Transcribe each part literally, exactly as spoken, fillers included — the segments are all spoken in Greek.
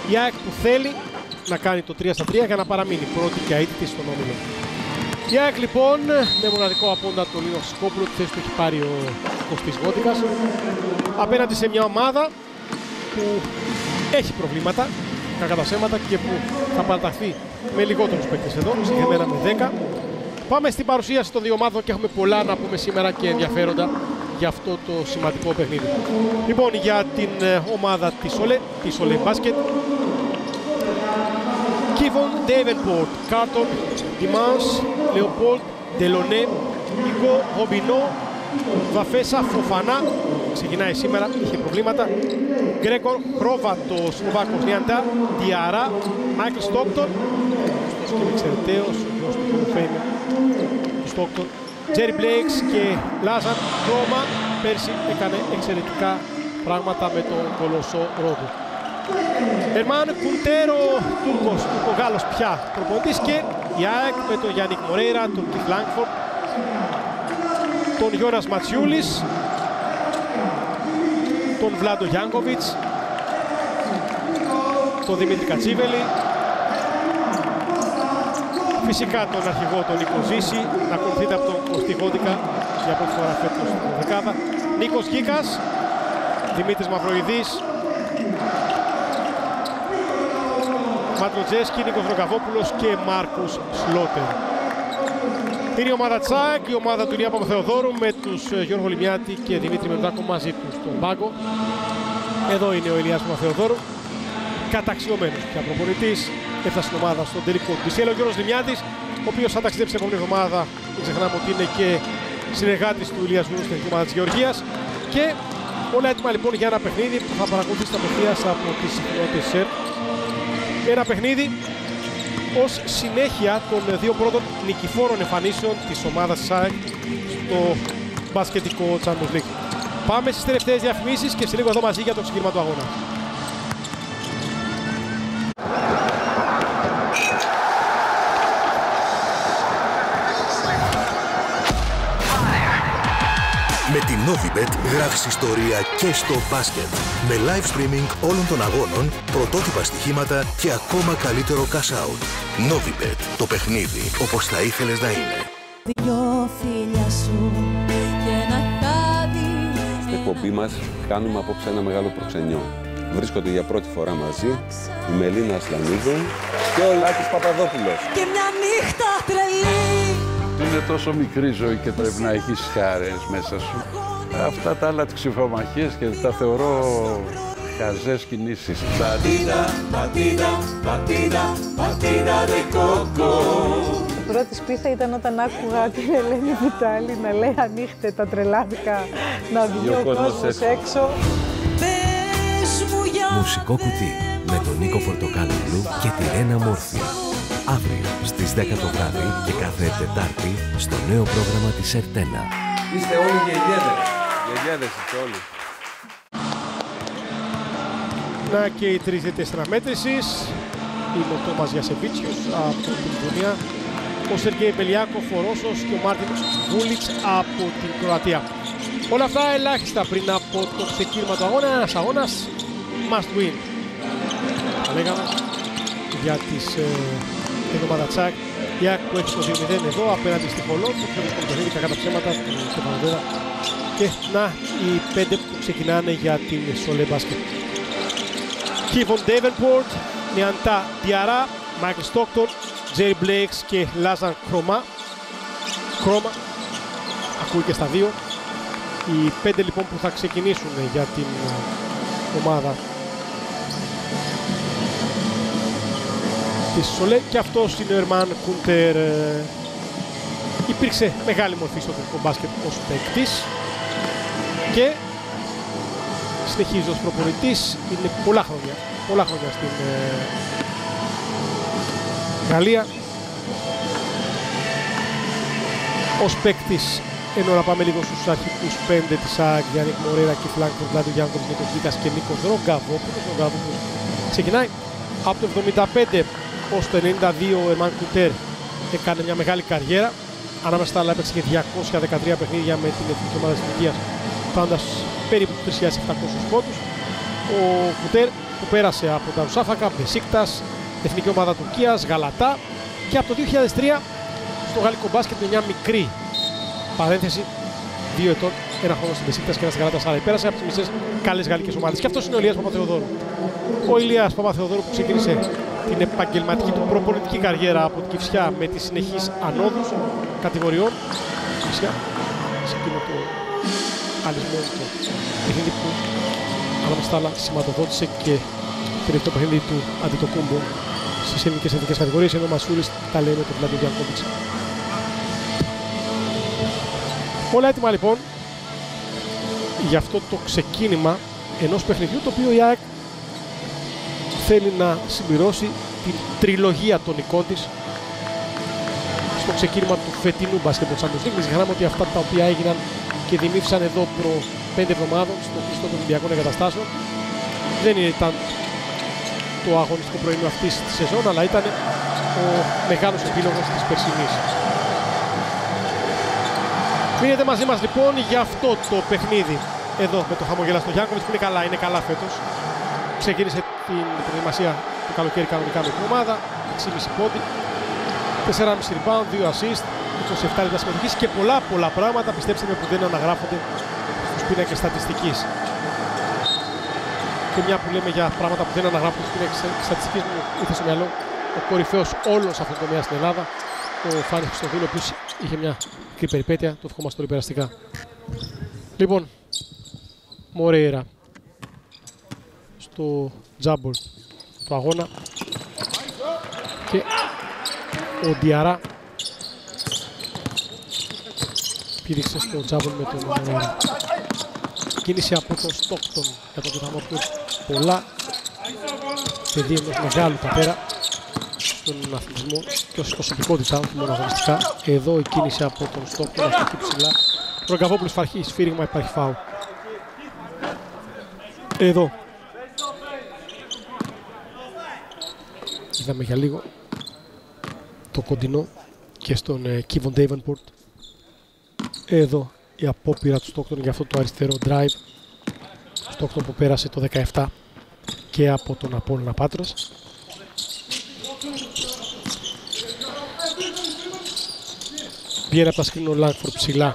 Η ΑΕΚ που θέλει να κάνει το τρία στα τρία για να παραμείνει πρώτη και αίτητη στον όμιλο. Η ΑΕΚ λοιπόν με μοναδικό απόντα το Λίνο Σικόπουλο, τη θέση του έχει πάρει ο Κωστής Γόντικας, απέναντι σε μια ομάδα που έχει προβλήματα, κακά τα ψέματα, και που θα παραταχθεί με λιγότερους παίκτες εδώ, συγκεκριμένα με δέκα. Πάμε στην παρουσίαση των δύο ομάδων και έχουμε πολλά να πούμε σήμερα και ενδιαφέροντα για αυτό το σημαντικό παιχνίδι. Λοιπόν, για την ομάδα της Σολέ, της Σολέ Μπάσκετ, Κίβον Ντέιβενπορτ, Κάρτον Ντιμάνς, Λεοπόλτ Ντελονέ, Νίκο Γομπινό, Βαφέσα Φοφανά, ξεκινάει σήμερα, είχε προβλήματα, Γκρέκορ Χρόβατος, Σλοβάκος Νιαντά, Διαρά, Μάικλ Στόκτον, αυτός και εξαιρεταίος, ο γιος του Hall of Fame του Στόκτον, Τζέρι Μπλέικς και Λάζαν Κρόμα, πέρσι έκανε εξαιρετικά πράγματα με τον κολοσσό Ρόντο. Ερμάν Κουντέρο, Τούρκος, Τουρκογάλος πια προπονητής, και η ΑΕΚ με τον Γιάννικ Μορέιρα, τον Κιθ Λάγκφορντ, τον Γιώνας Ματσιούλης, τον Βλάντο Γιάνκοβιτς, τον Δημήτρη Κατσίβελη, φυσικά τον αρχηγό τον Νίκο Ζήση, να ακολουθείτε από τον Κωστή Γόντικα για πρώτη φορά φέτος στην δεκάδα, Νίκος Γκίκας, Δημήτρης Μαυροειδής, Ματροτζέσκι, Νίκος Ροκαβόπουλος και Μάρκος Σλότερ. Είναι η ομάδα Τσάκ, η ομάδα του Ηλία Παπαθεοδόρου με τους Γιώργο Λιμιάτη και Δημήτρη Μεντάκο μαζί τους στον πάγκο. Εδώ είναι ο Ηλίας Παπαθεοδόρου, καταξιωμένος πια προπονητής. Έφτασε στην ομάδα στον τελικό του Μπισέλο. Ο Γιώργος Λιμιάτης, ο οποίος θα ταξιδέψει την επόμενη εβδομάδα. Μην ξεχνάμε ότι είναι και συνεργάτης του Ηλίας Βούρου στην ομάδα της Γεωργίας. Και όλα έτοιμα λοιπόν για ένα παιχνίδι που θα παρακολουθήσει τα απευθείας από τις συχνότητες ΣΕΡ. Ένα παιχνίδι ως συνέχεια των δύο πρώτων νικηφόρων εμφανίσεων της ομάδας ΣΑΕΚ στο μπασκετικό Champions League. Πάμε στις τελευταίες διαφημίσεις και σε λίγο εδώ μαζί για το ξεκίνημα του αγώνα. Με την Novibet γράφεις ιστορία και στο μπάσκετ. Με live streaming όλων των αγώνων, πρωτότυπα στοιχήματα και ακόμα καλύτερο cash out. Novibet, το παιχνίδι όπως θα ήθελες να είναι. Δυο φίλια σου και ένα χάδι. Στην εκπομπή μας κάνουμε απόψε ένα μεγάλο προξενιό. Βρίσκονται για πρώτη φορά μαζί η Μελίνα Ασλανίδου και ο Λάκης Παπαδόπουλος. Και μια νύχτα τρελή. Είναι τόσο μικρή ζωή και πρέπει να έχεις χάρες μέσα σου. Αυτά τα άλλα τις ξυφομαχίες και τα θεωρώ χαζές κινήσεις. Πατίδα, πατίδα, πατίδα, πατίδα δε κόκο. Η πρώτη σπίθα ήταν όταν άκουγα την Ελένη Βουτάλη να λέει ανοίχτε τα τρελάδικα, να βγει ο κόσμος έξω. Μουσικό κουτί με τον Νίκο Πορτοκάλογλου και τη Ρένα Μόρφη. Αύριο στις δέκα το βράδυ και κάθε Τετάρτη στο νέο πρόγραμμα της Ερτένα. Είστε όλοι γελιέδες. Γελιέδες είστε όλοι. Να και η τρίτη τεσσεραμέτρησης. Είναι ο Τόμας Γιασεβίτσιος από την Δουνία, ο Σεργέη Μπελιάκοφ, ο Ρώσος και ο Μάρτιν Βούλιτς από την Κροατία. Όλα αυτά ελάχιστα πριν από το ξεκίνημα του αγώνα. Ένας αγώνας must win. Θα λέγαμε για τις την ομάδα Τσάκ. Η ΑΕΚ που έχει το δύο μηδέν εδώ απέναντι στη Χολόν, το πιο δύσκολο παιχνίδι κακά τα ψέματα του Στεφανοντέρα. Και να οι πέντε που ξεκινάνε για την Σολέ Μπάσκετ. Κίβον Ντέιβενπορτ, Νιαντά Διαρά, Μάικλ Στόκτον, Τζέρι Μπλέικς και Λάζαν Κρόμα. Κρόμα, ακούει και στα δύο. Οι πέντε λοιπόν που θα ξεκινήσουν για την ομάδα της Σολέ, και αυτός είναι ο Ερμάν Κουντέρ. Υπήρξε μεγάλη μορφή στο τουρκικό μπάσκετ ως παίκτης και συνεχίζει ως προπονητής. Είναι πολλά χρόνια, πολλά χρόνια στην ε, Γαλλία. Ως παίκτης, ενώ να πάμε λίγο στους αρχικούς πέντε της ΑΕΚ, Γιάννικ Μορέιρα, Κιθ Λάγκφορντ, Βλάντο Γιάνκοβιτς, Νίκος Γκίκας και Νίκος Ρογκαβόπουλος. Ο Ρογκαβόπουλος ξεκινάει από το εβδομήντα πέντε ως το ενενήντα δύο. Ο Ερμάν Κουντέρ έκανε μια μεγάλη καριέρα. Ανάμεσα στα άλλα έπαιξε και διακόσια δεκατρία παιχνίδια με την εθνική ομάδα της Τουρκίας, φτάνοντας περίπου τρεις χιλιάδες επτακόσιους πόντους. Ο Κουντέρ που πέρασε από τα Ρουσάφακα, Μπεσίκτας, Εθνική Ομάδα Τουρκίας, Γαλατά και από το δύο χιλιάδες τρία στο γαλλικό μπάσκετ με μια μικρή παρένθεση, δύο ετών, ένα χρόνο στην Μπεσίκτας και ένα στην Γαλατά. Αλλά πέρασε από τις μισές καλές γαλλικές ομάδες. Και αυτός είναι ο Ηλίας Παπαθεοδόρου. Ο Ηλίας Παπαθεοδόρου που ξεκίνησε την επαγγελματική του προπονητική καριέρα από την Κηφισιά με τις συνεχείς ανόδους κατηγοριών. Κηφισιά, σε εκείνο το αλυσμό του παιχνίδι που ανάμεσα στα άλλα σηματοδότησε και το παιχνίδι του Αντιτοκούμπο στις ελληνικές εθνικές κατηγορίες, ενώ ο Μασούρης τα λέει με τον Βλάντιο Γιανκόβιτς. Όλα έτοιμα λοιπόν για αυτό το ξεκίνημα ενός παιχνιδιού το οποίο η ΑΕΚ θέλει να συμπληρώσει την τριλογία των εικών της στο ξεκίνημα του φετινού Basketball Champions League. Μην ξεχνάμε ότι αυτά τα οποία έγιναν και δημιούργησαν εδώ προ πέντε εβδομάδων στο κλειστό των Ολυμπιακών Εγκαταστάσεων δεν ήταν το αγωνιστικό προήμιο αυτής της σεζόν, αλλά ήταν ο μεγάλος επίλογος της περσινής. Μείνετε μαζί μας λοιπόν για αυτό το παιχνίδι εδώ με το χαμογελαστό Γιάνκοβιτς που είναι καλά, είναι καλά φέτος. Ξεκίνησε την προετοιμασία του καλοκαίρι κανονικά με την ομάδα, έξι κόμμα πέντε πόντι, τέσσερα κόμμα πέντε rebound, δύο assist, είκοσι επτά λεπτά συμμετοχής και πολλά πολλά πράγματα, πιστέψτε με, που δεν αναγράφονται στους πίνακες στατιστικής. Και μια που λέμε για πράγματα που δεν αναγράφονται στους πίνακες στατιστικής, μου ήρθε στο μυαλό ο κορυφαίος όλων σε αυτόν τον τομέα στην Ελλάδα, ο Φάνης Χριστοδούλου, ο οποίος είχε μια μικρή περιπέτεια, το ευχόμαστε τώρα υπεραστικά. Λοιπόν, Μορέιρα στο τζάμπολ του αγώνα και ο Διαρά πήδηξε στο τζάμπολ με τον Μορέιρα. Κίνηση από τον Στόκτον για τον πιθανό του πολλά παιδί ενός μεγάλου πατέρα στον αθλητισμό και ως προσωπικότητα, όχι μόνο αγωνιστικά. Εδώ η κίνηση από τον Στόκτον αστοχή ψηλά. Ο Ρογκαβόπουλος φαρχεί, σφύριγμα, υπάρχει φάουλ. Εδώ είδαμε για λίγο το κοντινό και στον ε, Kevon Davenport. Εδώ η απόπειρα του Στόκτον για αυτό το αριστερό drive. Στόκτον που πέρασε το δεκαεπτά και από τον Απόλλωνα Πάτρας. Βγαίνει από τα σκριν ο Λάγκφορντ ψηλά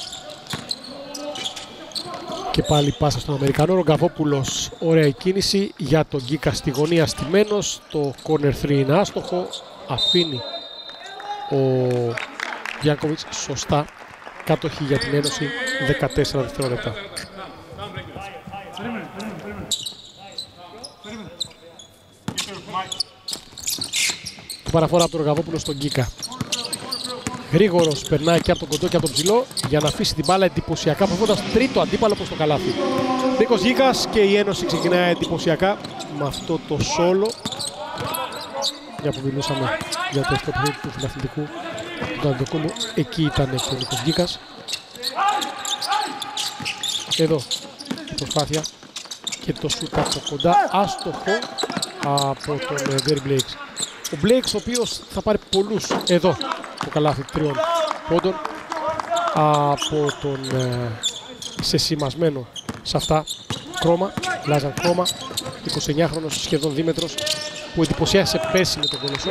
και πάλι πάσα στον Αμερικανό. Ρογκαβόπουλος, ωραία η κίνηση για τον Γκίκα στη γωνία στημένος. Το corner τρία είναι άστοχο, αφήνει ο Γιάνκοβιτς σωστά, κάτοχη για την Ένωση, δεκατέσσερα δευτερόλεπτα. Το παραφορά από τον Ρογκαβόπουλο στον Γκίκα. Γρήγορος, περνάει και από τον κοντό και από τον ψηλό για να αφήσει την μπάλα εντυπωσιακά, προβώντας τρίτο αντίπαλο προς το καλάθι. Νίκος Γκίκας και η Ένωση ξεκινάει εντυπωσιακά με αυτό το σόλο. Για που μιλούσαμε για το αυτό παιχνίδι του φιλαθλητικού του Αντιτοκούμπο, εκεί ήταν και ο Νίκος Γκίκας. Εδώ η προσπάθεια και το σούτ από κοντά, άστοχο από τον Γκέρι Μπλέικς. Ο Μπλέικς ο οποίος θα πάρει πολλούς εδώ το καλάθι τριών πόντων από τον ε, σεσημασμένο σε αυτά Κρόμα, Λάζαν Κρόμα, εικοσιεννιάχρονος σχεδόν δίμετρος, που εντυπωσιάσε πέρσι με τον Κολοσσό.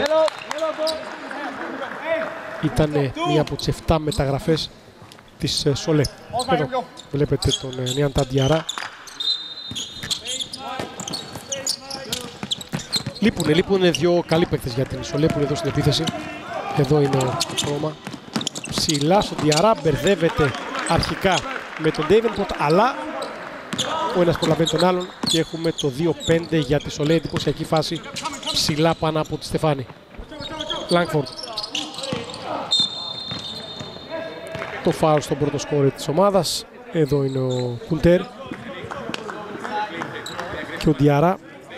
Ήταν μία από τις επτά μεταγραφές της ε, Σολέ. Εδώ βλέπετε τον ε, Νιάντα Διαρά. Λείπουνε, λείπουνε δύο καλοί παίκτες για την Σολέ που είναι εδώ στην επίθεση. Εδώ είναι ο Κρόμα. Ψηλά στον Διαρά, μπερδεύεται αρχικά με τον Davenport, αλλά ο ένας προλαβαίνει τον άλλον και έχουμε το δύο πέντε για τη Σολέ. Εντυπωσιακή φάση ψηλά πάνω από τη Στεφάνη. Λάγκφορντ. Το φάουλ στον πρώτο σκόρερ της ομάδας. Εδώ είναι ο Κουντέρ και ο Διαρά.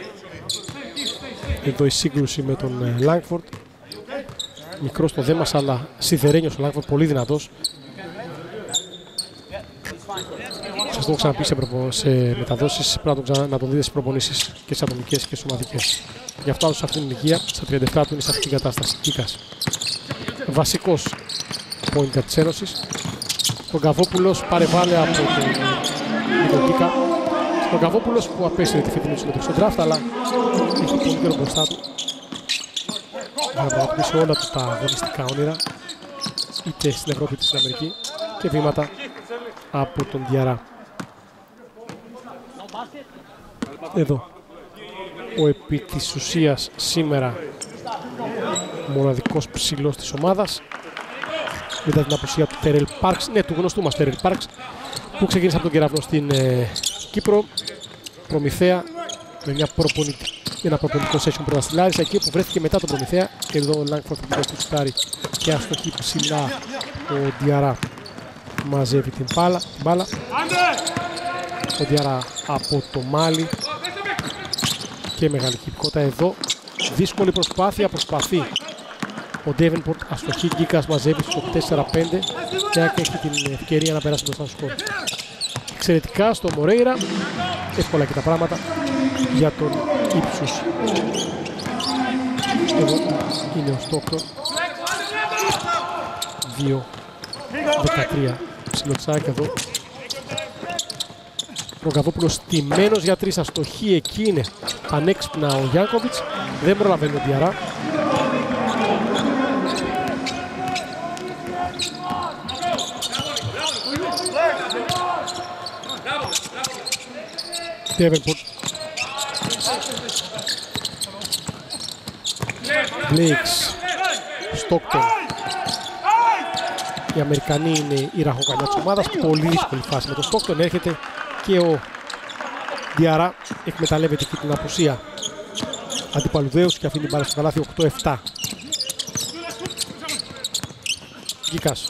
Εδώ η σύγκρουση με τον Λάγκφορντ. Μικρός το δέμας, αλλά σιδερένιος ο Λάγκφορντ, πολύ δυνατός. Σας το έχω ξαναπεί σε, προπο... σε μεταδόσεις, πρέπει να τον, ξανα... να τον δείτε στις προπονήσεις και στις ατομικές και στις ομαδικές. Γι' αυτό άλλος σε αυτήν την ηλικία, στα τριάντα επτά του είναι σε αυτήν την κατάσταση. Κίκας. Βασικός point guard της Ένωσης. Ο Γκαβόπουλος παρεβάλλει από τον Νίκο Κίκα Ο Καβόπουλος που απέσυρε τη φετινή του συμμετοχή στο draft, αλλά έχει πολύ καιρό μπροστά του να πραγματοποιήσει όλα του τα αγωνιστικά όνειρα, είτε στην Ευρώπη είτε στην Αμερική, και βήματα από τον Διαρά. Εδώ ο επί της ουσίας σήμερα μοναδικός ψηλός της ομάδας, μετά την απουσία του Terrell Parks, ναι, του γνωστού μας Terrell Parks, που ξεκίνησε από τον κεραυνό στην ε, Κύπρο. Προμηθέα με μια προπονητική, ένα προπονητικό session πρώτα στη Λάρισα, εκεί που βρέθηκε μετά τον Προμηθέα. Εδώ ο Langford που του σουτάρει και αστοχή ψηλά. Ο Διαρά μαζεύει την μπάλα, την μπάλα. Ο Διαρά από το Μάλι και μεγάλη χυπικότητα εδώ. Δύσκολη προσπάθεια, προσπαθεί ο Davenport, αστοχή. Γκίκας μαζεύει στο τέσσερα πέντε και έχει την ευκαιρία να περάσει μπροστά στο σκορ. Εξαιρετικά στο Μορέιρα, εύκολα και τα πράγματα για τον ύψους. Εδώ είναι ο Στόκτον, δύο δεκατρία ψιλοτσάκια εδώ. Ο Καβόπουλος στημένος για τρεις, αστοχή, εκεί είναι πανέξυπνα ο Γιάνκοβιτς, δεν προλαβαίνει ο Διαρά. Davenport, Blakes, Stockton. Οι Αμερικανοί είναι η ραχοκαλιά της ομάδας, πολύ δύσκολη φάση με τον Stockton. Έρχεται και ο Διαρά, εκμεταλλεύεται και την απουσία αντιπάλου δέους και αφήνει την μπάλα στο καλάθι. Οκτώ επτά. Γκίκας.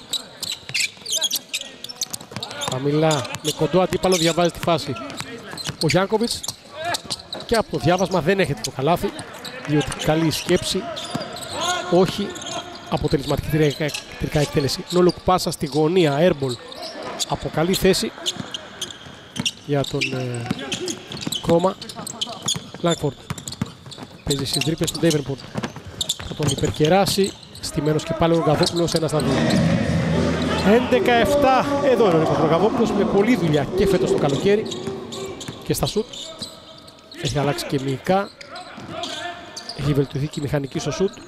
Χαμηλά, με κοντό αντίπαλο, διαβάζει τη φάση ο Γιάνκοβιτς και από το διάβασμα δεν έχετε το καλάθι, διότι καλή σκέψη, όχι αποτελεσματική τελικά εκτέλεση. Νόλουκ πάσα στη γωνία, airball από καλή θέση για τον ε, Κρόμα. Langford παίζει στις τρύπες του Davenport, θα τον υπερκεράσει, στημένος και πάλι ο Γκαβόπουλος, ένα στα δύο. έντεκα επτά, εδώ είναι ο Γκαβόπουλος με πολλή δουλειά και φέτος το καλοκαίρι και στα σουτ. Έχει αλλάξει και μυϊκά, έχει βελτιωθεί και η μηχανική στο σουτ.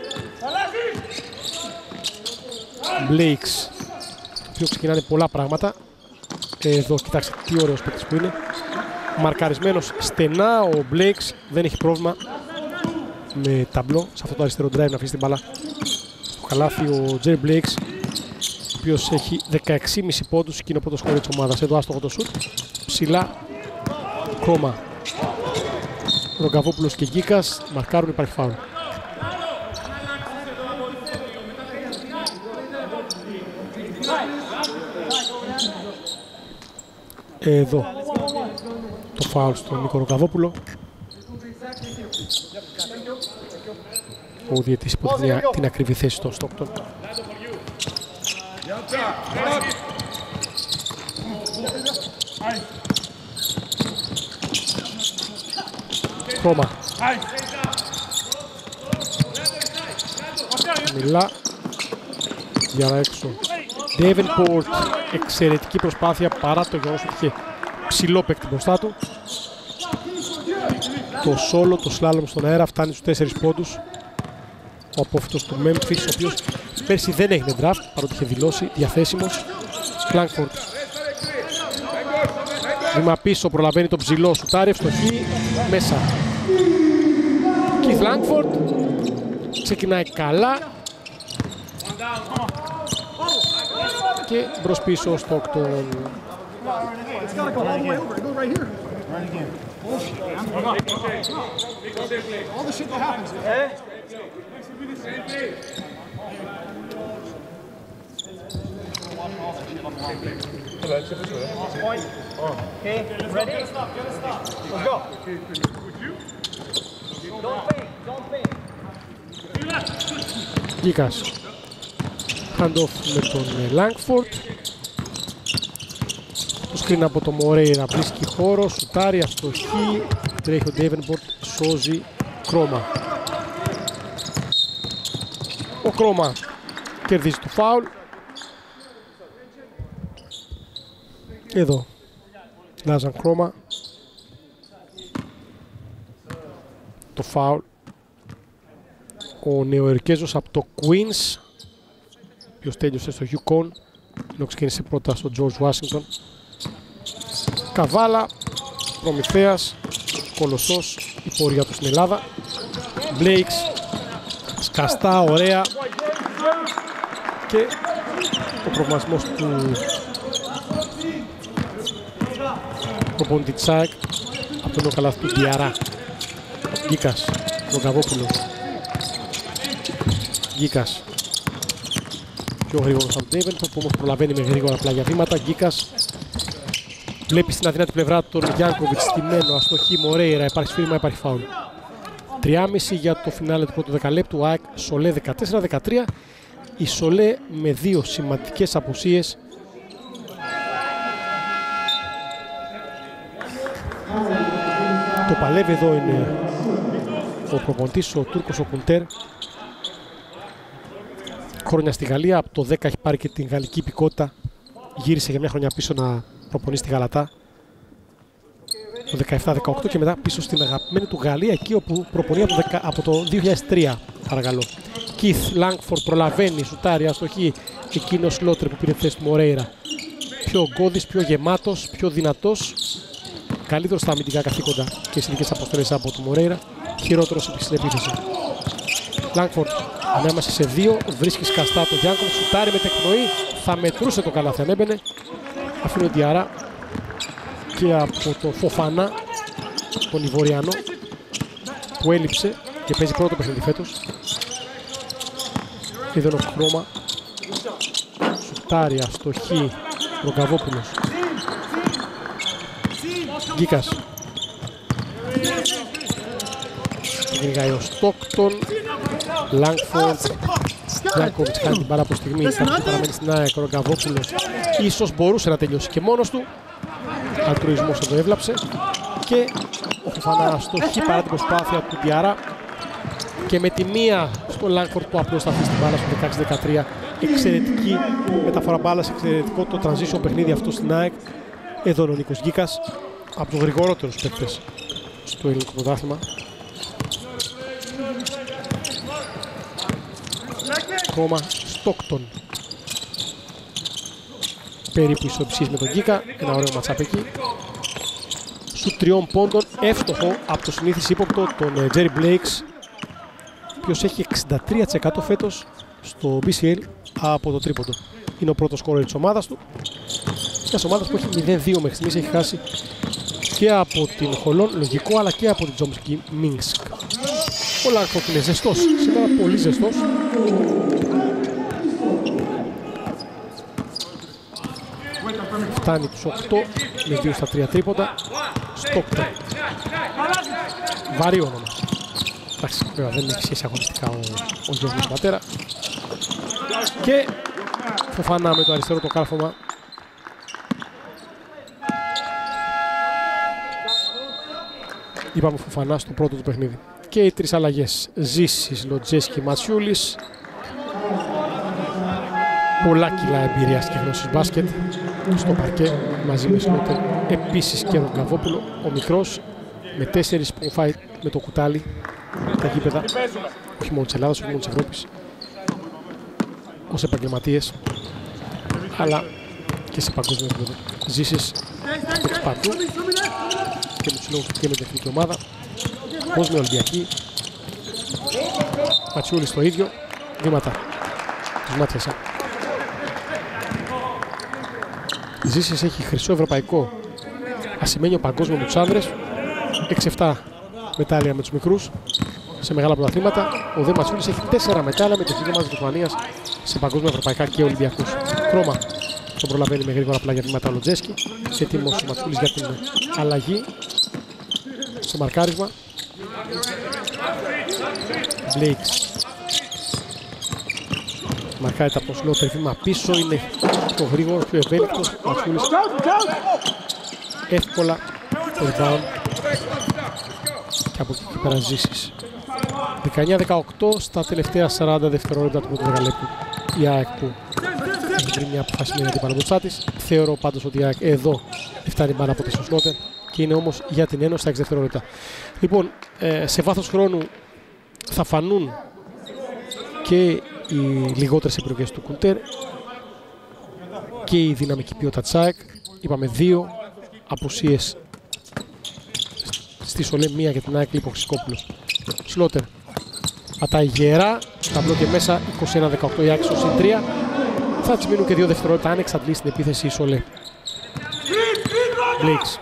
Blakes, το οποίο ξεκινάνε πολλά πράγματα. Εδώ κοιτάξτε τι ωραίος παίκτης που είναι. Μαρκαρισμένος στενά ο Blakes, δεν έχει πρόβλημα με ταμπλό σε αυτό το αριστερό drive να αφήσει την μπάλα στο καλάθι. Ο Jerry Blakes, ο οποίος έχει δεκαέξι κόμμα πέντε πόντους και είναι ο πρώτος σκόρερ της ομάδας. Εδώ άστοχο το σουτ, ψηλά. Κρόμα, ο Γκαβόπουλος και Γκίκας μαρκάρουν, υπάρχει φάουλ. Εδώ το φάουλ στον Νίκο Γκαβόπουλο. Ο διαιτής υποδεικνύει την ακριβή θέση στον Στόκτον. Κρόμα. Μιλά. Για έξω. Davenport, εξαιρετική προσπάθεια παρά το γεγονός ότι είχε ψηλό παίκτη μπροστά του. Το solo, το slalom στον αέρα φτάνει στους τέσσερις πόντους. Ο απόφυτος του Memphis, ο οποίος πέρσι δεν έγινε draft παρότι είχε δηλώσει διαθέσιμος. Langford. Βήμα πίσω, προλαβαίνει το ψηλό, σουτάρει, ευστοχή, μέσα. Keith Langford ξεκινάει καλά και μπρος πίσω στο Stockton. Γκίκας. Hand-off με τον Langford. Το screen από το Moreira, βρίσκει χώρο, σουτάρει, αστοχή. Τρέχει ο Davenport, σώζει Κρόμα. Ο Κρόμα κερδίζει το φάουλ. Εδώ Λάζαν Κρόμα το φάουλ. Ο Νεοερκέζος από το Queens, ο οποίος τέλειωσε στο Yukon, ενώ ξεκίνησε πρώτα στο George Washington. Καβάλα, Προμηθέας, Κολοσσός, η πορεία του στην Ελλάδα. Μπλέικς, σκαστά, ωραία. Και ο προβασμός του προπονητή Τσάικ από τον καλάθι του Διαρά. Γκίκας, Ρογκαβόπουλος. Γκίκας. Πιο γρήγορος από τον Ντέιβεντ, που όμως προλαβαίνει με γρήγορα πλάγια βήματα. Γκίκας. Βλέπει στην αδύνατη πλευρά τον Γιάνκοβιτς στημένο, αστοχή, Μορέιρα, υπάρχει σφύριγμα, υπάρχει φάουλ. τρία και μισό για το φινάλε του πρώτου δεκαλέπτου, ΑΕΚ Σολέ δεκατέσσερα δεκατρία. Η Σολέ με δύο σημαντικές απουσίες. Το παλεύει εδώ είναι ο προπονητής, ο Τούρκος ο Κουντέρ. Χρόνια στη Γαλλία, από το δέκα έχει πάρει και την γαλλική υπηκότητα. Γύρισε για μια χρονιά πίσω να προπονεί στη Γαλατά. Το δεκαεπτά δεκαοκτώ και μετά πίσω στην αγαπημένη του Γαλλία, εκεί όπου προπονεί από το, δεκα, από το δύο χιλιάδες τρία, παρακαλώ. Keith Langford προλαβαίνει, σουτάρει, αστοχή. Εκείνος Λότρε που πήρε θέση του Μορέιρα. Πιο γκώδης, πιο γεμάτος, πιο δυνατός. Καλύτερος στα αμυντικά καθήκοντα και στις ειδικές αποστολές από του Μορέιρα. Χειρότερος στην επίθεση. Langford ανάμεσα σε δύο, βρίσκει σκαστά το Γιάνκοβ, σουτάρει με τεκπνοή. Θα μετρούσε το καλάθι αν έμπαινε. Αφήνει ο Διαρά και από το Φοφανά, τον Ιβοριανό, που έλειψε και παίζει πρώτο παιχνίδι φέτος. Είδε ο Χρώμα, σουτάρει, αστοχή, Ρογκαβόπουλος. Γκίκας. Γρήγορα ο Στόκτον, Langford. Γιάνκοβιτς κάνει την μπάλα από στιγμή, κάτι παραμένει στην ΑΕΚ, ο Ρογκαβόπουλος. Ίσως μπορούσε να τελειώσει και μόνος του. Αλτρουισμός εδώ έβλαψε. Και ο Φοφανά αστοχή παρά την προσπάθεια του Διαρά. Και με τη μία στο Langford που απλώς θα αφήσει την μπάλα στο δεκαέξι δεκατρία. Εξαιρετική μεταφορά μπάλας, εξαιρετικό το transition παιχνίδι αυτό στην ΑΕΚ. Εδώ είναι ο Νίκος Γκίκας, από τους γρηγορότερους παίκτες στο ελληνικό πρωτάθλημα. Ακόμα Στόκτον. Περίπου ισοψίες με τον Γκίκα, ένα ωραίο ματσάπ εκεί. Σου τριών πόντων, εύστοχο από το συνήθις ύποπτο τον Τζέρι Μπλέικς, ο οποίος έχει εξήντα τρία τοις εκατό φέτος στο μπι σι ελ από το τρίποντο. Είναι ο πρώτος σκόρερ της ομάδας του. Μιας ομάδας που έχει μηδέν δύο μέχρι στιγμής, έχει χάσει και από την Χολόν, λογικό, αλλά και από την Τζόμσκι Μίνσκ. Ο Langford είναι ζεστός, σήμερα πολύ ζεστός. Φτάνει τους οκτώ με δύο στα τρία τρίποντα. Στόκτον. Βαρύ όνομα. Εντάξει, βέβαια δεν έχει σχέση αγωνιστικά ο, ο γιος του πατέρα. Και Φοφανά με το αριστερό το κάρφωμα. Είπαμε Φοφανά στο πρώτο του παιχνίδι. Και οι τρεις αλλαγές. Ζήσης, Λοτζέσκι, Ματσιούλης. Πολλά κιλά εμπειρίας και γνώσης μπάσκετ στο παρκέ μαζί με Σλότερ. Επίσης και Ρογκαβόπουλο, ο μικρός, με τέσσερις που φάει με το κουτάλι τα γήπεδα, όχι μόνο της Ελλάδας, όχι μόνο της Ευρώπης, ως επαγγελματίες, αλλά και σε παγκόσμιο επίπεδο. Ζήσεις παίξει παντού και με τους λόγους και με την εθνική ομάδα, παγκόσμια Ολυμπιακή. Ματσιούλης το ίδιο, βήματα, τους μάτιασα. Ζήσης έχει χρυσό ευρωπαϊκό ασημένιο παγκόσμιο με τους άνδρες, έξι επτά μετάλλια με τους μικρούς σε μεγάλα πρωταθλήματα. Ο Δε Ματσιούλης έχει τέσσερα μετάλλια με την εθνική ομάδα της Λιθουανίας σε παγκόσμια ευρωπαϊκά και Ολυμπιακούς. Χρώμα τον προλαβαίνει με γρήγορα πλάγια βήματα ο Λοτζέσκι. Έτοιμος ο Ματσιούλης για την αλλαγή στο μαρκάρισμα. Μπλέικς μαρκάρεται από τον Σλότερ, βήμα πίσω, είναι πιο γρήγορος, πιο ευέλικτος. Ο Ματσιούλης εύκολα το rebound και από εκεί πέρα Ζήσης. δεκαεννιά δεκαοκτώ στα τελευταία σαράντα δευτερόλεπτα του πρώτου δεκαλέπτου. Η ΑΕΚ που έχει βρει μια αποφασισμένη αντίπαλα μπροστά της. Θεωρώ πάντως ότι η ΑΕΚ εδώ φτάνει μπάλα από τη Σλότερ και είναι όμως για την Ένωση στα έξι δευτερόλεπτα. Λοιπόν, ε, σε βάθος χρόνου θα φανούν και οι λιγότερες επιλογές του Κουντέρ και η δυναμική ποιότητα Τσάεκ. Είπαμε δύο απουσίες στη Σολέ, μία για την ΑΕΚ, λοιπόν Χρυσικόπουλος. Σλότερ πατάει γερά, ταμπλό και μέσα, είκοσι ένα δεκαοκτώ η ΑΕΚ στο συν τρία. Θα της μείνουν και δύο δευτερόλεπτα αν εξαντλήσει την επίθεση η Σολέ. Μπλέικς.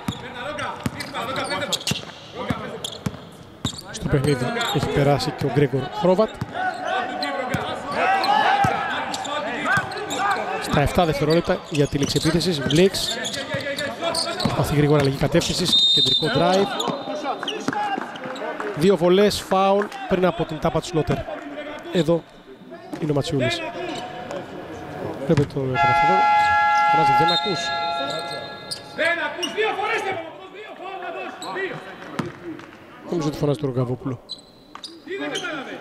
Στο παιχνίδι έχει περάσει και ο Γκρέγκορ Χρόβατ. Στα επτά δευτερόλεπτα για τη λήξη επίθεσης. Μπλέικς προσπαθεί γρήγορα αλλαγή κατεύθυνσης, κεντρικό drive. Δύο βολές, φάουλ πριν από την τάπα του Σλότερ. Εδώ είναι ο Ματσιούλης. Πρέπει το επαναφερό. Φωνάζει, δεν ακούς. Δεν ακούς, δύο φορές δεν ακούς, δύο φορές, δύο. Νομίζω ότι φωνάζει τον Ρογκαβόπουλο. Τι δεν κατάλαβε.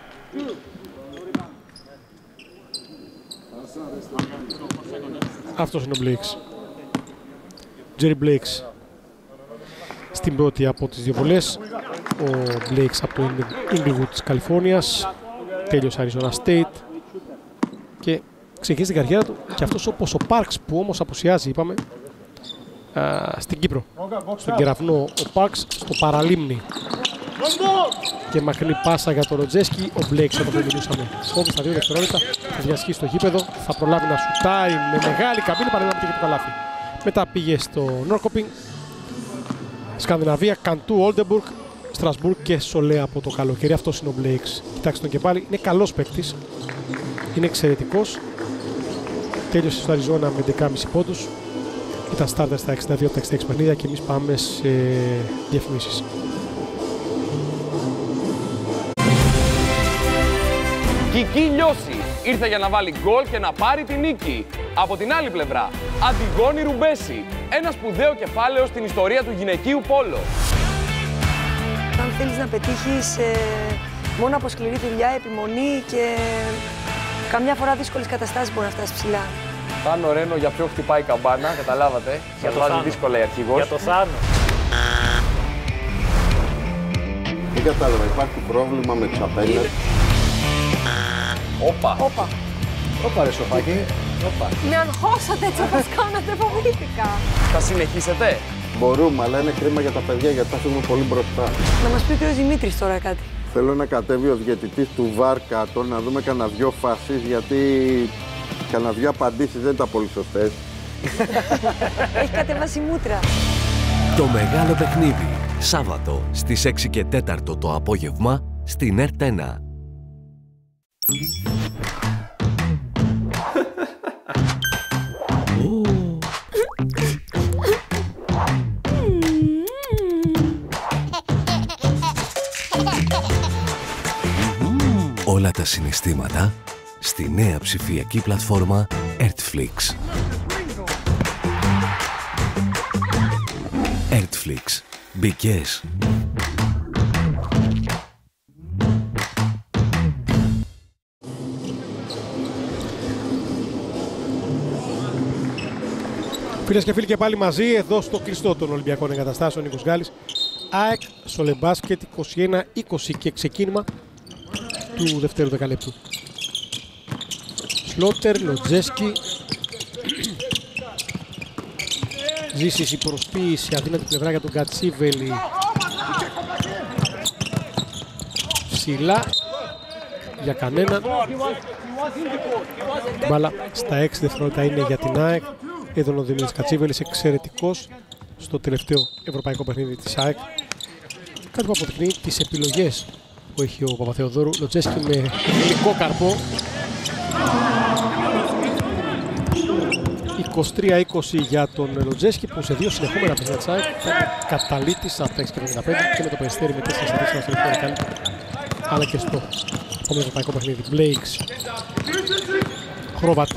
Αυτός είναι ο Μπλέικς. Τζέρι Μπλέικς στην πρώτη από τις δύο βολές. Ο Μπλέικς από το Inglewood της Καλιφόρνιας. Τέλειωσε Arizona State και ξεκίνησε την καριέρα του και αυτός όπως ο Πάρξ που όμως απουσιάζει, είπαμε, α, στην Κύπρο. Στον κεραυνό ο Πάρξ, στο παραλίμνη. Και μακρινή πάσα για τον Ροτζέσκι. Ο Μπλέικς όταν δεν μιλούσαμε. Κόβει στα δύο δευτερόλεπτα, θα διασχίσει στο γήπεδο, θα προλάβει να σουτάρει με μεγάλη καμπίνη, παραδείγμα πήγε το καλάθι. Μετά πήγε στο Νόρκοπινγκ, Σκανδιναβία, Καντού, Όλντεμπουργκ, Στρασβούργ και Σολέ από το καλοκαίρι. Αυτός είναι ο Μπλέικς. Κοιτάξτε τον και πάλι, είναι καλός παίκτης, είναι εξαιρετικός. Τέλειωσε στο Αριζόνα με δεκάμισι πόντους. Ήταν starter στα εξήντα δύο από τα εξήντα έξι παιχνίδια και εμείς πάμε σε διαφημίσεις. Κική Λιώση ήρθε για να βάλει γκολ και να πάρει τη νίκη. Από την άλλη πλευρά, Αντιγόνη Ρουμπέση, ένα σπουδαίο κεφάλαιο στην ιστορία του γυναικείου πόλο. Αν θέλεις να πετύχεις ε, μόνο από σκληρή δουλειά, επιμονή και καμιά φορά δύσκολες καταστάσεις μπορεί να φτάσεις ψηλά. Θάνο Ρένο για ποιο χτυπάει η καμπάνα, καταλάβατε. Για το βάζει δύσκολα η αρχηγός. Για το Θάνο. Δεν κατάλαβα, υπάρχει πρόβλημα με τους απέναντι. Όπα. Όπα. Όπα ρε Σοφάκη. Όπα. Με αγχώσατε έτσι όπως κάνατε, φοβήθηκα. Θα συνεχίσετε. Μπορούμε, αλλά είναι κρίμα για τα παιδιά γιατί θα φύγουμε πολύ μπροστά. Να μας πει ο κ. Δημήτρης τώρα κάτι. Θέλω να κατέβει ο διαιτητής του βαρ κάτω, να δούμε κανένα δυο φάσεις, γιατί κανένα δυο απαντήσεις δεν ήταν πολύ σωστές. Έχει κατεβάσει μούτρα. Το μεγάλο παιχνίδι, Σάββατο στις έξι και τέσσερα το απόγευμα στην ΕΡΤ ένα. Όλα τα συναισθήματα στη νέα ψηφιακή πλατφόρμα Ertflix. Ertflix. Μπικές. Φίλες και φίλοι και πάλι μαζί εδώ στο κλειστό των Ολυμπιακών Εγκαταστάσεων Νίκος Γκάλης. ΑΕΚ Σολέ Μπάσκετ είκοσι ένα είκοσι και ξεκίνημα του δευτέρου δεκαλέπτου. Σλότερ, Λοτζέσκι. Ζήσης η προσποίηση, αδύνατη πλευρά για τον Κατσίβελη. Ψηλά για κανέναν. Μπάλα στα έξι δευτερόλεπτα είναι για την ΑΕΚ. Εδώ ο Δημήτρης Κατσίβελης εξαιρετικός στο τελευταίο ευρωπαϊκό παιχνίδι της ΑΕΚ. Κάτι που αποδεικνύει τις επιλογές που έχει ο Παπαθεοδόρου. Λοτζέσκι με γλυκό καρπό. είκοσι τρία είκοσι για τον Λοτζέσκι που σε δύο συνεχόμενα παιχνίδια της ΑΕΚ ήταν καταλήτης από τα έξι και εβδομήντα πέντε και με το Περιστέρι με τέσσερα τέσσερα στο τελευταίο δεκάλεπτο, αλλά και στο επόμενο ευρωπαϊκό παιχνίδι. Μπλέικς, Χρόβατ.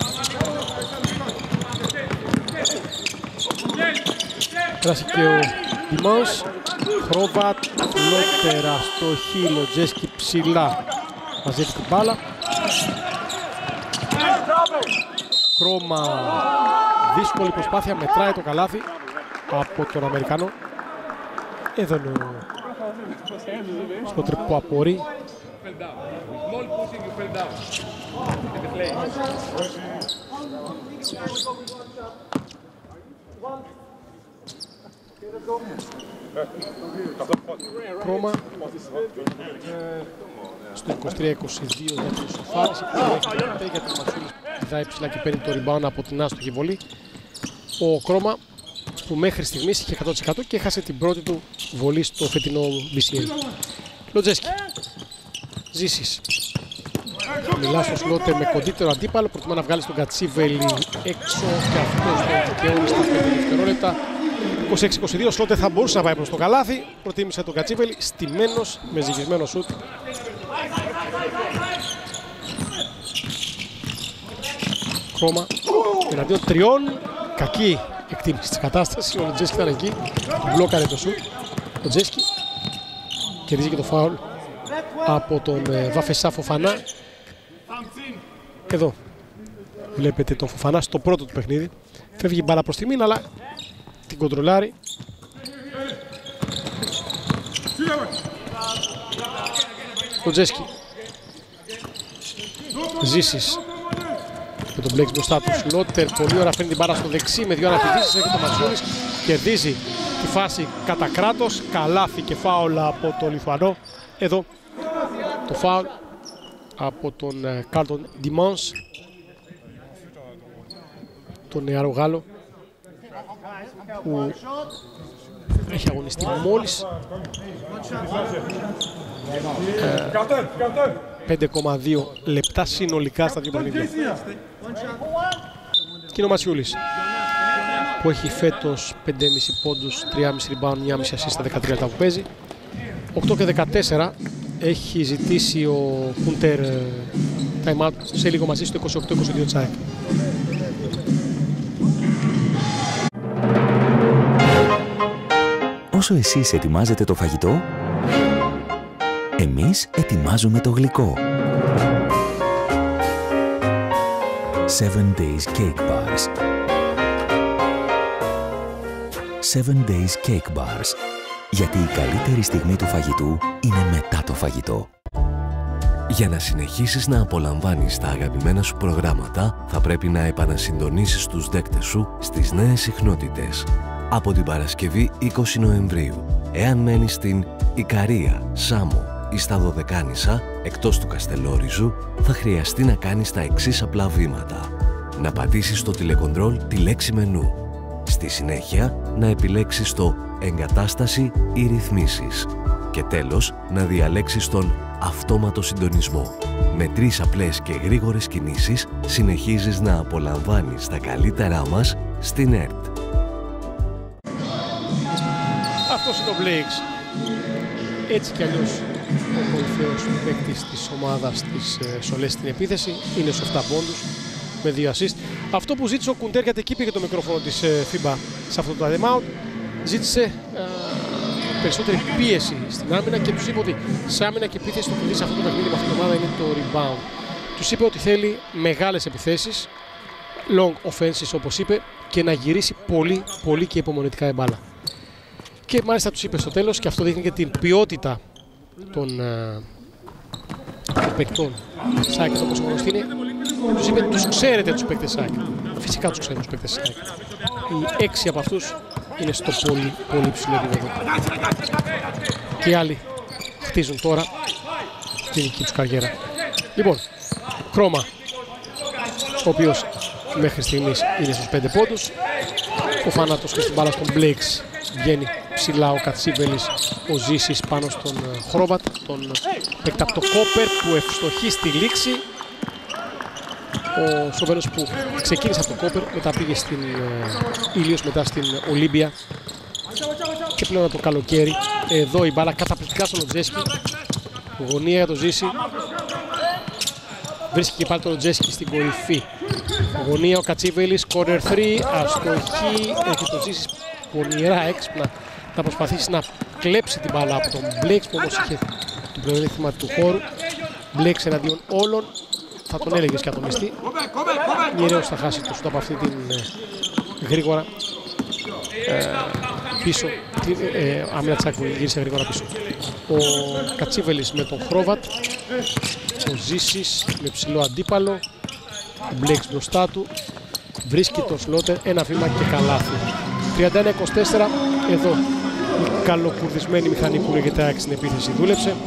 Πέρασε και ο Δημός. Χρόβατ, Λόπερα στο χ, Λοτζέσκι ψηλά. Μαζεύει την μπάλα. Χρώμα, δύσκολη προσπάθεια, μετράει το καλάθι από τον Αμερικανό. Εδώ είναι ο Σλότερ που απορεί. Κρόμα στο είκοσι τρία είκοσι δύο για τον Σοφάρης, για τον Ματσούλης που κοιτάει ψηλά και παίρνει το rebound από την άστοχη βολή. Ο Κρόμα που μέχρι στιγμής είχε εκατό τοις εκατό και έχασε την πρώτη του βολή στο φετινό μπι σι ελ. Λοτζέσκι, Ζήσης, μιλά στο Σλότερ με κοντύτερο αντίπαλο, προτιμά να βγάλει στον Κατσίβελη έξω και αυτός τον δικαιώνει στα πέντε δευτερόλεπτα. είκοσι έξι είκοσι δύο, ο Σλότερ θα μπορούσε να πάει προς το καλάθι, προτίμησε τον Κατσίβελη, στημένος με ζυγισμένο σουτ. Κρόμα εναντίον τριών, κακή εκτίμηση της κατάστασης, ο Λοτζέσκι ήταν εκεί, μπλόκαρε το σουτ. Ο Λοτζέσκι κερδίζει και το φάουλ από τον Βαφεσά Φοφανά. Εδώ βλέπετε τον Φοφανά στο πρώτο του παιχνίδι. Φεύγει μπάλα προς τη μήνα, αλλά την κοντρολάρει. Λοτζέσκι. Ζήσης με τον Μπλέξ μπροστά του. Σλότερ πολύ ώρα φέρνει την μπάλα στο δεξί με δύο αναπηδήσεις. Έχει το Ματσούλης, κερδίζει τη φάση κατά κράτος. Καλάθι και φάουλ από τον Λιθουανό. Εδώ το φάουλ από τον Κάρλτον Ντιμόνς, τον νεαρό Γάλλο που έχει αγωνιστεί μόλις πέντε κόμμα δύο λεπτά συνολικά στα δύο παιχνίδια. Και είναι ο Ματσιούλης που έχει φέτος πέντε κόμμα πέντε πόντους, τρία κόμμα πέντε rebound, μία κόμμα πέντε assist στα δεκατρία λεπτά που παίζει. οκτώ και δεκατέσσερα έχει ζητήσει ο Χούντερ time out σε λίγο μαζί στο είκοσι οκτώ είκοσι δύο τσάικ. Όσο εσείς ετοιμάζετε το φαγητό, εμείς ετοιμάζουμε το γλυκό. seven days Cake Bars. seven days Cake Bars. Γιατί η καλύτερη στιγμή του φαγητού είναι μετά το φαγητό. Για να συνεχίσεις να απολαμβάνεις τα αγαπημένα σου προγράμματα, θα πρέπει να επανασυντονίσεις τους δέκτες σου στις νέες συχνότητες. Από την Παρασκευή είκοσι Νοεμβρίου, εάν μένεις στην Ικαρία, Σάμο ή στα Δωδεκάνησα, εκτός του Καστελόριζου, θα χρειαστεί να κάνεις τα εξής απλά βήματα. Να πατήσεις στο τηλεκοντρόλ τη λέξη μενού. Στη συνέχεια, να επιλέξεις το «Εγκατάσταση ή ρυθμίσεις». Και τέλος, να διαλέξεις τον «Αυτόματο συντονισμό». Με τρεις απλές και γρήγορες κινήσεις, συνεχίζεις να απολαμβάνεις τα καλύτερά μας στην ΕΡΤ. Αυτός είναι ο Μπλέξ. Έτσι κι αλλιώς ο κορυφαίος παίκτης της ομάδας της Σολές στην επίθεση. Είναι στους επτά πόντους με δύο assist. Αυτό που ζήτησε ο Κουντέρ, γιατί εκεί πήγε το μικρόφωνο της φίμπα σε αυτό το time out, ζήτησε α, περισσότερη πίεση στην άμυνα και τους είπε ότι σε άμυνα και επίθεση το κλειδί σε αυτό το παιχνίδι με αυτήν την ομάδα είναι το rebound. Τους είπε ότι θέλει μεγάλες επιθέσεις, long offenses όπως είπε, και να γυρίσει πολύ πολύ και υπομονετικά η μπάλα. Και μάλιστα τους είπε στο τέλος, και αυτό δείχνει και την ποιότητα των uh, παικτών Σάκετ όπως γνωστή είναι. Τους είπε, τους ξέρετε τους παίκτες Σάκετ. Φυσικά τους ξέρετε τους παίκτες Σάκετ. Οι έξι από αυτούς είναι στο πολύ πολύ ψηλό επίπεδο. Και οι άλλοι χτίζουν τώρα τη δική τους καριέρα. Λοιπόν, Κρόμα, ο οποίος μέχρι στιγμής είναι στους πέντε πόντους. Ο Φανάτος και στην μπάλα στον Μπλέξ. Βγαίνει ψηλά ο Κατσίβελης, ο Ζήσης πάνω στον Χρόβατ, τον παίκτη από το Κόπερ που ευστοχεί στη λήξη. Ο Σοβένος που ξεκίνησε από το Κόπερ, μετά πήγε στην Ήλιος, μετά στην Ολύμπια και πλέον από το καλοκαίρι. Εδώ η μπάλα καταπληκτικά στον Λοτζέσκι, γωνία για το Ζήση. Βρίσκει και πάλι τον Λοτζέσκι στην κορυφή. Γωνία ο Κατσίβελης, corner τρία, αστοχή, έχει το Ζήσης πονηρά έξυπνα να προσπαθήσει να κλέψει την μπάλα από τον Μπλέξ που όμως είχε το πλεονέκτημα του χώρου. Μπλέξ εναντίον όλων, θα τον έλεγες και ατομιστεί. Μοιραίος θα χάσει το σούτ από αυτή την ε, γρήγορα ε, πίσω, την ε, άμυνα της ΑΕΚ που γύρισε γρήγορα πίσω. Ο Κατσίβελης με τον Χρόβατ, ο Ζήσης με ψηλό αντίπαλο, ο Μπλέξ μπροστά του, βρίσκει τον Σλότερ, ένα βήμα και καλάθι. τριάντα ένα είκοσι τέσσερα, εδώ η καλοκουρδισμένη μηχανή που λέγεται ΑΕΚ στην επίθεση δούλεψε.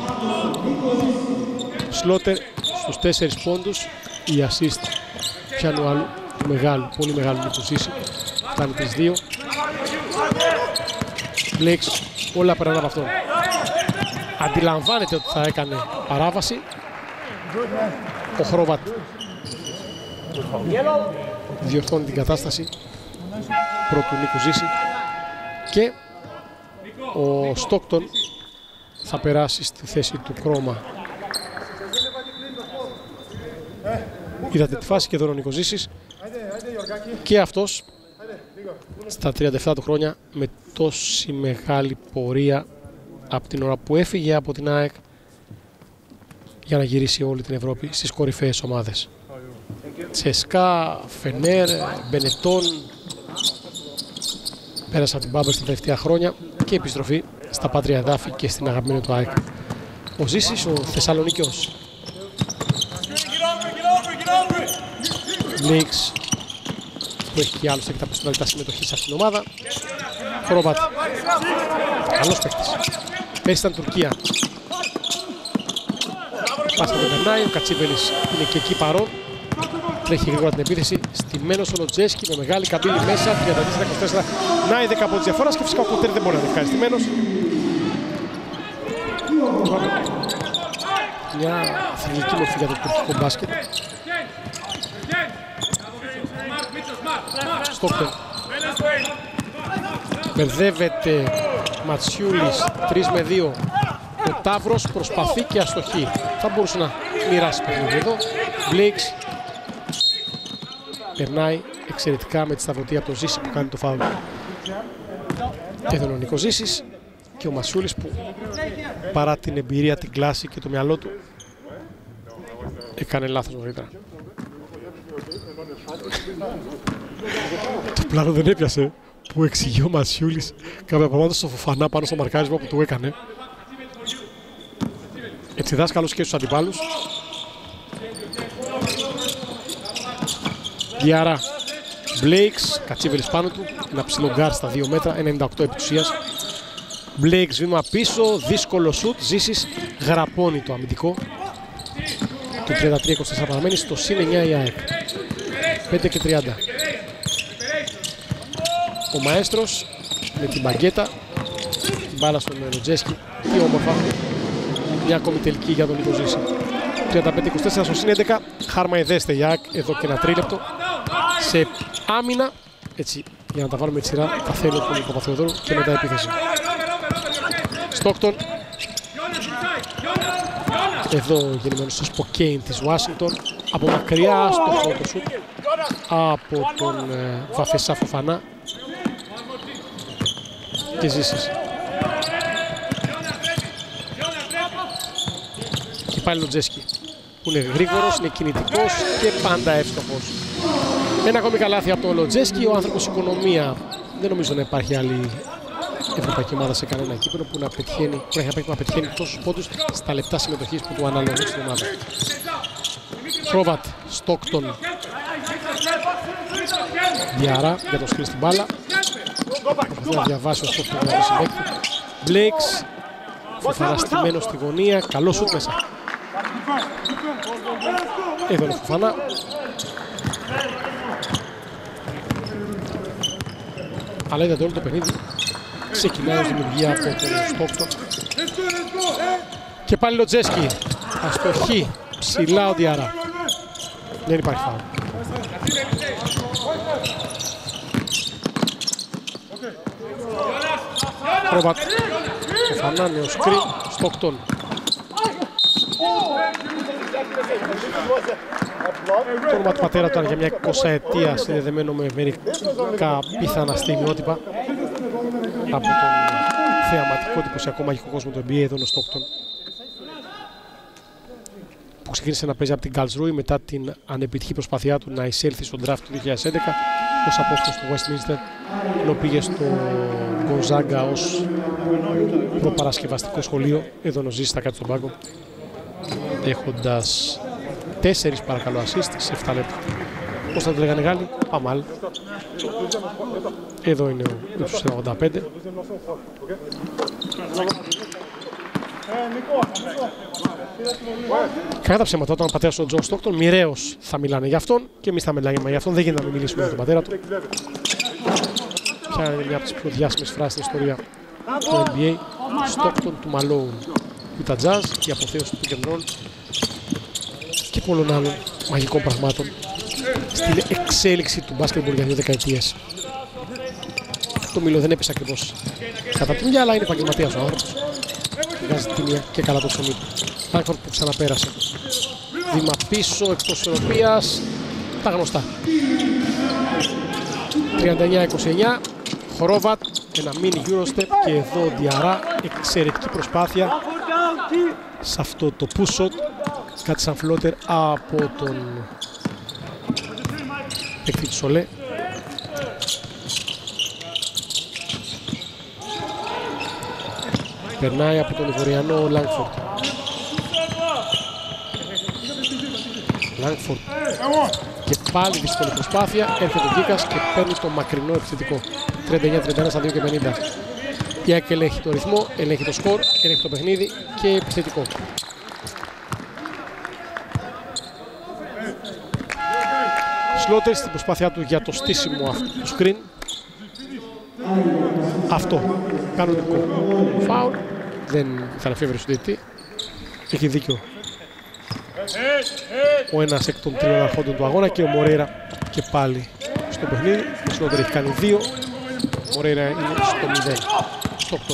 Σλότερ στους τέσσερις πόντους, η assist πιάνου άλλου, μεγάλου, πολύ μεγάλου με το Ζήση, φτάνει τις δύο. Μπλέξ, όλα περνάνε από αυτόν. Αντιλαμβάνεται ότι θα έκανε παράβαση. Ο Χρόβατ διορθώνει την κατάσταση πρώτου Νίκου Ζήση και ο Στόκτον θα περάσει στη θέση του Κρόμα. Είδατε τη φάση και εδώ ο Νίκος Ζήσης και αυτός στα τριάντα επτά του χρόνια με τόση μεγάλη πορεία από την ώρα που έφυγε από την ΑΕΚ για να γυρίσει όλη την Ευρώπη στις κορυφαίες ομάδες. Τσεσκά, Φενέρ, Μπενετόν, πέρασε από την Μπάμπερ στα τελευταία χρόνια και επιστροφή στα πάτρια εδάφη και στην αγαπημένη του ΑΕΚ. Ο Ζήσης, ο Θεσσαλονίκιος. Νίξ, που έχει και άλλωστε και τα περισσότερα λεπτά συμμετοχή σε αυτήν την ομάδα. Χρόβατ, καλός παίκτης. Πέρυσι ήταν Τουρκία. Πάσα δεν περνάει, ο Κατσίβελης είναι και εκεί παρόν. Τρέχει γρήγορα την επίθεση. Στημένος ο Λοτζέσκι με μεγάλη καμπύλη μέσα. τριάντα τέσσερα είκοσι τέσσερα. Να η δέκα από τις διαφοράς και φυσικά ο Κουτέρ δεν μπορεί να είναι ευχαριστημένος. Μια θρηλυκή μορφή για το τουρκικό μπάσκετ. Στόκτον. Μπερδεύεται Ματσιούλης, τρία με δύο. Ο Ταύρος προσπαθεί και αστοχεί. Θα μπορούσε να μοιράσει παιχνίδι εδώ. Μπλέξ περνάει εξαιρετικά με τη σταυρωτή από το Ζήση που κάνει το φάουλ. Εδώ είναι ο Νίκος Ζήσης και ο Μασιούλης που παρά την εμπειρία, την κλάση και το μυαλό του έκανε λάθος νωρίτερα. Το πλάνο δεν έπιασε που εξηγεί ο Μασιούλης κάποια πράγματα στο Φοφανά πάνω στο μαρκάρισμα που του έκανε. Έτσι δάσκαλος και στους αντιπάλους. Διάρα, Μπλέιξ, Κατσίβελης πάνω του, ένα ψηλό γκάρ στα δύο μέτρα, ενενήντα οκτώ επί της ουσίας. Μπλέιξ βήμα πίσω, δύσκολο σουτ, Ζήσης γραπώνει το αμυντικό. Το τριάντα τρία είκοσι τέσσερα παραμένει στο συν εννιά η ΑΕΚ. πέντε και τριάντα. Ο Μαέστρος με την μπαγκέτα, την μπάλα στον Λοτζέσκι, τι όμορφα. Μια ακόμη τελική για τον Νίκο Ζήση. τριάντα πέντε είκοσι τέσσερα στο συν έντεκα. Χάρμα εδέστε η ΑΕΚ εδώ και ένα τρίλεπτο. Σε άμυνα, έτσι για να τα βάλουμε τη σειρά, θα θέλει ο Παπαθεοδόρου και μετά επίθεση. Στόκτον. Εδώ γεννημένος στο Σποκέιν της Ουάσιγκτον. Από μακριά στο φώτο σουτ από τον ε, Βαφεσά Φοφανά και Ζήσης. Και πάλι Λοτζέσκι που είναι γρήγορος, είναι κινητικός και πάντα εύστοχος. Ένα ακόμη καλάθι από τον Λοτζέσκι, ο άνθρωπος οικονομία. Δεν νομίζω να υπάρχει άλλη ευρωπαϊκή ομάδα σε κανένα κύπελο που να πετυχαίνει, που έχει να πετυχαίνει τόσους πόντους στα λεπτά συμμετοχής που του αναλογούν στην ομάδα. Χρόβατ, Στόκτον, Διάρα για το σκριν στην μπάλα. Προσπαθεί να διαβάσει ο Στόκτον για το συμπαίκτη. Μπλέιξ, Φοφανά στημένος στη γωνία, καλό σουτ μέσα. Εδώ είναι ο Φοφανά. Αλλά είδατε όλο το παιχνίδι ξεκινάει ως δημιουργία από τον Στόκτον. Και πάλι Λοτζέσκι, αστοχή, ψηλά ο Διάρα. Δεν υπάρχει φάουλ. Χρόβατ, Φοφανά, νέο σκριν, Στόκτον. Το όνομα του πατέρα του ήταν για μια εικοσαετία συνδεδεμένο με μερικά πιθανά στιγμιότυπα από τον θεαματικό εντυπωσιακό μαγικό κόσμο του N B A. Εδώ είναι ο Στόκτον που ξεκίνησε να παίζει από την Karlsruhe μετά την ανεπιτυχή προσπάθειά του να εισέλθει στον draft του δύο χιλιάδες έντεκα ως απόφυτος του Westminster, ενώ πήγε στο Γκονζάγκα ως προπαρασκευαστικό σχολείο. Εδώ ο Ζήσης θα κάτσει στον πάγκο, έχοντας τέσσερις παρακαλώ assist σε επτά λεπτά. Πώς θα το λέγανε οι Γάλλοι, Παμάλ. Εδώ είναι ο ύψος ένα ογδόντα πέντε. Κατά τα ψέματα, όταν ο πατέρας του Τζον Στόκτον, μοιραίως θα μιλάνε για αυτόν και εμείς θα μιλάμε για αυτόν. Δεν γίνεται να μην μιλήσουμε για τον πατέρα του. Ποια είναι μια από τις πιο διάσημες φράσεις στην ιστορία του N B A. Στόκτον του Μαλόουν, του Jazz, η αποθέωση του pick and roll και πολλών άλλων μαγικών πραγμάτων στην εξέλιξη του μπάσκετμπολ για δύο δεκαετίες. Το Μίλο δεν έπεσε ακριβώς κατά την μια, αλλά είναι επαγγελματίας ο άνθρωπος. Βγάζει τη μία και καλά το ψωμί του. Λάγκφορντ που ξαναπέρασε. Βήμα πίσω, εκτός ισορροπίας. Τα γνωστά. τριάντα εννιά είκοσι εννιά. Χορόβατ, ένα mini Eurostep και εδώ ο Διαρά. Εξαιρετική προσπάθεια σε αυτό το push shot. Κάτι σαν φλότερ από τον παίκτη του Σολέ. Περνάει από τον Ιβοριανό Λάγκφορντ. Λάγκφορντ. Και πάλι δύσκολη προσπάθεια. Έρχεται ο Γκίκας και παίρνει το μακρινό επιθετικό. τριάντα εννιά τριάντα ένα στα δύο και πενήντα. Η ΑΕΚ ελέγχει το ρυθμό, ελέγχει το σκορ, ελέγχει το παιχνίδι και επιθετικό. Σλότερ στην προσπάθειά του για το στήσιμο αυτού του screen. Αυτό. Κανονικό. Φάουλ. Δεν θα αναφεύγει στον διαιτητή. Έχει δίκιο ο ένας εκ των τριών αρχόντων του αγώνα και ο Μορέιρα και πάλι στο παιχνίδι. Ο Σλότερ έχει κάνει δύο. Ο Μορέιρα είναι στο μηδέν. Στόκτον.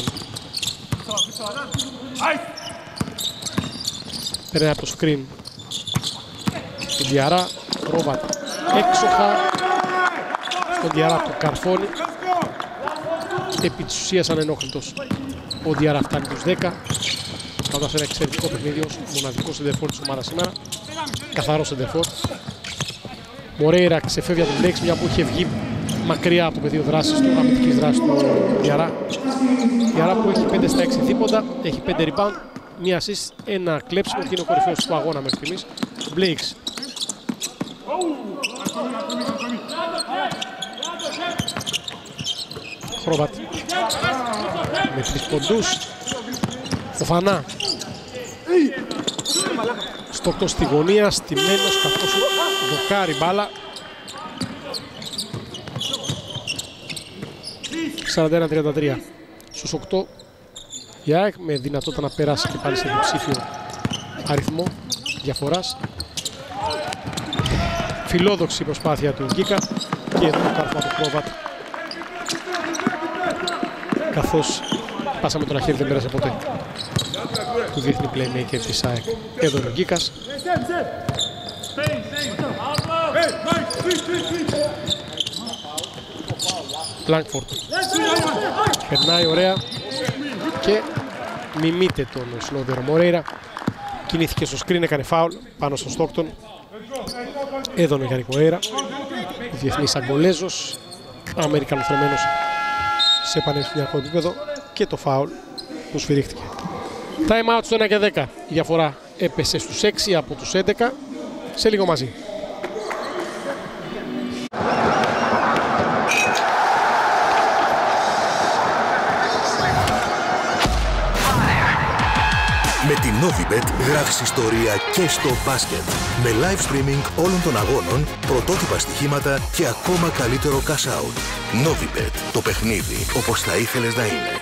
Περνάει από το screen του Διαρά. Ρόβατ έξοχα στον Διαρά του καρφώνει. Επί της ουσίας ανενόχλητος ο Διαρά φτάνει τους δέκα, κάνοντας ένα εξαιρετικό παιχνίδι ως μοναδικό σεντερφόρ της ομάδας σήμερα. Καθαρό σεντερφόρ. Μορέιρα ξεφεύγει από τον Λέξ, μια που είχε βγει μακριά από το πεδίο δράσης του, αμυντικής δράσης του Διαρά. Διαρά που έχει πέντε στα έξι δίποτα, έχει πέντε rebound, μία assist, ένα κλέψιμο και είναι ο κορυφαίος του αγώνα μέχρι στιγμής. Μπλέιξ. Χρόβατ με τρεις ποντούς. Φοφανά. Στόκτον στη γωνία, στημένος καθώς δοκάρει μπάλα. σαράντα ένα τριάντα τρία. Στους οκτώ η ΑΕΚ με δυνατότητα να περάσει και πάλι σε διψήφιο αριθμό διαφοράς. Φιλόδοξη η προσπάθεια του Γκίκα και εδώ το κάρφωμα του Χρόβατ. Καθώς πάσα με τον αχέρι δεν πέρασε ποτέ του διεθνή playmaker της ΑΕΚ. Εδώ είναι ο Γκίκας. Λάγκφορντ. Περνάει ωραία και μιμείται τον Σλότερ Μορέιρα. Κινήθηκε στο screen, έκανε φάουλ πάνω στον Στόκτον. Εδώ είναι ο Γιάννη Μορέιρα, ο διεθνής Αγκολέζος, Αμερικανοθρεμένος σε πανεπιστημιακό επίπεδο και το φάουλ που σφυρίχτηκε. Time out στο ένα και δέκα. Η διαφορά έπεσε στους έξι από τους έντεκα. Σε λίγο μαζί. Με την Novibet γράφεις ιστορία και στο μπάσκετ. Με live streaming όλων των αγώνων, πρωτότυπα στοιχήματα και ακόμα καλύτερο cash out. Novibet, το παιχνίδι όπως θα ήθελες να είναι.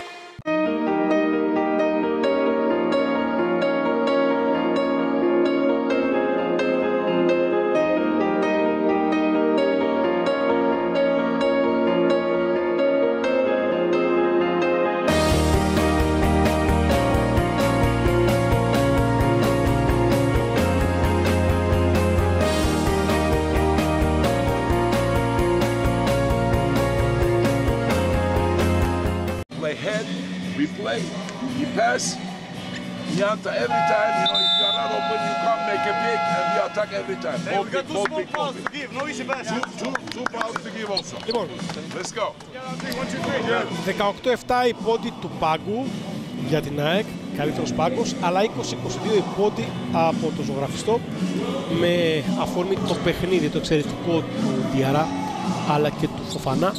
Every time, you know, if you are not open, you can't make a pick, and we are attack every time. More big, more big, more big. Two, two, two balls to give also. Λοιπόν, Let's go. δεκαοκτώ επτά η πόντι του πάγκου για την ΑΕΚ, καλύτερος πάγκος, αλλά είκοσι είκοσι δύο η πόντι από το ζωγραφιστό με αφορμή το παιχνίδι, το εξαιρετικό του Διαρά αλλά και του Φοφανά.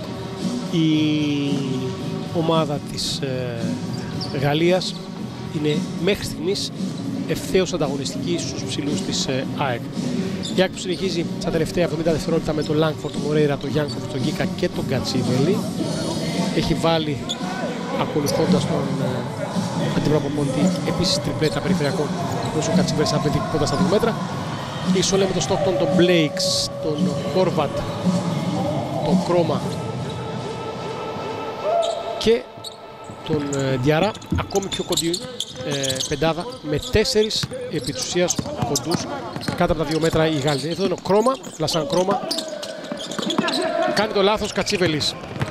Η ομάδα της ε, Γαλλίας είναι μέχρι στιγμής ευθέως ανταγωνιστική στους ψηλούς της ε, ΑΕΚ. Η ΑΕΚ που συνεχίζει στα τελευταία εβδομήντα δευτερόλεπτα με τον Λάγκφορντ, τον Μορέιρα, τον Γιάνκοφ, τον Γκίκα και τον Κατσίβελη. Έχει βάλει, ακολουθώντας τον ε, αντιπροπονητή, επίσης τριπλέτα περιφερειακών, όσο ο Κατσίβελης θα πέτει κοντά στα δύο μέτρα. Η Σολέ με τον Στόκτον, τον Μπλέικς, τον Χόρβατ, τον Κρόμα και τον ε, Διαρά, ακόμη πιο κοντή ε, πεντάδα με τέσσερις επί της ουσίας κοντούς κάτω από τα δύο μέτρα οι Γάλλοι. Εδώ είναι ο Κρόμα, Λασάν Κρόμα, κάνει το λάθος Κατσίβελης,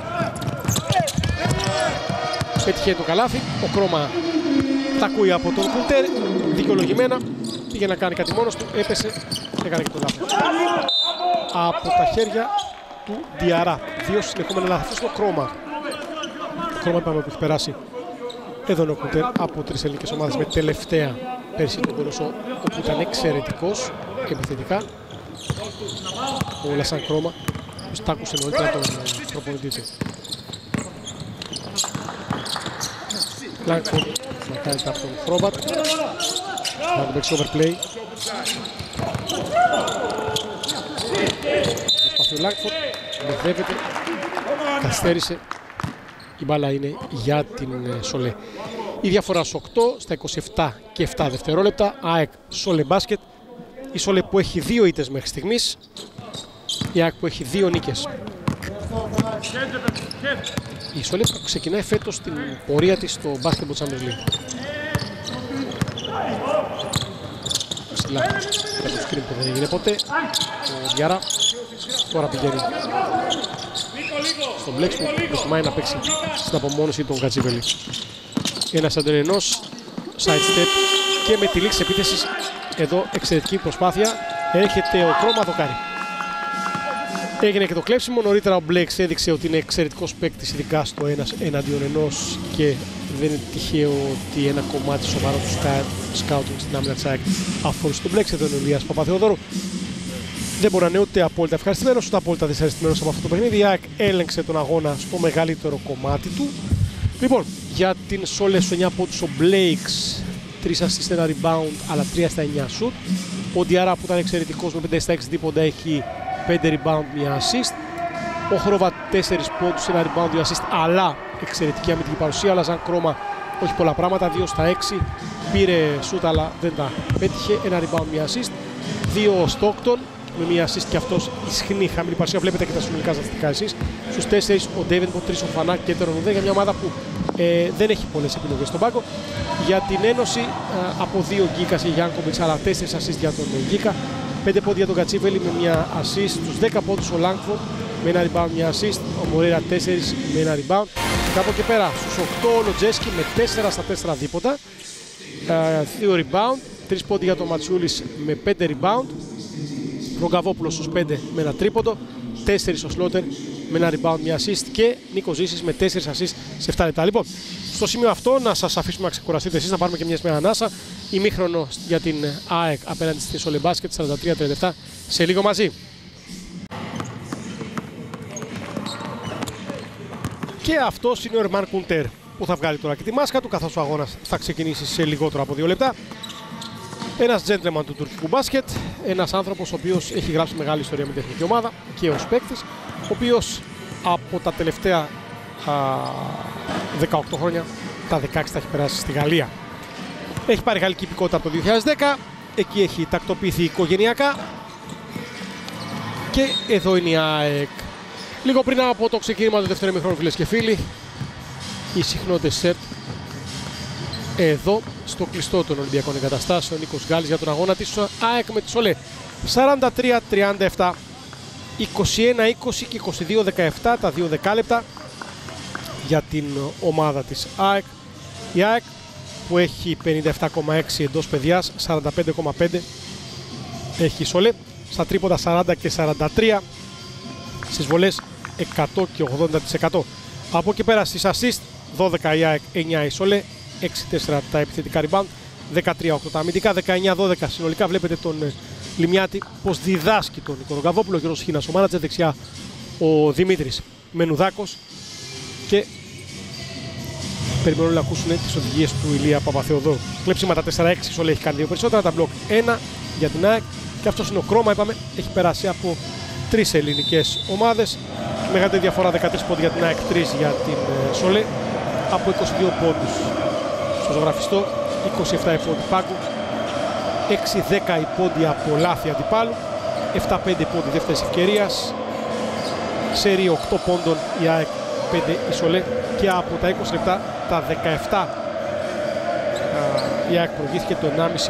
πετυχαίνει το καλάθι. Ο Κρόμα τα ακούει από τον Κουντέρ, δικαιολογημένα, πήγε να κάνει κάτι μόνος του, έπεσε, έκανε και το λάθος από τα χέρια του Διαρά. Δύο συνεχόμενα λάθη. Αυτό είναι ο Κρόμα. Ο Κρόμα είπαμε που έχει περάσει. Εδώ είναι ο Κουντέρ από τρεις ελληνικές ομάδες με τελευταία πέρσι τον Κολοσσό, όπου ήταν εξαιρετικός επιθετικά. Ο Λασάν Κρόμα, που τα άκουσε νωρίτερα τον προπονητή του. Λάγκφορντ θα κάνει τα από τον Χόρβατ. Θα τον παίξει overplay. Προσπαθεί ο Λάγκφορντ, μπερδεύεται, καθυστέρησε. Η μπάλα είναι για την Σολέ. Η διαφορά στους οκτώ στα είκοσι επτά και επτά δευτερόλεπτα. ΑΕΚ Σολέ μπάσκετ. Η Σολέ που έχει δύο ήττες μέχρι στιγμής. Η ΑΕΚ που έχει δύο νίκες. Η Σολέ που ξεκινάει φέτος την πορεία της στο Basketball Champions League. Ψηλά, για το screen που δεν έγινε ποτέ. Ο Διαρά τώρα πηγαίνει στον Μπλέξ που προτιμάει να παίξει στην απομόνωση των Κατσίβελη. Ένας αντρενός, side step και με τη λήξη επίθεσης εδώ εξαιρετική προσπάθεια. Έρχεται ο Κρόμα, δοκάρι. Έγινε και το κλέψιμο. Νωρίτερα ο Μπλέξ έδειξε ότι είναι εξαιρετικός παίκτης, ειδικά στο ένας εναντίον ενός, και δεν είναι τυχαίο ότι ένα κομμάτι σοβαρό του σκάουτινγκ στην άμυνα της ΑΕΚ αφορούσε τον Μπλέξ. Εδώ είναι ο Ηλίας Παπαθεοδόρου. Δεν μπορεί να είναι ούτε απόλυτα ευχαριστημένος ούτε απόλυτα δυσαρεστημένος από αυτό το παιχνίδι. Η ΑΕΚ έλεγξε τον αγώνα στο μεγαλύτερο κομμάτι του. Λοιπόν, για την Σόλε στο εννιά πόντους ο Μπλέικς, τρία assist, ένα rebound, αλλά τρία στα εννιά shoot. Ο Διαρά που ήταν εξαιρετικός με πέντε στα έξι δίποντα έχει πέντε rebound, μία assist. Ο Χόρβατ τέσσερα πόντους, ένα rebound, δύο assist, αλλά εξαιρετική αμυντική παρουσία. Ο Λασάν Κρόμα όχι πολλά πράγματα, δύο στα έξι, πήρε shoot αλλά δεν τα πέτυχε, ένα rebound, μία assist. Δύο ο Στόκτον με μία assist και αυτός ισχνή χαμηλή παρουσία. Βλέπετε και τα συνολικά στατιστικά εσείς. Στους τέσσερις ο Ντέβινπορ, τρεις ο Φανά και τέσσερα ο Νουδέ, για μια ομάδα που ε, δεν έχει πολλές επιλογές στον πάγκο. Για την Ένωση ε, από δύο Γκίκας και Γιάνκοβιτς, αλλά τέσσερις assist για τον Γκίκα. πέντε πόντια για τον Κατσίβελη με μια assist. Στους δέκα πόντους ο Λάγκφορντ με ένα rebound, μια assist. Ο Μορέιρα τέσσερα με ένα rebound. Και από εκεί πέρα στους οκτώ ο Λοτζέσκι με τέσσερα στα τέσσερα δίποτα. Ε, δύο rebound. τρία πόντια για τον Ματσιούλης με πέντε rebound. Ο Γκαβόπουλος στους πέντε με ένα τρίποντο. τέσσερα ο Σλότερ με ένα rebound, μια assist. Και Νίκος Ζήσης με τέσσερα assist σε επτά λεπτά. Λοιπόν, στο σημείο αυτό να σας αφήσουμε να ξεκουραστείτε εσείς, να πάρουμε και μια σημαία ανάσα. Ημίχρονο για την ΑΕΚ απέναντι στη Σολέ Μπάσκετ, σαράντα τρία τριάντα επτά. Σε λίγο μαζί. Και αυτός είναι ο Ερμάν Κουντέρ που θα βγάλει τώρα και τη μάσκα του, καθώς ο αγώνας θα ξεκινήσει σε λιγότερο από δύο λεπτά. Ένας gentleman του τουρκικού μπάσκετ, ένας άνθρωπος ο οποίος έχει γράψει μεγάλη ιστορία με την εθνική ομάδα και ως παίκτης, ο οποίος από τα τελευταία α, δεκαοκτώ χρόνια, τα δεκαέξι τα έχει περάσει στη Γαλλία. Έχει πάρει γαλλική υπηκότητα από το δύο χιλιάδες δέκα, εκεί έχει τακτοποιηθεί οικογενειακά και εδώ είναι η ΑΕΚ. Λίγο πριν από το ξεκίνημα του δεύτερου ημιχρόνου, φίλες και φίλοι, οι συχνότητες ΣΕΡΤ εδώ στο κλειστό των Ολυμπιακών Εγκαταστάσεων. Νίκος Γκάλης για τον αγώνα της ΑΕΚ με τη Σολέ. σαράντα τρία τριάντα επτά, είκοσι ένα είκοσι και είκοσι δύο δεκαεπτά τα δύο δεκάλεπτα για την ομάδα της ΑΕΚ. Η ΑΕΚ που έχει πενήντα επτά κόμμα έξι εντός παιδιάς, σαράντα πέντε κόμμα πέντε έχει Σολέ. Στα τρίποντα σαράντα και σαράντα τρία. Στις βολές εκατό και ογδόντα τοις εκατό. Από εκεί πέρα στις assist δώδεκα η ΑΕΚ, εννιά η Σολέ, έξι τέσσερα τα επιθετικά rebound, δεκατρία οκτώ τα αμυντικά, δεκαεννιά δώδεκα συνολικά. Βλέπετε τον Λιμιάτη πως διδάσκει τον Νικοδογκαβόπουλο, ο Γιώργος Χίνας, ο μάνατζερ, δεξιά ο Δημήτρης Μενουδάκος, και περιμένουν να ακούσουν τις οδηγίες του Ηλία Παπαθεοδόρου. Κλέψιματα τέσσερα έξι, η Σολέ έχει κάνει δύο περισσότερα, τα μπλοκ ένα για την ΑΕΚ, και αυτός είναι ο Κρόμα, είπαμε, έχει περάσει από τρεις ελληνικές ομάδες. Μεγαλύτερη διαφορά δεκατρείς πόντοι για την ΑΕΚ, τρεις για την Σολέ, από είκοσι δύο πόντους στο ζωγραφιστό, είκοσι επτά η πόντοι πάγκου, έξι δέκα η πόντοι από λάθη αντιπάλου, επτά πέντε η πόντοι δεύτερης ευκαιρίας, σερί οκτώ πόντων η ΑΕΚ, πέντε η Σολέ, και από τα είκοσι λεπτά τα δεκαεπτά α, η ΑΕΚ προηγήθηκε, το ενάμιση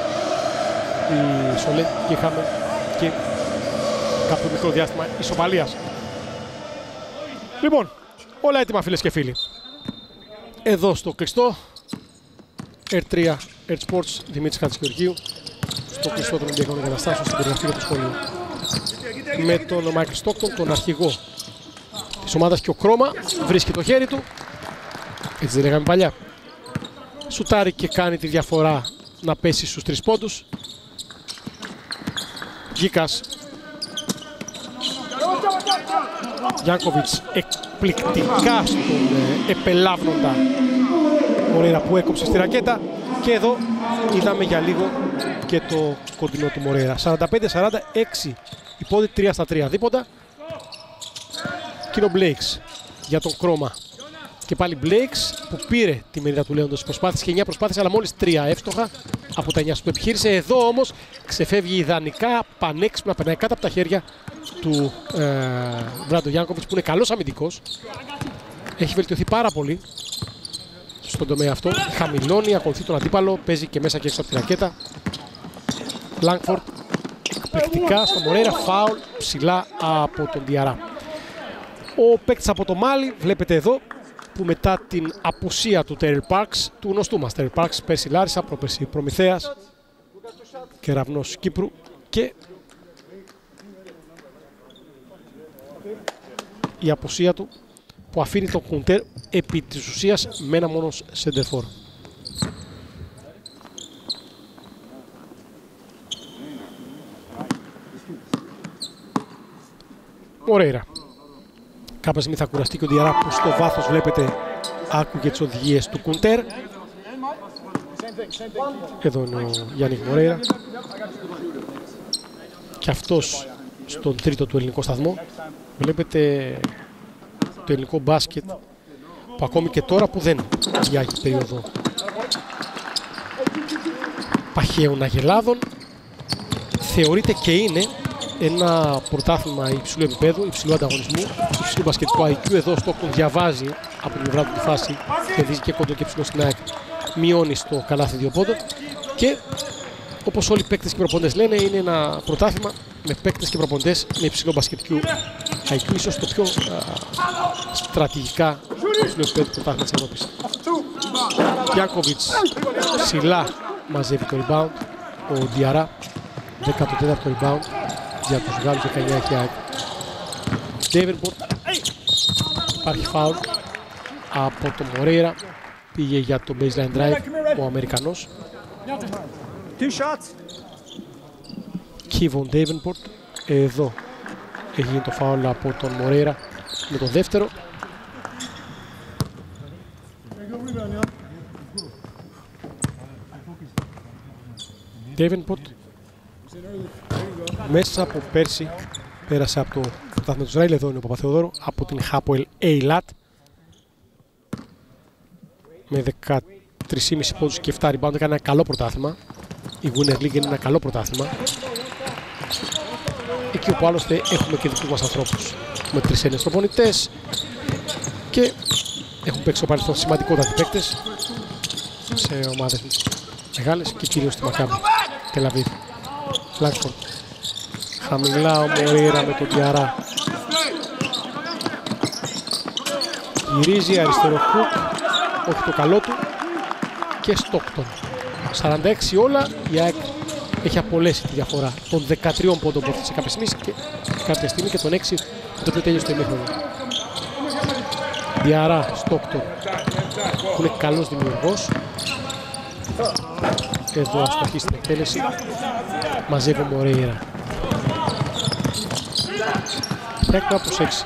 η Σολέ, και είχαμε και κάποιο μικρό διάστημα ισοπαλίας. Λοιπόν, όλα έτοιμα φίλες και φίλοι. Εδώ στο κλειστό ερ τρία Earth Sports, Δημήτρης Χατζηγεωργίου, στο κλειστό των Ολυμπιακών Εγκαταστάσεων στην περιοχή του σχολείου. Με τον Μάικλ Στόκτον, τον αρχηγό της ομάδας, και ο Κρόμα βρίσκει το χέρι του, έτσι δεν λέγαμε παλιά. Σουτάρει και κάνει τη διαφορά να πέσει στους τρεις πόντους. Γκίκας. Γιάνκοβιτς εκπληκτικά στον ε, επελάβνοντα Μορέιρα που έκοψε στη ρακέτα, και εδώ είδαμε για λίγο και το κοντινό του Μορέιρα. σαράντα πέντε σαράντα έξι η πόντι, τρία στα τρία δίποντα. Κύριο Μπλέικς για τον Κρόμα, και πάλι Μπλέικς που πήρε τη μερίδα του Λέοντος, προσπάθησε και εννιά προσπάθειες, αλλά μόλις τρία εύστοχα από τα εννιά που επιχείρησε. Εδώ όμως ξεφεύγει ιδανικά, πανέξυπνα, περνάει κάτω από τα χέρια του ε, Βράντο Γιάνκοβιτς, που είναι καλός αμυντικός. Έχει βελτιωθεί πάρα πολύ στον τομέα αυτό. Χαμηλώνει, ακολουθεί τον αντίπαλο, παίζει και μέσα και έξω από τη ρακέτα. Λάγκφορντ εκπληκτικά στο Μορέιρα, φάουλ ψηλά από τον Διαρά. Ο παίκτης από το Μάλι, βλέπετε εδώ, που μετά την απουσία του Τέριλ Πάρξ, του γνωστού μας Τέριλ Πάρξ, πέρσι Λάρισα, πρόπερσι Προμηθέας, Κεραυνός Κύπρου, και η απουσία του που αφήνει τον Κουντέρ επί της ουσίας με ένα μόνο σεντερφόρ. Μορέιρα. Κάποια στιγμή θα κουραστεί και ο Διαρά, που στο βάθος βλέπετε άκουγε τις οδηγίες του Κουντέρ. Εδώ είναι ο Γιάννη Μορέιρα, και αυτός στον τρίτο του ελληνικό σταθμό. Βλέπετε το ελληνικό μπάσκετ που ακόμη και τώρα που δεν διάγει περίοδο παχαίων αγελάδων, θεωρείται και είναι ένα πρωτάθλημα υψηλού επίπεδου, υψηλού ανταγωνισμού, υψηλού μπασκετικού άι κιου. Εδώ στο τον διαβάζει από την πλευρά του τη φάση, κερδίζει και κόντο και ψηλό στην ΑΕΚ, μειώνει στο καλάθι δύο πόντων, και όπως όλοι οι παίκτες και προπονητές λένε, είναι ένα πρωτάθλημα με παίκτες και προπονητές με υψηλό μπασκετικού άι κιου, ίσως το πιο α, στρατηγικά υψηλό επίπεδο πρωτάθλημα της Ευρώπης. Γιάνκοβιτς ψηλά μαζεύει το rebound, ο Διαρά δέκατο τέταρτο rebound για τους Γάλλους, δεκαεννιά και ΑΕΚ. Ντέβενπορτ, υπάρχει φάουλ από τον Μορέιρα, πήγε για το baseline drive ο Αμερικανός. Κίβον Ντέβενπορτ, εδώ έχει γίνει το φάουλ από τον Μορέιρα με το δεύτερο. Ντέβενπορτ μέσα από πέρσι πέρασε από το πρωτάθλημα του Ισραήλ, εδώ είναι ο Παπαθεοδόρου, από την Χάποελ Έιλατ με δεκατρείς κόμμα πέντε πόντους και επτά rebound. Έκανε ένα καλό πρωτάθλημα. Η Winner League είναι ένα καλό πρωτάθλημα, εκεί όπου άλλωστε έχουμε και δικούς μας ανθρώπους. Έχουμε τρεις Έλληνες προπονητές και έχουν παίξει στο παρελθόν σημαντικότατοι παίκτες σε ομάδες μεγάλες και κυρίως στη Μακάμπι Τελαβίδ. Λάγκφορντ. Χαμηλά ο Μορέιρα με τον Διαρά. Γυρίζει αριστερό χουκ, όχι το καλό του, και Στόκτον. σαράντα έξι όλα, η ΑΕΚ έχει απολέσει τη διαφορά των δεκατρία πόντων που έφτασε κάποια στιγμή και, κάποια στιγμή και των έξι το οποίο τέλειωσε το ημίχρονο. Διαρά, Στόκτον, που είναι καλός δημιουργός. Εδώ αστοχή στην εκτέλεση. Μαζεύει ο Μορέιρα. Πέκνα προς έξι.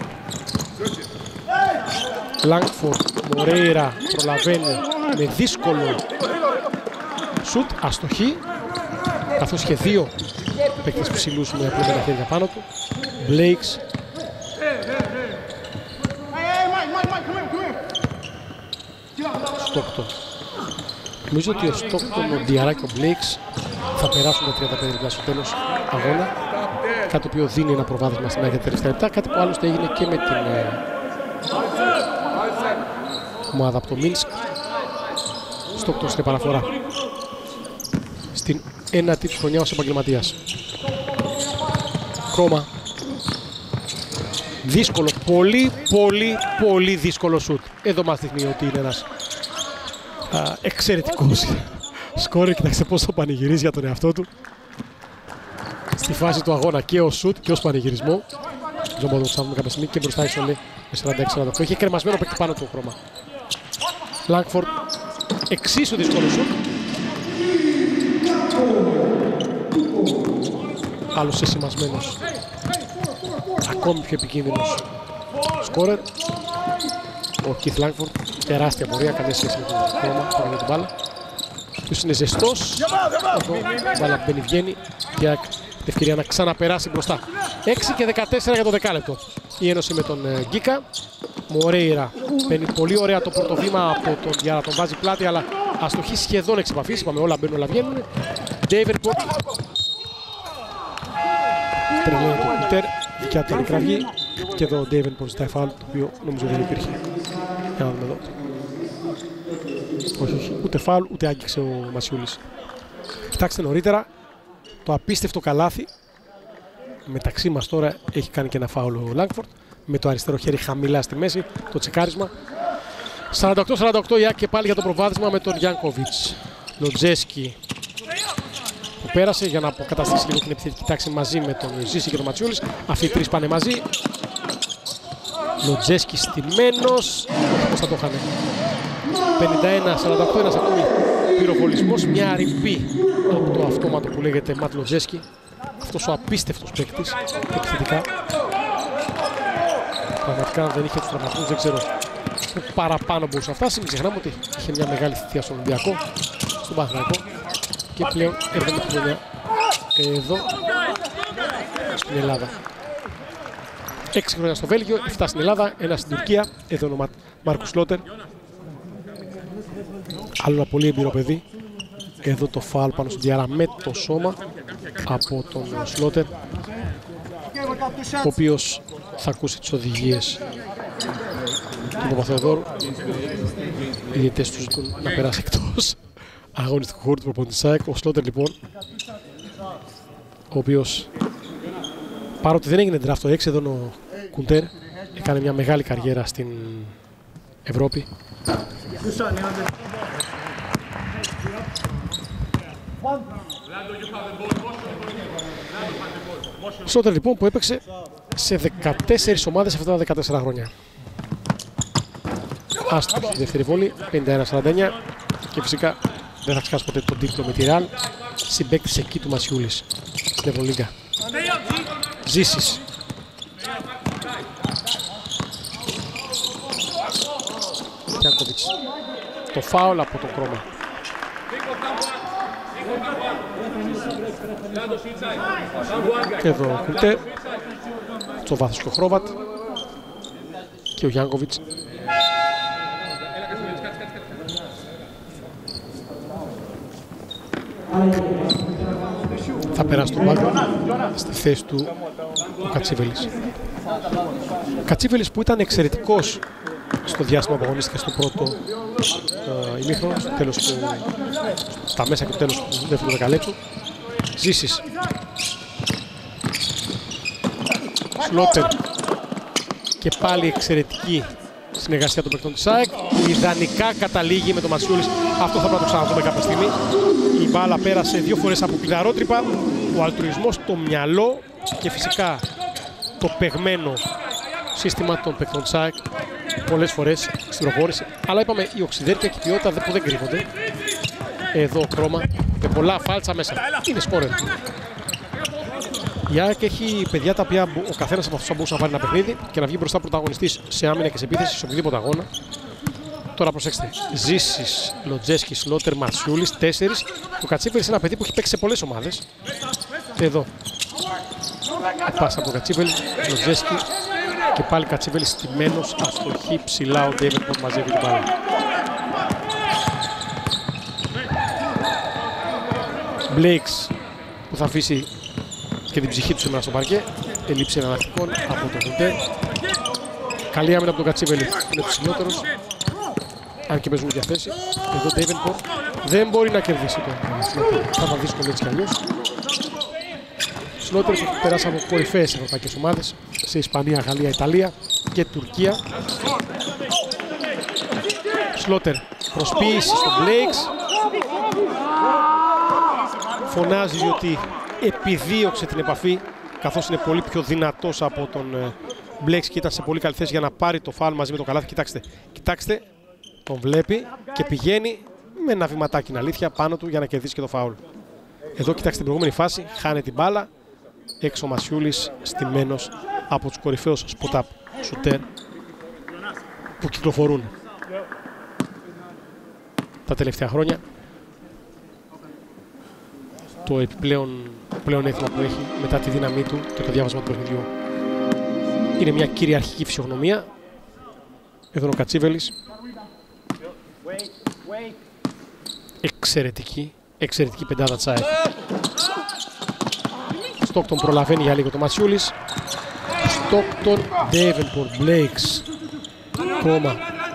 Λάγκφορντ, Μορέιρα προλαβαίνει με δύσκολο σουτ, αστοχή. Καθώς και δύο παίκτες ψηλούς με απλωμένα χέρια πάνω του. Μπλέικς. Στόκτον. Νομίζω ότι ο Στόκτον, ο Διαρά και ο Μπλέικς θα περάσουν τα τριάντα πέντε λεπτά στο τέλος αγώνα. Κάτι το οποίο δίνει ένα προβάδισμα στην άκρη τελευταία λεπτά. Κάτι που άλλωστε έγινε και με την ε, ομάδα από το Μίνσκ. Στόκτον στην επαναφορά. Στην ένατη του χρονιά ως επαγγελματίας. Κρόμα. Δύσκολο, πολύ, πολύ, πολύ δύσκολο σουτ. Εδώ μας δείχνει ότι είναι ένας α, εξαιρετικός σκόρερ. Κοιτάξτε πώς το πανηγυρίζει για τον εαυτό του. Στη φάση του αγώνα και ως σουτ και ως πανηγυρισμό. Δεν μπορούμε να το ψάχνουμε κάποια στιγμή και μπροστά έχει με σαράντα έξι σαράντα οκτώ. Είχε κρεμασμένο παίκτη πάνω του Κρόμα. Λάγκφορντ, εξίσου δύσκολο σουτ. Άλλος εσημασμένος, ακόμη πιο επικίνδυνος σκόρερ, ο Κιθ Λάγκφορντ, τεράστια πορεία, καμία σχέση με τον Κρόμα, τώρα για την μπάλα. Ποιος είναι ζεστός, εδώ η μπάλα μπαίνει βγαίνει και την ευκαιρία να ξαναπεράσει μπροστά. έξι και δεκατέσσερα για το δεκάλεπτο. Η ένωση με τον ε, Γκίκα. Μορέιρα παίρνει πολύ ωραία το πρώτο βήμα από τον Διάρα, τον βάζει πλάτη, αλλά αστοχή σχεδόν εξ επαφής. Είπαμε όλα μπαίνουν, όλα βγαίνουν. Ντέιβενπορτ. Τρελαίνει το Κουτέρ, δικιά του κραυγή. Και εδώ ο Ντέιβενπορτ ζητάει φάουλ, το οποίο νομίζω δεν υπήρχε. Για να δούμε εδώ. Όχι, όχι, ούτε φάουλ, ούτε άγγιξε ο Μασιούλης. Κοιτάξτε νωρίτερα το απίστευτο καλάθι. Μεταξύ μας τώρα έχει κάνει και ένα φάουλ ο Λάγκφορντ. Με το αριστερό χέρι χαμηλά στη μέση, το τσεκάρισμα. σαράντα οκτώ σαράντα οκτώ η ΑΕΚ και πάλι για το προβάδισμα με τον Γιάνκοβιτς. Λοτζέσκι που πέρασε για να αποκαταστήσει λίγο την επιθετική τάξη μαζί με τον Ζήση και τον Ματσιούλης. Αυτοί οι τρεις πάνε μαζί. Λοτζέσκι στημένος. Πώς θα το είχανε. πενήντα ένα σαράντα οκτώ, ένας ακόμη πυροβολισμός. Μια ρηπή από το αυτόματο που λέγεται Ματ Λοτζέσκι. Αυτός ο απίστευτος παίκτης επιθετικά. Πραγματικά αν δεν είχε τους τραυματισμούς δεν ξέρω που παραπάνω μπορούσε να φτάσει. Μην ξεχνάμε ότι είχε μια μεγάλη θητεία στον Ολυμπιακό, στον Παναθηναϊκό και πλέον έρχεται την χρονιά εδώ στην Ελλάδα. Έξι χρόνια στο Βέλγιο, εφτά στην Ελλάδα, ένα στην Τουρκία. Εδώ είναι ο Μάρκους Σλότερ. Άλλο ένα πολύ εμπειρό παιδί. Εδώ το φάουλ πάνω στον Διάρα με το σώμα από τον Σλότερ, ο οποίος θα ακούσει τις οδηγίες του Παπαθεοδόρου. Οι διαιτητές του ζητούν να περάσει εκτός αγωνιστικού χώρου του προπονητή ΣΑΕΚ. Ο Σλότερ λοιπόν, ο οποίος παρότι δεν έγινε draft το έξι, εδώ ο Κουντέρ έκανε μια μεγάλη καριέρα στην Ευρώπη. Σλότερ λοιπόν που έπαιξε σε δεκατέσσερις ομάδες αυτά τα δεκατέσσερα χρόνια. Άστοχη η δεύτερη βόλη, πενήντα ένα σαράντα εννιά και φυσικά δεν θα ξεχάσει ποτέ τον τίτλο με τη Ρεάλ. Συμπαίκτης εκεί του Μασιούλης στην Ευρωλίγκα. Ζήσης. Γιάνκοβιτς. Το φάουλ από το Κρόμα. Και εδώ ο Κουτέρ, στο βάθος και ο Χρόβατ και ο Γιάνκοβιτς. Θα περάσει τον πάγκο στη θέση του ο Κατσίβελης. Ο Κατσίβελης που ήταν εξαιρετικός στο διάστημα που αγωνίστηκε στο πρώτο uh, ημίχρονο, στο τέλος του, στα μέσα και το τέλος του δεύτερου δεκαλέπτου. Ζήσης. Σλότερ. Και πάλι εξαιρετική συνεργασία των παικτών της ΑΕΚ. Ιδανικά καταλήγει με τον Ματσιούλης Αυτό θα πρέπει να το ξαναδούμε κάποια στιγμή. Η μπάλα πέρασε δύο φορές από κλειδαρότρυπα. Ο αλτρουισμός στο μυαλό και φυσικά το παιγμένο σύστημα των παικτών της ΑΕΚ πολλές φορές στην προχώρηση. Αλλά είπαμε η οξυδέρκεια και η ποιότητα που δεν κρύβονται. Εδώ χρώμα με πολλά φάλτσα μέσα. Είναι σκόρερ. Η ΑΕΚ έχει παιδιά τα οποία ο καθένας από αυτούς θα μπορούσε να πάρει ένα παιχνίδι και να βγει μπροστά πρωταγωνιστής σε άμυνα και σε επίθεση σε οποιοδήποτε αγώνα. Τώρα προσέξτε. Ζήσης, Λοτζέσκι, Σλότερ, Ματσιούλης, τέσσερις. Ο Κατσίβελης είναι ένα παιδί που έχει παίξει σε πολλές ομάδες. Εδώ. Πάσα από τον Κατσίβελη, Λοτζέσκι και πάλι Κατσίβελης στημένος, αστοχή ψηλά ο Ντέιβενπορτ μαζεύει την μπάλα. Μπλέικς που θα αφήσει και την ψυχή του σήμερα στο παρκέ. Ελλείψη εναλλακτικών από τον Κουντέ. Καλή άμυνα από τον Κατσίβελη, είναι ψηλότερος. Αν και παίζουν διαθέσει. Εδώ Ντέιβενπορτ δεν μπορεί να κερδίσει το. Θα ήταν δύσκολο έτσι κι αλλιώς. Σλότερ που περάσει από κορυφαίες ευρωπαϊκές ομάδες σε Ισπανία, Γαλλία, Ιταλία και Τουρκία. Σλότερ προσποίηση στον Μπλέικς. Φωνάζει διότι επιδίωξε την επαφή καθώς είναι πολύ πιο δυνατός από τον Μπλέικς και ήταν σε πολύ καλή θέση για να πάρει το φάουλ μαζί με το καλάθι. Κοιτάξτε, κοιτάξτε, τον βλέπει και πηγαίνει με ένα βηματάκι, είναι αλήθεια, πάνω του για να κερδίσει και το φάουλ. Εδώ κοιτάξτε την προηγούμενη φάση, χάνει την μπάλα. Έξω ο Μασιούλης στημένος από τους κορυφαίους spot-up shooter που κυκλοφορούν τα τελευταία χρόνια. Το επιπλέον πλέον έθιμα που έχει μετά τη δύναμή του και το διάβασμα του παιχνιδιού είναι μια κυριαρχική φυσιογνωμία. Εδώ ο Κατσίβελης. Εξαιρετική, εξαιρετική πεντάδα της ΑΕΚ. Στόκτον προλαβαίνει για λίγο το Ματσιούλης. Στόκτον, Ντέιβενπορτ, Μπλέικς, Κόμα.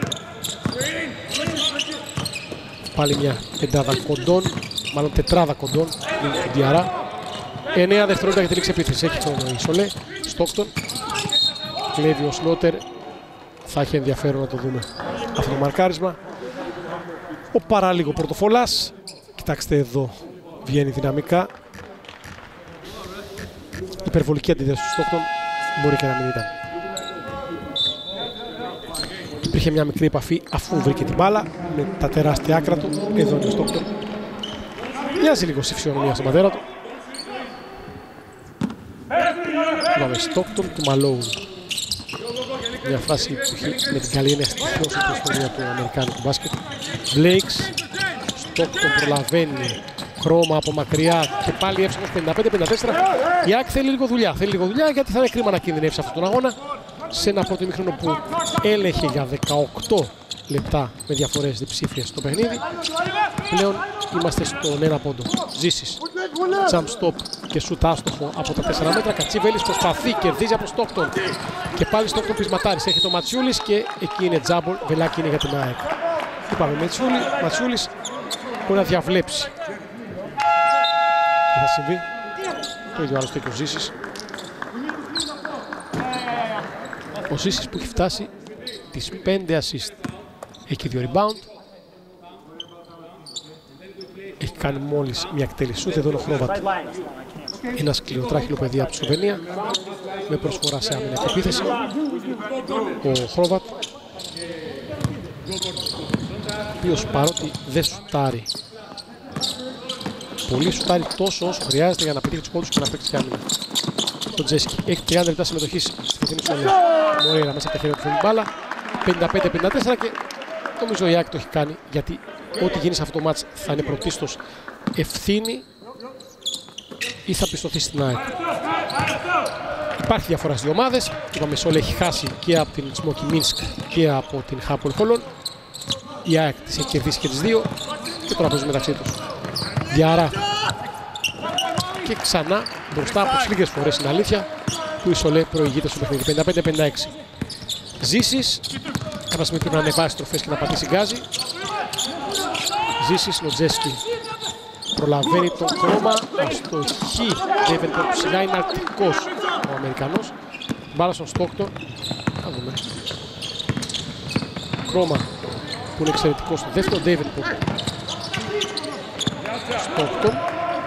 Πάλι μια πεντάδα κοντών, μάλλον τετράδα κοντών, είναι του Διαρά. εννέα δευτερόλεπτα για τη λήξη επίθεση, έχει χρόνο η Σολέ. Στόκτον, κλέβει ο Σλότερ, θα έχει ενδιαφέρον να το δούμε αυτό το μαρκάρισμα. Ο παράλιγο Πορτοφολάς, κοιτάξτε εδώ, βγαίνει δυναμικά. Υπερβολική αντίδραση του Στόκτον μπορεί και να μην ήταν. Υπήρχε μια μικρή επαφή αφού βρήκε την μπάλα με τα τεράστια άκρα του. Εδώ είναι ο Στόκτον. Μοιάζει λίγο στη φυσιογνωμία στον πατέρα του. Είδαμε Στόκτον του Μαλόουν. Μια φράση που έχει με την καλή έννοια στοιχειώσει την ιστορία του αμερικάνικου μπάσκετ. Μπλέικς, Στόκτον προλαβαίνει. Χρώμα από μακριά και πάλι εύσχος πενήντα πέντε πενήντα τέσσερα. Η ΑΕΚ θέλει λίγο δουλειά. Θέλει λίγο δουλειά γιατί θα είναι κρίμα να κινδυνεύσει αυτόν τον αγώνα. Σε ένα πρώτο ημίχρονο που έλεγχε για δεκαοκτώ λεπτά με διαφορές διψήφιες στο παιχνίδι. Πλέον είμαστε στον ένα πόντο. Ζήσης, jump stop και shoot άστοχο από τα τέσσερα μέτρα. Κατσίβελης προσπαθεί, κερδίζει από Στόκτον. Και πάλι Στόκτον πεισματάρης. Έχει το Ματσιούλης και εκεί είναι τζάμπολ. Βελάκι είναι για την ΑΕΚ. Είπαμε Ματσιούλης μπορεί να διαβλέψει. Τι θα συμβεί, το ίδιο άλλωστε και ο Ζήσης. Ο Ζήσης που έχει φτάσει τις πέντε assist. Έχει και δύο rebound. Έχει κάνει μόλις μια εκτέλεση ούτε εδώ είναι ο Χρόβατ. Ένα σκληροτράχυλο παιδί από τη Σλοβενία με προσφορά σε άμυνα και επίθεση. Ο Χρόβατ, ο οποίος παρότι δεν σουτάρει πολύ, σουτάρει τόσο όσο χρειάζεται για να πετύχει τους πόντους και να παίξει άμυνα. Το Τζέσκι έχει τριάντα λεπτά συμμετοχής στη φετινή σχολεία. Μωρέιρα μέσα από τα χέρια του φέρνει μπάλα. πενήντα πέντε πενήντα τέσσερα και νομίζω η ΑΕΚ το έχει κάνει γιατί ό,τι γίνει σε αυτό το μάτς θα είναι πρωτίστως ευθύνη ή θα πιστωθεί στην ΑΕΚ. Υπάρχει διαφορά στις δύο ομάδες. Η Μεσόλα έχει χάσει και από την Σμόκι Μίνσκ και από την Χάπολ Χολόν. Η ΑΕΚ τις έχει κερδίσει και τις δύο και τώρα παίζουν μεταξύ τους. Διαρά και ξανά μπροστά από τις λίγες φορές είναι αλήθεια που η Σολέ προηγείται στο παιχνίδι. πενήντα πέντε πενήντα έξι. Ζήσης, κάποια στιγμή πρέπει να ανεβάσει τροφές και να πατήσει γκάζι. Ζήσης, Λοτζέσκι προλαβαίνει το χρώμα, αστοχή. Ντέιβενπορτ που σιγά είναι αρτικός ο Αμερικανός. Μπάλα στον Στόκτον. Θα δούμε. Χρώμα που είναι εξαιρετικό στο δεύτερο. Ντέιβενπορτ Στόκτον.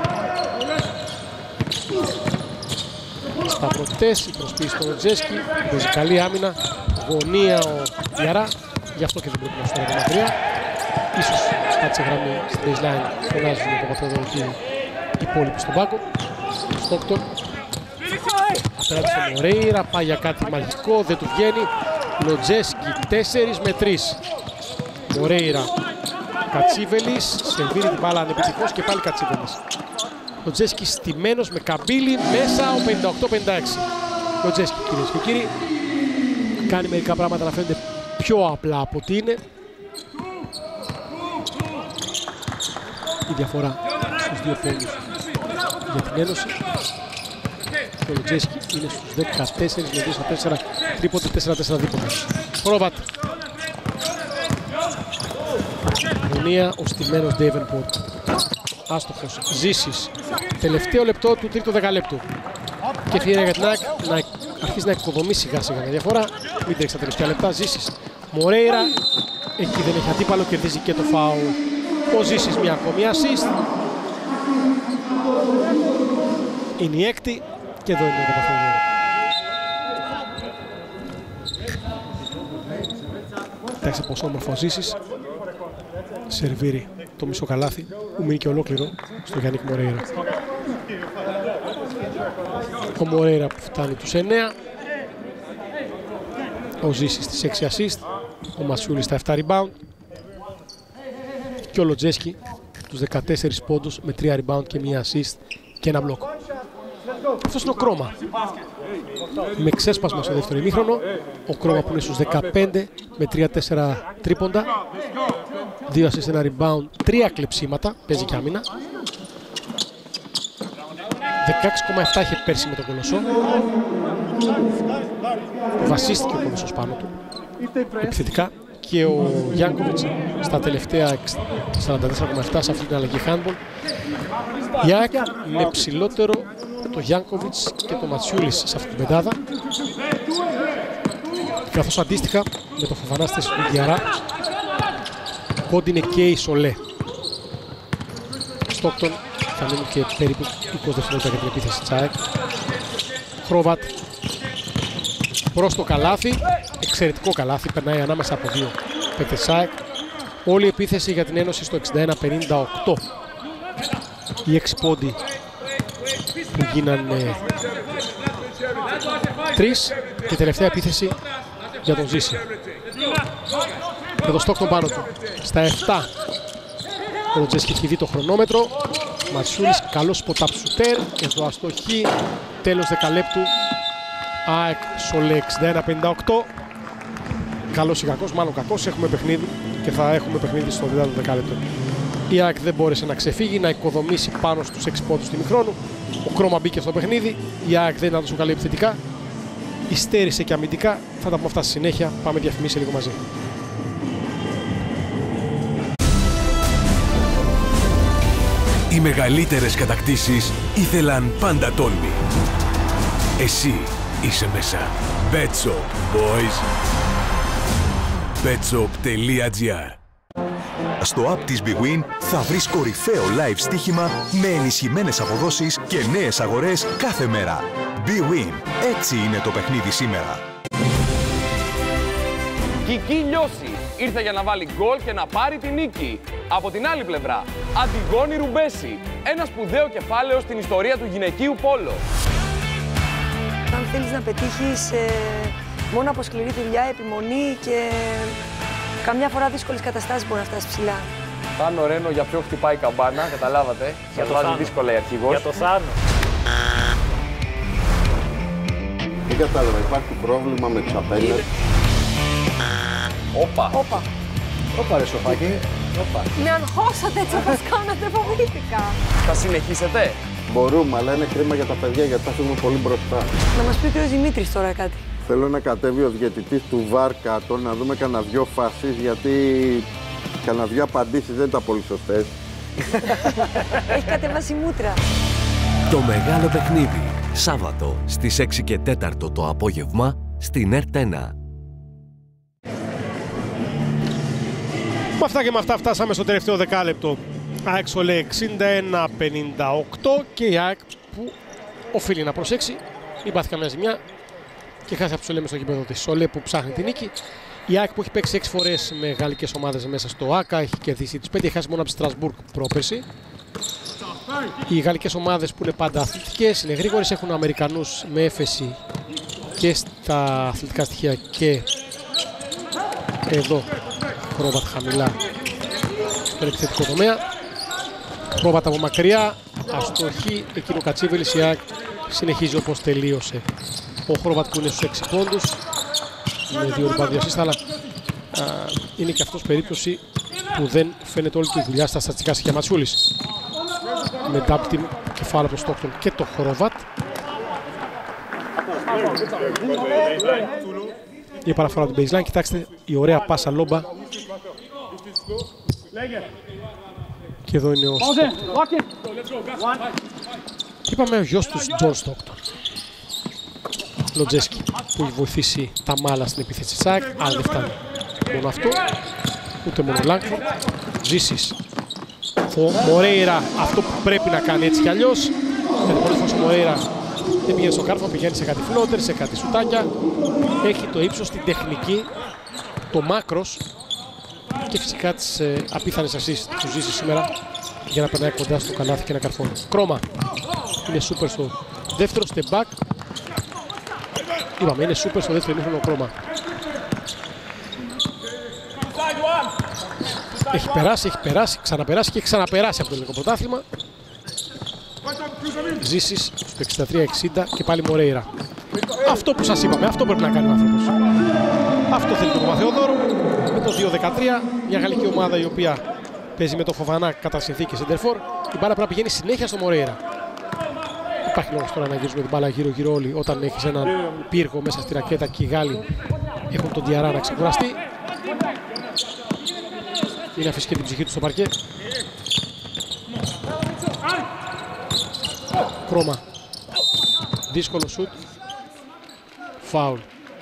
Σταυρωτές, η προσποίηση του Λοντζέσκι, παίζει καλή άμυνα, γωνία ο Διαρά, γι' αυτό και δεν πρέπει να στέλνει από μακριά. Ίσως πάτησε γραμμή στην baseline, φωνάζουν το Παπαδόπουλο και οι υπόλοιποι στον πάγκο. Στόκτον. Απέναντι στο Μορέιρα, πάει για κάτι μαγικό, δεν του βγαίνει. Λοντζέσκι τέσσερα με τρία. Μορέιρα, Κατσίβελης, σερβίρει την μπάλα ανεπιτυχώς και πάλι Κατσίβελης. Λοντζέσκι στημένος με καμπύλη μέσα ο πενήντα οκτώ πενήντα έξι. Λοντζέσκι, κυρίες και κύριοι, κάνει μερικά πράγματα να φαίνονται πιο απλά από ό,τι είναι. Η διαφορά στους δύο πόντους για την Ένωση. Ο Λοντζέσκι είναι στους δεκατέσσερα με δύο στα τέσσερα τρίποντα, τέσσερα τέσσερα δίποντα. Πρόβατ. Γωνία, ο στημένος Ντέιβενπορτ. Άστοχος. Ζήσης. Τελευταίο λεπτό του τρίτου δεκαλέπτου. Και ευκαιρία για την ΑΕΚ να αρχίσει να οικοδομεί σιγά σιγά μια διαφορά. Μην τρέξει τα τελευταία λεπτά. Ζήσης. Μορέιρα. Εκεί δεν έχει αντίπαλο, κερδίζει και το φάουλ. Ο Ζήσης μια ακόμη assist. Είναι η έκτη και εδώ είναι το Παπαθανασίου. Κοιτάξτε πόσο όμορφο ο Ζήσης. Σερβίρει το μισό καλάθι που μείνει και ολόκληρο στο Γιάννικ Μορέιρα. Ο Μορέιρα που φτάνει τους εννέα. Ο Ζήσης στις έξι assist. Ο Μασιούλης στα επτά rebound. Και ο Λοντζέσκι τους δεκατέσσερις πόντους με τρία rebound και μία assist και ένα μπλοκ. Αυτός είναι ο Κρόμα. Με ξέσπασμα στο δεύτερο ημίχρονο. Ο Κρόμα που είναι στους δεκαπέντε με τρία τέσσερα τρίποντα. δύο assist, ένα rebound, τρία κλεψίματα. Παίζει και άμυνα. δεκαέξι κόμμα επτά είχε πέρσι με τον Κολοσσό. Βασίστηκε ο Κολοσσός πάνω του επιθετικά. Και ο Γιάνκοβιτς στα τελευταία σαράντα τέσσερα κόμμα επτά σε αυτή την αλλαγή handball. Η ΑΕΚ με ψηλότερο το Γιάνκοβιτς και το Ματσιούλης σε αυτή την πεντάδα. Καθώς αντίστοιχα με το Φοβανάστες του Διαρά κόντινε και η Σολέ. Στόκτον θα μείνουν και περίπου είκοσι δευτερόλεπτα για την επίθεση της ΑΕΚ. Πρόβατ προς το καλάθι, εξαιρετικό καλάθι, περνάει ανάμεσα από δύο παίκτες της ΑΕΚ. Όλη η επίθεση για την Ένωση στο εξήντα ένα πενήντα οκτώ. Οι έξι πόντι που γίνανε τρεις και τελευταία επίθεση για τον Ζήση. Με το Στόκτον πάνω του. Στα επτά. Ο Λοντζέσκι έχει δει το χρονόμετρο. Ματσούλης, καλός spot-up shooter. Εδώ αστοχή. Τέλος δεκαλέπτου. ΑΕΚ Σολέ εξήντα ένα πενήντα οκτώ. Καλός ή κακός, μάλλον κακός. Έχουμε παιχνίδι και θα έχουμε παιχνίδι στο δέκατο δεκάλεπτο. Η ΑΕΚ δεν μπόρεσε να ξεφύγει, να οικοδομήσει πάνω στους έξι πόντους του ημιχρόνου. Ο Κρόμα μπήκε στο παιχνίδι. Η ΑΕΚ δεν ήταν τόσο καλή επιθετικά. Υστέρησε και αμυντικά. Θα τα πούμε αυτά στη συνέχεια. Πάμε διαφημίσεις λίγο μαζί. Οι μεγαλύτερες κατακτήσεις ήθελαν πάντα τόλμη. Εσύ είσαι μέσα. Betshop, boys. betshop τελεία gr. Στο app της BWIN θα βρεις κορυφαίο live στοίχημα με ενισχυμένες αποδόσεις και νέες αγορές κάθε μέρα. BWIN. Έτσι είναι το παιχνίδι σήμερα. Κική Λιώση ήρθε για να βάλει γκολ και να πάρει τη νίκη. Από την άλλη πλευρά, Αντιγόνη Ρουμπέση, ένα σπουδαίο κεφάλαιο στην ιστορία του γυναικείου πόλο. Αν θέλεις να πετύχεις ε, μόνο από σκληρή δουλειά, επιμονή και καμιά φορά δύσκολες καταστάσεις μπορεί να φτάσεις ψηλά. Θάνο Ρένο για ποιο χτυπάει η καμπάνα, καταλάβατε. Για το βάζει δύσκολα η αρχηγός. Για το Θάνο. Δεν κατάλαβα, υπάρχει πρόβλημα με τους απέναντι. Όπα. Όπα. Όπα ρε Σοφάκη. Όπα. Με αγχώσατε έτσι όπως κάνατε, φοβήθηκα. Θα συνεχίσετε. Μπορούμε, αλλά είναι κρίμα για τα παιδιά γιατί θα φύγουμε πολύ μπροστά. Να μας πει ο κ. Δημήτρης τώρα κάτι. Θέλω να κατέβει ο διαιτητής του βαρ κάτω, να δούμε κανένα δυο φάσεις, γιατί κανένα δυο απαντήσεις δεν ήταν πολύ σωστές. Έχει κατεβάσει μούτρα. Το μεγάλο παιχνίδι, Σάββατο στις έξι και τέσσερα το απόγευμα στην ΕΡΤ ένα. Με αυτά και με αυτά φτάσαμε στο τελευταίο δεκάλεπτο ΑΕΚ Σολέ εξήντα ένα πενήντα οκτώ και η ΑΕΚ που οφείλει να προσέξει. Μην πάθει καμιά ζημιά και χάσει από το Σολέ μες στο γήπεδο της. Σολέ που ψάχνει την νίκη. Η ΑΕΚ που έχει παίξει έξι φορές με γαλλικές ομάδες μέσα στο ΆΚΑ, έχει κερδίσει τις πέντε, έχει χάσει μόνο από τη Στρασβούργκ πρόπερση. Οι γαλλικές ομάδες που είναι πάντα αθλητικές, είναι γρήγορες, έχουν Αμερικανούς με έφεση και στα αθλητικά στοιχεία και εδώ Χρόβατ χαμηλά στον επιθετικό τομέα. Χρόβατ από μακριά, αστοχή, εκείνο ο Κατσίβελης. Η ΑΕΚ συνεχίζει όπως τελείωσε. Ο Χρόβατ που είναι στους έξι πόντους με δύο ριμπάουντ, δύο ασίστ, αλλά α, είναι και αυτός περίπτωση που δεν φαίνεται όλη τη δουλειά στα στατιστικά στοιχεία. Ματσούλης με double team, κεφάλαιο από το Στόκτον και το Χρόβατ. Η παραφορά του baseline, κοιτάξτε η ωραία πάσα λόμπα. Και εδώ είναι ο Στόκτον. Είπαμε ο γιος του Τζον Στόκτον, Λοτζέσκι, που έχει βοηθήσει τα μάλα στην επίθεση της ΑΕΚ. Αλλά δεν φτάνει μόνο αυτό, ούτε μόνο Λάγκφορντ. Ζήσης, Μορέιρα, αυτό που πρέπει να κάνει έτσι κι αλλιώς. Γιατί πολλές φορές ο Μορέιρα δεν πηγαίνει στο κάρφο, πηγαίνει σε κάτι φλότερ, σε κάτι σουτάκια. Έχει το ύψος, την τεχνική, το μάκρος και φυσικά τις ε, απίθανες ασίστ που ζήσει σήμερα για να περνάει κοντά στο καλάθι και να καρφώνει. Κρόμα είναι σούπερ στο δεύτερο step back. Είπαμε, είναι σούπερ στο δεύτερο ημίχρονο Κρόμα. Έχει περάσει, έχει περάσει, ξαναπεράσει και έχει ξαναπεράσει από το ελληνικό πρωτάθλημα. Ζήσης στο εξήντα τρία εξήντα και πάλι Μορέιρα. Αυτό που σας είπαμε, αυτό πρέπει να κάνει ο άνθρωπος. Αυτό θέλει το Παπαθεοδόρου με το δύο δεκατρία. Μια γαλλική ομάδα η οποία παίζει με το Φοβανά κατά συνθήκες Εντερφόρ. Η μπάλα πρέπει να πηγαίνει συνέχεια στο Μορέιρα. Υπάρχει λόγος τώρα να γυρίζουμε την μπάλα γύρω-γύρω όλοι όταν έχεις έναν πύργο μέσα στη ρακέτα και οι Γάλλοι έχουν τον Διαρά να ξεκουραστεί. Είναι αφήσει και την ψυχή του στο παρκέ. Κρόμα. Δύσκολο σουτ. Φάουλ.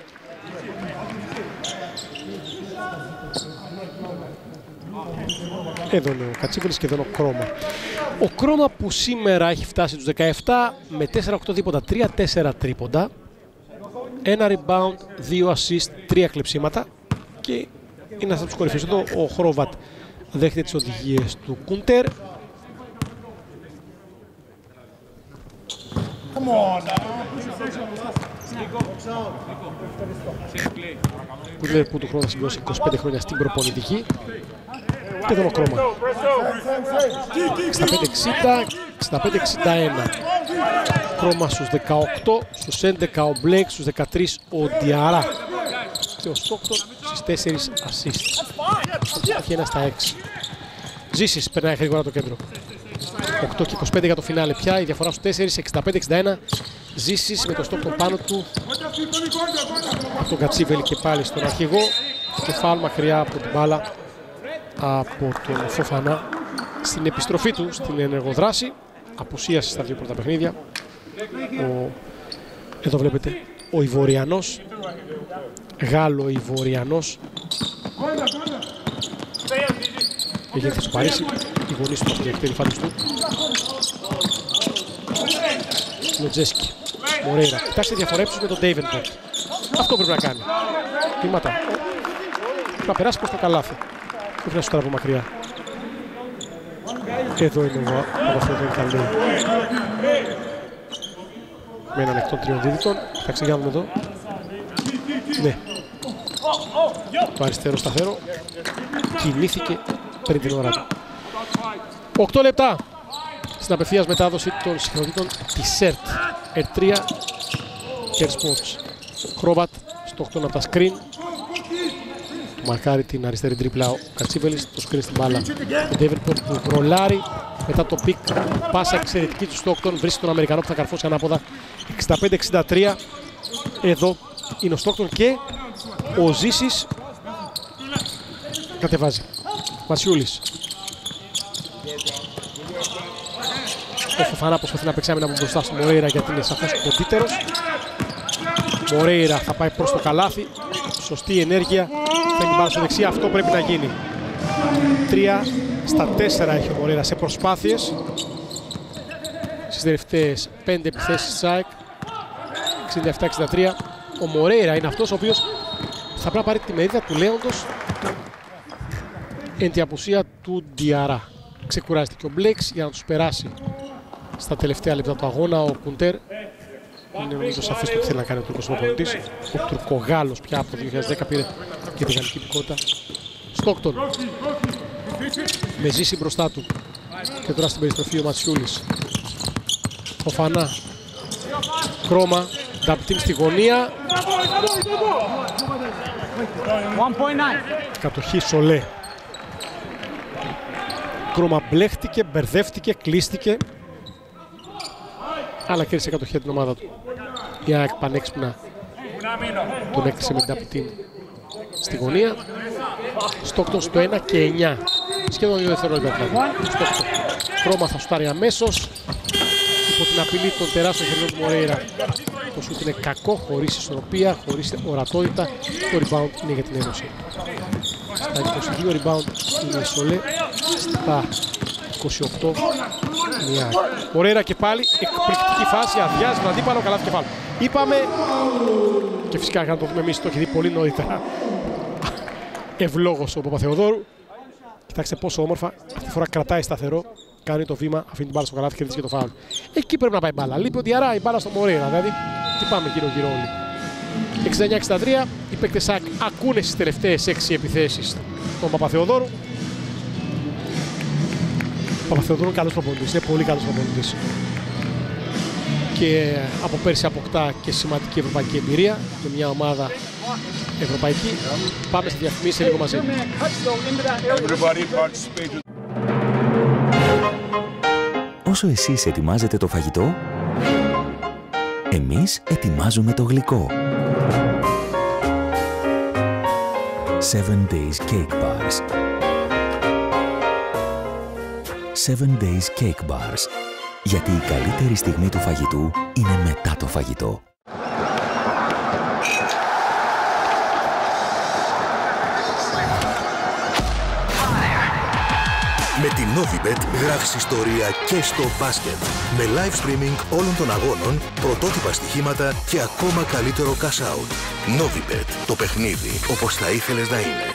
Εδώ είναι ο Κατσίβελης και εδώ είναι ο Κρόμα. Ο Κρόμα που σήμερα έχει φτάσει τους δεκαεπτά με τέσσερα οκτώ δίποντα, τρία τέσσερα τρίποντα, ένα rebound, δύο assist, τρία κλεψίματα και είναι ένας από τους κορυφαίους. Εδώ ο Χρόβατ δέχεται τις οδηγίες του Κούντερ. Κούντερ που του χρόνου θα συμπληρώσει είκοσι πέντε χρόνια στην προπονητική. Και εδώ ο Κρόμα. εξήντα πέντε εξήντα, εξήντα πέντε εξήντα ένα. Κρόμα στους δεκαοκτώ, στους έντεκα ο Μπλέικ, στους δεκατρία ο Διαρά. Και ο Στόκτον στις τέσσερα assist. Έχει ένα στα έξι. Ζήσης περνάει γρήγορα το κέντρο. οκτώ και είκοσι πέντε για το φινάλε πια. Η διαφορά στους τέσσερα, εξήντα πέντε εξήντα ένα. Ζήσης με το Στόκτον πάνω του. Τον Κατσίβελη και πάλι στον αρχηγό. Και φάουλ μακριά από την μπάλα από τον Φοφανά στην επιστροφή του στην ενεργοδράση. Απουσίαση στα δύο πρώτα παιχνίδια. Ο... Εδώ βλέπετε ο Ιβοριανός, Γάλλο-Ιβοριανός. Έχει έρθει στο Παρίσι, οι γονείς του έχουν εκτέλει φάτους του. Λοτζέσκι, Μορέιρα. Κοιτάξτε διαφορέψεις με τον Ντέιβενπορτ. Αυτό πρέπει να κάνει. Βήματα. Να περάσει προς το καλάθι. Δεν πρέπει να σου τραβώ μακριά. Εδώ είναι ο Παπαθεοδόρου Καλή. Με έναν εκ των τριών δίδυτων. Θα ξεγιάνουμε εδώ. Ναι. Το αριστερό σταθερό. Κινήθηκε πριν την ώρα του. οκτώ λεπτά στην απευθείας μετάδοση των συχνοτήτων της ΕΡΤ. ΕΡΤ τρία και ΕΡΤ Sports. Χρόβατ στο οκτώ από τα screen. Του μαρκάρει την αριστερή τρίπλα ο Κατσίβελης. Το screen στην μπάλα. Ο Ντέιβενπορτ που ρολάρει μετά το πικ. Πάσα εξαιρετική του Στόκτον. Βρίσκει τον Αμερικανό που θα καρφώσει ανάποδα. εξήντα πέντε εξήντα τρία. Εδώ είναι ο Στόκτον και ο Ζήσης κατεβάζει. Μασιούλης. Ο Φοφανά προσπαθεί να παίξει άμυνα από μπροστά στο Μορέιρα γιατί είναι σαφώς κοντύτερος. Μορέιρα θα πάει προς το καλάθι. Σωστή ενέργεια. Φέρνει την μπάλα στο δεξί. Αυτό πρέπει να γίνει. τρία στα τέσσερα έχει ο Μορέιρα σε προσπάθειες. Στις τελευταίες πέντε επιθέσεις της ΑΕΚ, εξήντα επτά εξήντα τρία. Ο Μορέιρα είναι αυτός ο οποίος θα πρέπει να πάρει τη μερίδα του λέοντος εν τη απουσία του Διαρά. Ξεκουράζεται και ο Μπλέξ για να τους περάσει στα τελευταία λεπτά του αγώνα. Ο Κουντέρ είναι νομίζω σαφές το τι θέλει να κάνει ο Τουρκός προπονητής. Ο Τουρκογάλος πια από το δύο χιλιάδες δέκα πήρε και τη γαλλική υπηκότητα. Στόκτον με Ζήση μπροστά του και τώρα στην περιστροφή ο Ματσιούλης. Φοφανά, Κρόμα, νταπτήμ στη γωνία. Κατοχή Σολέ. Κρόμα μπλέχτηκε, μπερδεύτηκε, κλείστηκε, αλλά κέρδισε κατοχή την ομάδα του. Η ΑΕΚ πανέξυπνα τον έκλεισε με νταπτήμ στη γωνία. Στόκτον στο ένα και εννιά. Σχεδόν δύο δευτερόλεπτα δηλαδή. Στόκτον. Κρόμα θα σουτάρει αμέσως. Υπό την απειλή των τεράστιων χεριών του Μορέιρα. Το σουτ είναι κακό, χωρίς ισορροπία, χωρίς ορατότητα. Το rebound είναι για την Ένωση. Στα είκοσι δύο rebound είναι η Σολέ. Στα είκοσι οκτώ μια. Μορέιρα και πάλι εκπληκτική φάση. Αδειάζει τον αντίπαλο, καλά το κεφάλι. Είπαμε, και φυσικά να το δούμε εμείς, το έχει δει πολύ νωρίτερα. Ευλόγος ο Παπαθεοδόρου. Κοιτάξτε πόσο όμορφα. Αυτή τη φορά κρατάει σταθερό. Κάνει το βήμα, αφήνει την μπάλα στο καλάθι και κερδίζει και το φάουλ. Εκεί πρέπει να πάει η μπάλα. Λείπει ο Διαρά, η μπάλα στο Μορέιρα. Δηλαδή, τι πάμε γύρω-γύρω όλοι. εξήντα εννιά εξήντα τρία. Οι παίκτες ΑΕΚ ακούνε στις τελευταίες έξι επιθέσεις τον Παπαθεοδόρου. Ο Παπαθεοδόρου είναι καλός προπονητής. Είναι πολύ καλός προπονητής. Και από πέρσι αποκτά και σημαντική ευρωπαϊκή εμπειρία με μια ομάδα ευρωπαϊκή. Πάμε στη διαφημίση λίγο μαζί. Όσο εσείς ετοιμάζετε το φαγητό, εμείς ετοιμάζουμε το γλυκό. seven days Cake Bars. seven days Cake Bars. Γιατί η καλύτερη στιγμή του φαγητού είναι μετά το φαγητό. Με την Novibet γράφεις ιστορία και στο μπάσκετ. Με live streaming όλων των αγώνων, πρωτότυπα στοιχήματα και ακόμα καλύτερο cash out. Novibet, το παιχνίδι όπως θα ήθελες να είναι.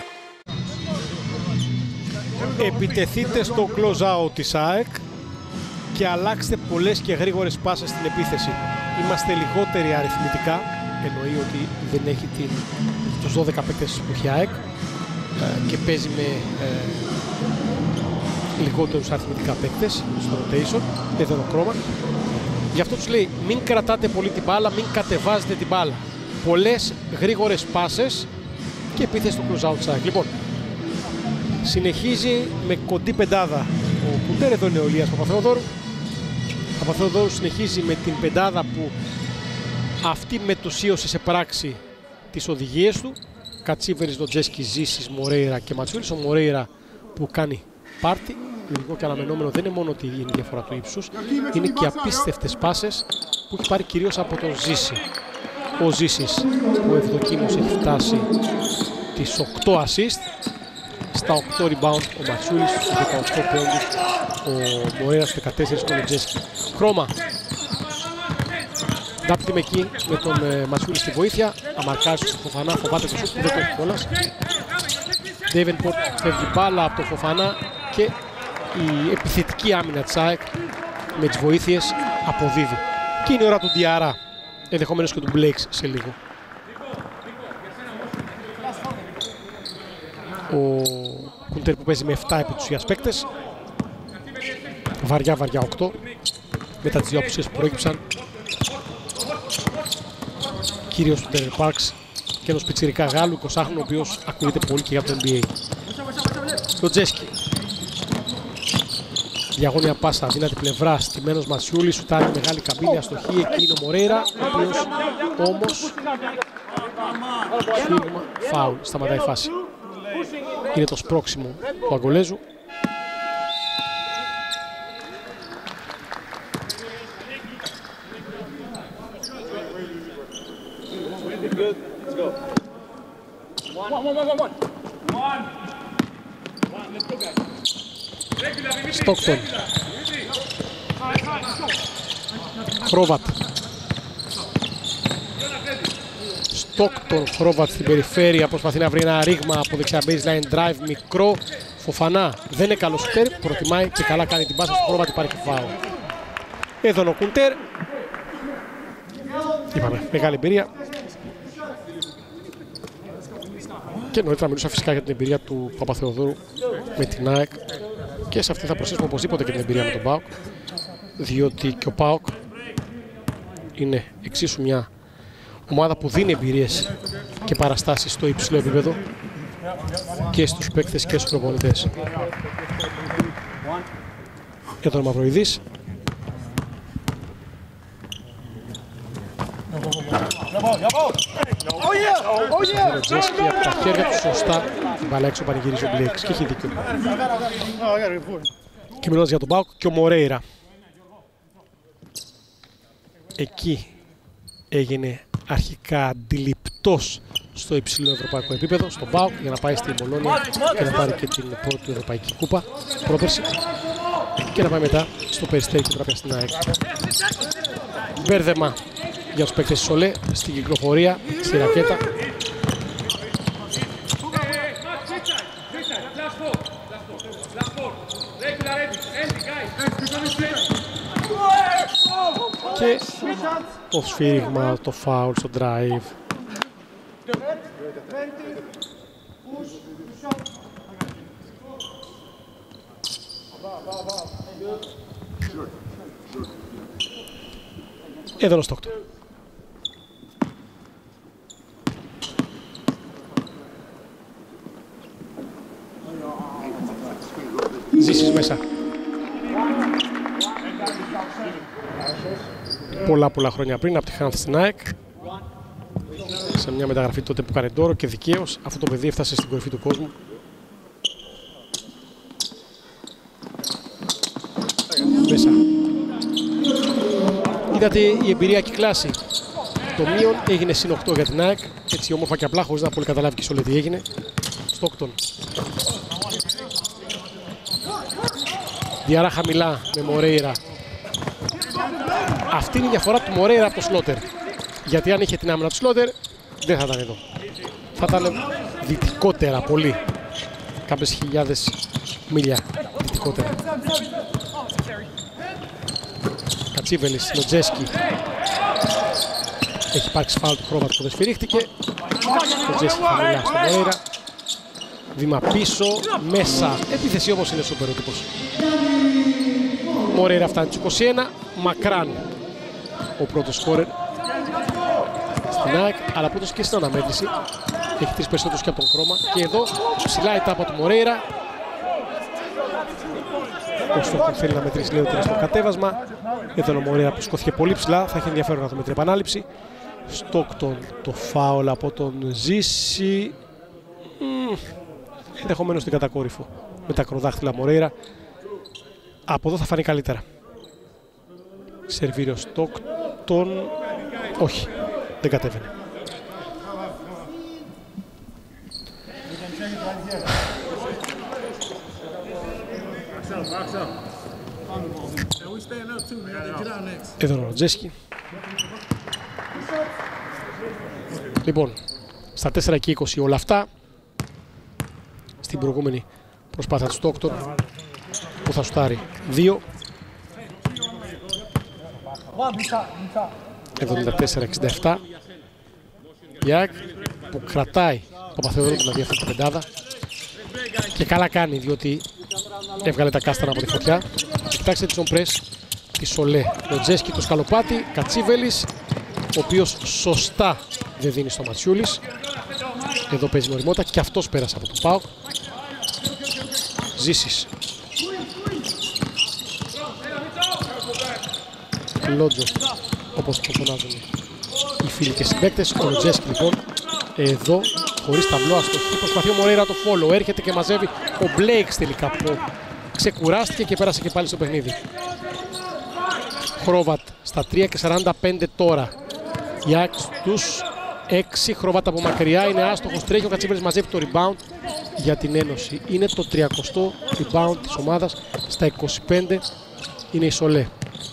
Επιτεθείτε στο close-out της ΑΕΚ και αλλάξτε πολλές και γρήγορες πάσες στην επίθεση. Είμαστε λιγότεροι αριθμητικά, εννοεί ότι δεν έχει την, τους δώδεκα παίκτες που έχει ΑΕΚ και παίζει με ε, λιγότερους αριθμητικά παίκτες στο rotation, εδώ το Κρόμα. Γι' αυτό τους λέει μην κρατάτε πολύ την μπάλα, μην κατεβάζετε την μπάλα. Πολλές γρήγορες πάσες και επίθεση του close-out side. Λοιπόν, συνεχίζει με κοντή πεντάδα ο Κουντέρ, εδώ είναι ο Ηλίας Παπαθεοδόρου. Ο Παπαθεοδόρου συνεχίζει με την πεντάδα που αυτή μετουσίωσε σε πράξη τις οδηγίες του. Κατσίβερης, Λοντζέσκι, Ζήσης, Μορέιρα και Ματσιούλης. Ο Μορέιρα που κάνει πάρτι, λογικό και αναμενόμενο, δεν είναι μόνο ότι είναι η διαφορά του ύψους, είναι και απίστευτες πάσες που έχει πάρει κυρίως από τον Ζήση. Ο Ζήσης που ευδοκίμως έχει φτάσει τις οκτώ assist, στα οκτώ rebound ο Ματσιούλης, στους δεκαοκτώ πόντους ο Μορέιρα, στους δεκατέσσερα ο Λοντζέσκι. Χρώμα. Ντάπτει με εκεί με τον ε, Ματσιούλη στη βοήθεια. Αμαρκάζει στο Φοφανά, φοβάται το σούτ που δεν το έχει κιόλας. Ντέιβενπορτ φεύγει μπάλα από το Φοφανά και η επιθετική άμυνα της ΑΕΚ με τις βοήθειες αποδίδει. Και είναι η ώρα του Διαρά, ενδεχομένως και του Μπλέξ σε λίγο. Ο Κουντέρ που παίζει με επτά επί τους ουσίας παίκτες. Βαριά βαριά οκτώ μετά τις δύο απουσίες που προέκυψαν. Κύριος του Ντέρερ Πάρξ και ένας πιτσιρικά Γάλλου, εικοσάχρονο, ο οποίος ακούγεται πολύ και για το N B A. Λοντζέσκι. Διαγώνια πάσα, δύνατη πλευρά, στημένος Ματσιούλης, σουτάρει μεγάλη καμπύλη, αστοχή, εκεί είναι ο Μορέιρα, ο οποίος όμως σφύριγμα, φάουλ, σταματάει η φάση. Είναι το σπρώξιμο του Αγκολέζου. Στόκτον. Χρόβατ. Στόκτον, Χρόβατ στην περιφέρεια, προσπαθεί να βρει ένα ρήγμα από δεξιά baseline drive μικρό. Φοφανά δεν είναι καλό σουτέρ, προτιμάει και καλά κάνει την πάσα στο Χρόβατ, υπάρχει φάουλ. Εδώ ο Κουντέρ. Είπαμε, μεγάλη εμπειρία. Και νωρίτερα μιλούσα φυσικά για την εμπειρία του Παπαθεοδόρου με την ΑΕΚ. Και σε αυτή θα προσθέσουμε οπωσδήποτε και την εμπειρία με τον ΠΑΟΚ. Διότι και ο ΠΑΟΚ είναι εξίσου μια ομάδα που δίνει εμπειρίες και παραστάσεις στο υψηλό επίπεδο και στους παίκτες και στους προπονητές. Για τον Μαυροειδής. Ο Τζέσκι από τα χέρια του σωστά την μπάλα έξω πανηγυρίζει ο Μπλέξ και έχει δίκιο. Και μιλώντας για τον ΠΑΟΚ και ο Μορέιρα. Εκεί έγινε αρχικά αντιληπτός στο υψηλό ευρωπαϊκό επίπεδο, στον ΠΑΟΚ, για να πάει στην Μπολόνια και να πάρει και την πρώτη ευρωπαϊκή κούπα πρόπερση και να πάει μετά στο Περιστέρι και τράπια στην ΑΕΚ. Μπέρδεμα για τους παίκτες της Σολέ στην κυκλοφορία, στη ρακέτα. Και το σφύριγμα, το φάουλ στο drive. Εδώ είναι ο Στόκτον. Ζήσεις μέσα. Πολλά πολλά χρόνια πριν από τη Χάνθ στην ΑΕΚ. Σε μια μεταγραφή τότε που κάνει ντόρο και δικαίως αυτό το παιδί έφτασε στην κορυφή του κόσμου. Μέσα. Είδατε η εμπειρία κυκλάσει. Το μείον έγινε συν οκτώ για την ΑΕΚ. Έτσι όμορφα και απλά, χωρίς να πολύ καταλάβει και σε τι έγινε. Στόκτον. Διαρά χαμηλά με Μορέιρα. Αυτή είναι η διαφορά του Μορέιρα από το Σλότερ. Γιατί αν είχε την άμυνα του Σλότερ, δεν θα ήταν εδώ. Θα ήταν δυτικότερα πολύ. Κάποιες χιλιάδες μίλια δυτικότερα. Κατσίβελης, Λοτζέσκι. Έχει υπάρξει φάουλ του Χρόβατ που δεν σφυρίχτηκε. Λοτζέσκι χαμηλά στο Μορέιρα. Βήμα πίσω, μέσα. Επίθεση όμως είναι σούπερ ο τύπος. Μορέιρα φτάνει στους είκοσι ένα. Μακράν ο πρώτος σκόρερ στην ΑΕΚ, αλλά πρώτος και στην αναμέτρηση. Έχει τρεις περισσότερους και από τον χρώμα. Και εδώ ψηλά η τάπα του Μορέιρα. Ο Στόκτον θέλει να μετρήσει λίγο στο κατέβασμα. Εδώ ο Μορέιρα που σκόθηκε πολύ ψηλά. Θα έχει ενδιαφέρον να δούμε την επανάληψη. Στόκτον το φάουλ από τον Ζήση. Mm. Ενδεχομένως στην κατακόρυφο με τα ακροδάχτυλα Μορέιρα. Από εδώ θα φανεί καλύτερα. Σερβίριο Στόκτον. Όχι, δεν κατέβαινε. Εδώ είναι ο Ροτζέσκι. Λοιπόν, στα τέσσερα και είκοσι όλα αυτά. Στην προηγούμενη προσπάθεια του Στόκτον που θα σουτάρει δύο. εβδομήντα τέσσερα εξήντα επτά. Γιάκ που κρατάει ο Παπαθεοδόρου να διαφέρει την πεντάδα. Και καλά κάνει διότι έβγαλε τα κάστανα από τη φωτιά. Κοιτάξτε τη ζομπρές τη Σολέ. Ο Τζέσκι το σκαλοπάτι. Κατσίβελης, ο οποίος σωστά δεν δίνει στο Ματσιούλης. Εδώ παίζει νοριμότητα και αυτός πέρασε από το ΠΑΟΚ. Ζήσης. Λότζο, όπως το φωνάζουν οι φίλοι και συμπαίκτες. Ο Λοτζέσκι λοιπόν εδώ χωρίς ταμπλό αστοχή. Προσπαθεί ο Μορέιρα το follow. Έρχεται και μαζεύει ο Μπλέικς τελικά που ξεκουράστηκε και πέρασε και πάλι στο παιχνίδι. Χρόβατ στα τρία και σαράντα πέντε τώρα. Γιάκ στους έξι, Χρωβάτα από μακριά, είναι άστοχος, τρέχει ο Κατσίβελης, μαζεύει το rebound για την Ένωση. Είναι το τριακοστό rebound της ομάδας, στα είκοσι πέντε είναι η Σολέ.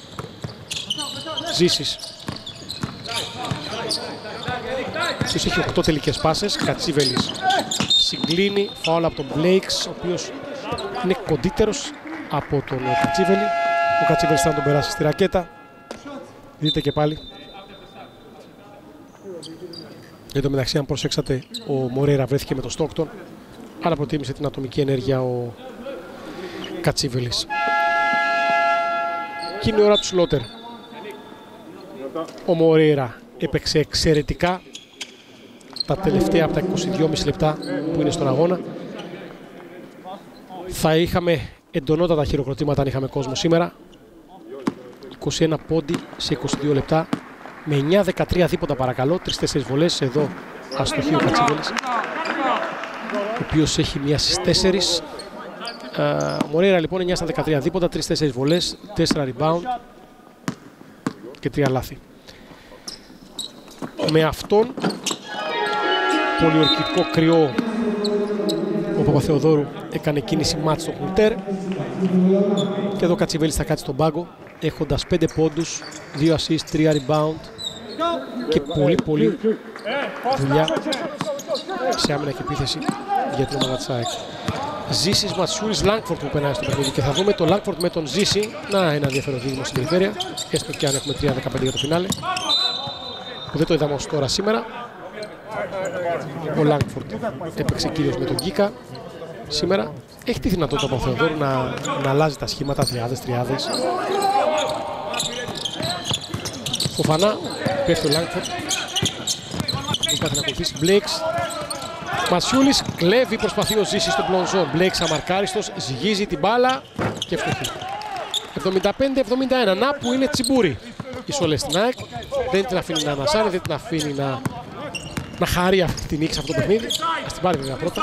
Ζήσης. Ποιος έχει οκτώ τελικές πάσες, Κατσίβελης συγκλίνει, φάουλ από τον Μπλέικς, ο οποίος είναι κοντύτερος από τον Κατσίβελη. Ο Κατσίβελης θα τον περάσει στη ρακέτα. Δείτε και πάλι. Εν τω μεταξύ, αν προσέξατε, ο Μορέιρα βρέθηκε με τον Στόκτον, άρα προτίμησε την ατομική ενέργεια ο Κατσίβελης. Και είναι η ώρα του Σλότερ. Ο Μορέιρα έπαιξε εξαιρετικά τα τελευταία από τα είκοσι δυόμισι λεπτά που είναι στον αγώνα. Θα είχαμε εντονότατα χειροκροτήματα αν είχαμε κόσμο σήμερα. είκοσι ένα πόντι σε είκοσι δύο λεπτά. Με εννιά δεκατρία δίποτα παρακαλώ. τρεις τέσσερις βολές. Εδώ αστοχή ο Κατσίβελης, ο οποίος έχει μία στις τέσσερις. Ο Μορέιρα λοιπόν εννιά στα δεκατρία δίποτα, τρεις τέσσερις βολές, τέσσερα rebound και τρία λάθη. Με αυτόν πολιορκητικό κρυό ο Παπαθεοδόρου έκανε κίνηση μάτς στο Κουντέρ και εδώ ο Κατσίβελης θα κάτσει στον πάγκο έχοντας πέντε πόντους, δύο assist, τρία rebound και πολύ πολύ δουλειά σε άμυνα και επίθεση για την ομάδα της ΑΕΚ. Ζήσης, Ματσούλης, Λάγκφορντ που περνάει στο παιχνίδι και θα δούμε το Λάγκφορντ με τον Ζήση. Να, ένα ενδιαφέρον δίδυμο στην περιφέρεια, έστω και αν έχουμε τρία δεκαπέντε για το φινάλε, που δεν το είδαμε ως τώρα σήμερα. Ο Λάγκφορντ έπαιξε κυρίως με τον Γκίκα σήμερα. Έχει τη δυνατότητα από Θεοδόρου να, να αλλάζει τα σχήματα, τριάδες, τριάδες. Φοφανά, πέφτει ο Λάγκφορντ. Δεν κάτι να ακολουθήσει. Μπλέικς. Μασιούλης, κλέβει, προσπαθεί ο Ζήσης στον πλονζόν. Μπλέικς αμαρκάριστος, ζυγίζει την μπάλα και φτωχή. εβδομήντα πέντε εβδομήντα ένα. Να που είναι τσιμπούρι. Η Σολέ στην ΑΕΚ. Δεν την αφήνει να ανασάρει, δεν την αφήνει να, να χαρεί αυτή την νίκη σε αυτό το παιχνίδι. Ας την πάρει βέβαια πρώτα.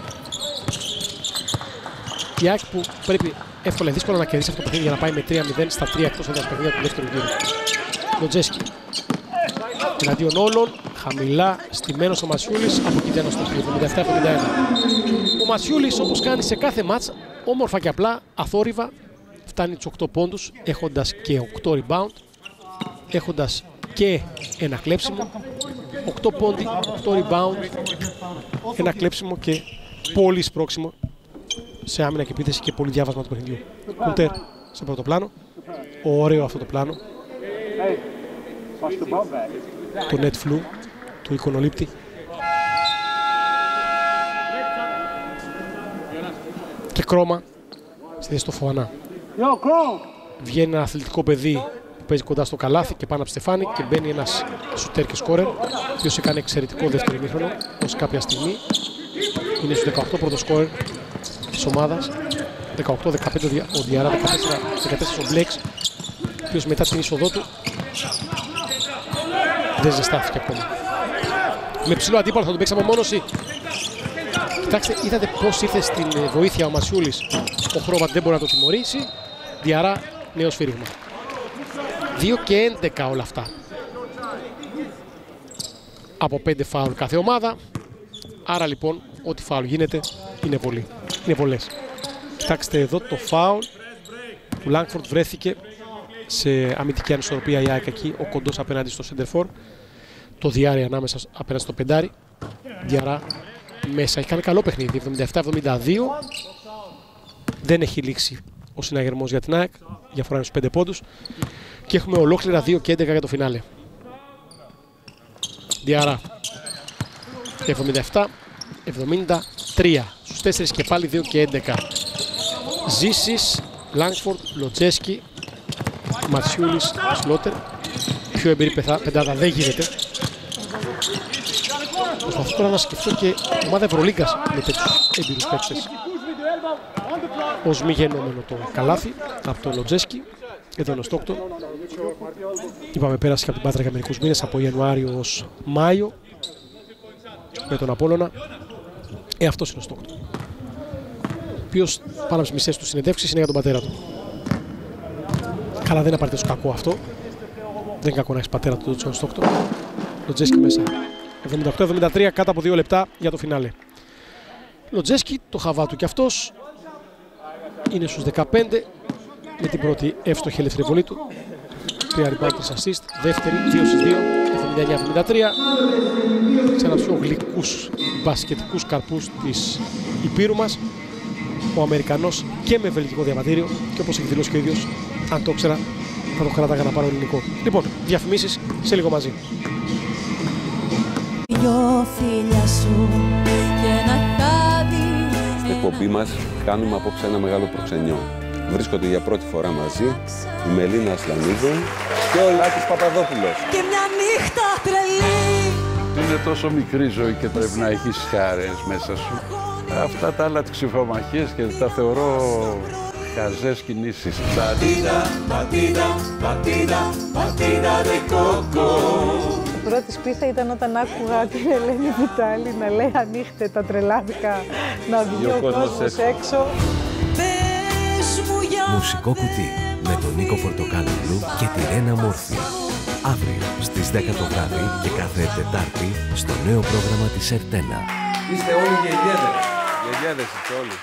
Η ΑΕΚ που πρέπει εύκολα δύσκολα να κερδίσει αυτό το παιχνίδι για να πάει με τρία μηδέν στα τρία εκτός έδρας παιχνίδια του δεύτερου γύρου. Λοτζέσκι. Εναντίον όλων, χαμηλά στημένος ο Μασιούλης, από εκεί δεν στο εβδομήντα επτά εβδομήντα ένα. Ο Μασιούλης, όπως κάνει σε κάθε μάτς, όμορφα και απλά, αθόρυβα, φτάνει τους οκτώ πόντους, έχοντας και οκτώ rebound, έχοντας και ένα κλέψιμο, οκτώ πόντι, οκτώ rebound, ένα κλέψιμο και πολύ σπρώξιμο σε άμυνα και επίθεση και πολύ διάβασμα του παιχνιδιού. Κουντέρ σε πρώτο πλάνο, ωραίο αυτό το πλάνο. Το net flu του εικονολήπτη. Και κρώμα στη θέση του Φωανά. Βγαίνει ένα αθλητικό παιδί που παίζει κοντά στο καλάθι και πάνω από Στεφάνη και μπαίνει ένας σουτέρ και σκόρερ, ο οποίος έκανε εξαιρετικό δεύτερο ημίχρονο ως κάποια στιγμή. Είναι στους δεκαοκτώ πρώτο σκόρερ της ομάδας. δεκαοκτώ δεκαπέντε ο Διαρά, δεκατέσσερα ο Μπλέικς, ο οποίος μετά την είσοδό του δεν ζεστάθηκε ακόμα. Με ψηλό αντίπαλο θα τον παίξει απομόνωση. Κοιτάξτε, είδατε πώς ήρθε στην βοήθεια ο Μασιούλης. Ο Χρώβατ δεν μπορεί να το τιμωρήσει. Διαρά, νέο σφύριγμα. δύο και έντεκα όλα αυτά. Από πέντε φάουλ κάθε ομάδα. Άρα λοιπόν, ό,τι φάουλ γίνεται είναι βολή. Είναι βολές. Κοιτάξτε εδώ το φάουλ του Λάγκφορντ βρέθηκε σε αμυντική ανισορροπία η ΑΕΚ εκεί, ο κοντός απέναντι στο Σεντερφόρ. Το Διάρη ανάμεσα απέναντι στο Πεντάρι. Διαρά μέσα, έχει κάνει καλό παιχνίδι, εβδομήντα επτά εβδομήντα δύο. Δεν έχει λήξει ο συναγερμός για την ΑΕΚ, διαφορά είναι στους πέντε πόντους. Και έχουμε ολόκληρα δύο και έντεκα για το φινάλε. Διαρά εβδομήντα επτά εβδομήντα τρία, στους τέσσερις και πάλι δύο και έντεκα. Ζήσης, Λάγκφορντ, Λοτζέσκι, Ματσιούλης, Σλότερ. Πιο εμπειρή πεντάδα δεν γίνεται. Προσπαθώ τώρα να σκεφτώ και ομάδα Ευρωλίγκας με τέτοιους εμπειρούς παίκτες. Ως μη γεννόμενο το καλάθι από τον Λοτζέσκι. Εδώ είναι ο Στόκτον. Είπαμε πέρασε και από την Πάτρα για μερικούς μήνες, από Ιανουάριο ως Μάιο με τον Απόλλωνα. Ε, αυτός είναι ο Στόκτον, ο οποίος πάνω από τις μισές του συνεντεύξεις είναι για τον πατέρα του. Καλά, δεν είναι απαραίτητο κακό αυτό. Δεν είναι κακό να έχεις πατέρα του Τζον Στόκτον. Λοτζέσκι μέσα εβδομήντα οκτώ εβδομήντα τρία, κάτω από δύο λεπτά για το φινάλε. Λοντζέσκι, το χαβά του κι αυτός, είναι στους δεκαπέντε με την πρώτη εύστοχη ελεύθερη βολή του. Τρία rebound, τρία assist, δεύτερη, δύο στις δύο, εβδομήντα εννιά εβδομήντα τρία. Σε ένα πιο γλυκούς μπασκετικούς καρπούς της Υπήρου μας, ο Αμερικανός και με βελγικό διαβατήριο, και όπως έχει δηλώσει και ο ίδιος, αν το ήξερα θα το κράταγα να πάρω ελληνικό. Λοιπόν, διαφημίσεις σε λίγο μαζί. Δυο φίλια σου και ένα χάδι. Στην εκπομπή μας κάνουμε απόψε ένα μεγάλο προξενιό. Βρίσκονται για πρώτη φορά μαζί η Μελίνα Ασλανίδου και ο Λάκης Παπαδόπουλος. Και μια νύχτα τρελή. Είναι τόσο μικρή ζωή και πρέπει να έχεις χάρες μέσα σου. Αυτά τα άλλα τις ξυφομαχίες και τα θεωρώ χαζές κινήσεις. Πατίδα, πατίδα, πατίδα, πατίδα δε κόκο. Η πρώτη σπίθα ήταν όταν άκουγα την Ελένη Βιτάλη να λέει ανοίχτε τα τρελάδικα, να βγει ο κόσμος έξω. Μουσικό κουτί με τον Νίκο Πορτοκάλογλου και τη Ρένα Μόρφη. Αύριο στις δέκα το βράδυ και κάθε Τετάρτη στο νέο πρόγραμμα της Ερτένα. Είστε όλοι γελιέδες. Γελιέδες είστε όλοι.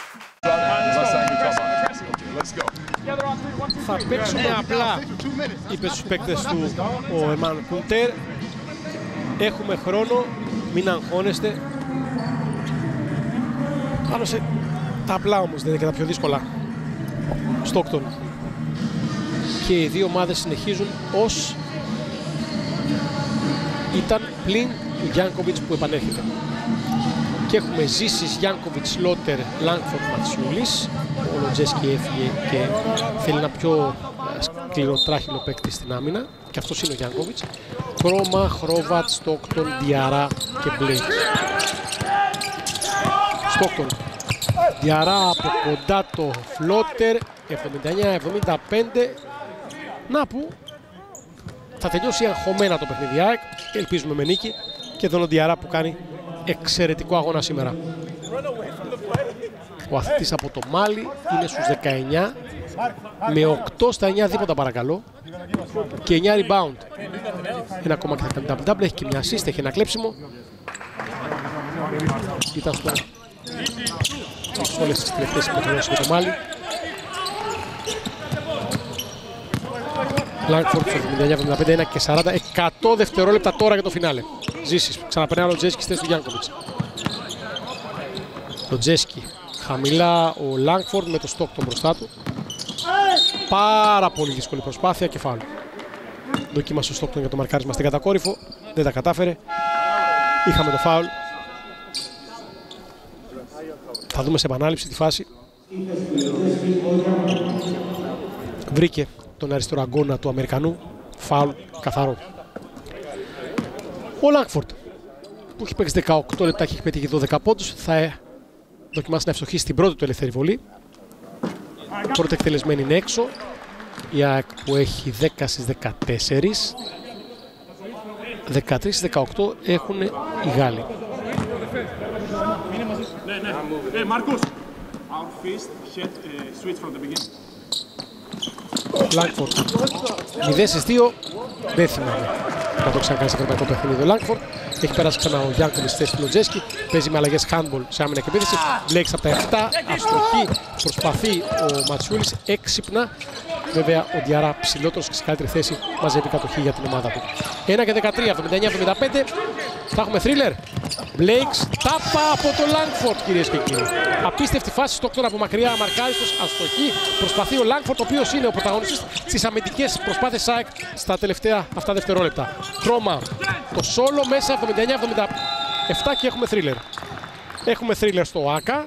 Θα παίξουμε απλά, είπε στους παίκτες του ο Εμάν Κουντέρ. Έχουμε χρόνο, μην αγχώνεστε. Πάνω σε τα απλά όμως, δεν είναι και τα πιο δύσκολα. Στόκτον. Και οι δύο ομάδες συνεχίζουν ως ήταν πλην του Γιάνκοβιτς που επανέρχεται. Και έχουμε Ζήσης, Γιάνκοβιτς, Λότερ, Λάνγκφορντ, Ματσιούλης. Ο Λοντζέσκι έφυγε και θέλει ένα πιο σκληροτράχυλο παίκτη στην άμυνα. Και αυτός είναι ο Γιάνκοβιτς. Κρόμα, Χρόβατ, Στόκτον, Διαρά και Μπλέικ. Στόκτον. Διαρά από κοντά το Φλότερ. εβδομήντα εννιά εβδομήντα πέντε. Να που θα τελειώσει αγχωμένα το παιχνίδι ΑΕΚ. Ελπίζουμε με νίκη. Και τον Διαρά που κάνει εξαιρετικό αγώνα σήμερα. Ο αθλητής από το Μάλι είναι στους δεκαεννιά με οκτώ στα εννιά δίποτα παρακαλώ και εννιά rebound. Ένα ακόμα και θα κάνει double-double, έχει και μια assist, έχει ένα κλέψιμο. Ήταν στο σε όλες τις τελευταίες συμμετοχές με το Μάλι. Λάνγκφορντ στο εβδομήντα εννιά εβδομήντα πέντε, ένα και σαράντα, εκατό δευτερόλεπτα τώρα για το φινάλε. Ζήσης, ξαναπερνάει ο Λοντζέσκι στη θέση του Γιάνκοβιτς. Λοντζέσκι, χαμηλά ο Λάνγκφορντ με το Στόκτον μπροστά του. Πάρα πολύ δύσκολη προσπάθεια και φάουλ. Δοκίμασε ο Στόκτον για το μαρκάρισμα στην κατακόρυφο, δεν τα κατάφερε. Είχαμε το φάουλ. Θα δούμε σε επανάληψη τη φάση. Βρήκε τον αριστερό αγκώνα του Αμερικανού. Φάουλ καθαρό. Ο Λάνγκφορντ που έχει παίξει δεκαοκτώ λεπτά και έχει πετύχει δώδεκα πόντους θα δοκιμάσει να ευστοχίσει την πρώτη του ελεύθερη βολή. Πρώτη εκτελεσμένη είναι έξω. Η ΑΕΚ που έχει δέκα στις δεκατέσσερα. δεκατρία στις δεκαοκτώ έχουν οι Γάλλοι. Λάνγκφορντ μηδέν στις δύο, δεν θυμάμαι να το ξανακάνει σε ευρωπαϊκό παιχνίδι ο Λάνγκφορντ. Έχει περάσει ξανά ο Γιάνκοβιτς στη θέση του Λοντζέσκι. Παίζει με αλλαγές handball σε άμυνα και επίθεση. Μπλέικς από τα επτά, αστοχή, προσπαθεί ο Ματσιούλης, έξυπνα. Βέβαια ο Διαρά ψηλότερος και σε καλύτερη θέση μαζεύει κατοχή για την ομάδα του. ένα και δεκατρία, εβδομήντα εννιά εβδομήντα πέντε. Θα έχουμε θρίλερ. Μπλέικς, τάπα από το Λάνγκφορντ, κυρίες και κύριοι. Απίστευτη φάση, Στόκτον από μακριά, μαρκάριστος, αστοχή. Προσπαθεί ο Λάνγκφορντ, ο οποίος είναι ο πρωταγωνιστής στις αμυντικές προσπάθειες ΑΕΚ στα τελευταία αυτά δευτερόλεπτα. Κρόμα, το σόλο μέσα, εβδομήντα εννιά εβδομήντα επτά και έχουμε θρίλερ. Έχουμε θρίλερ στο ΆΚΑ.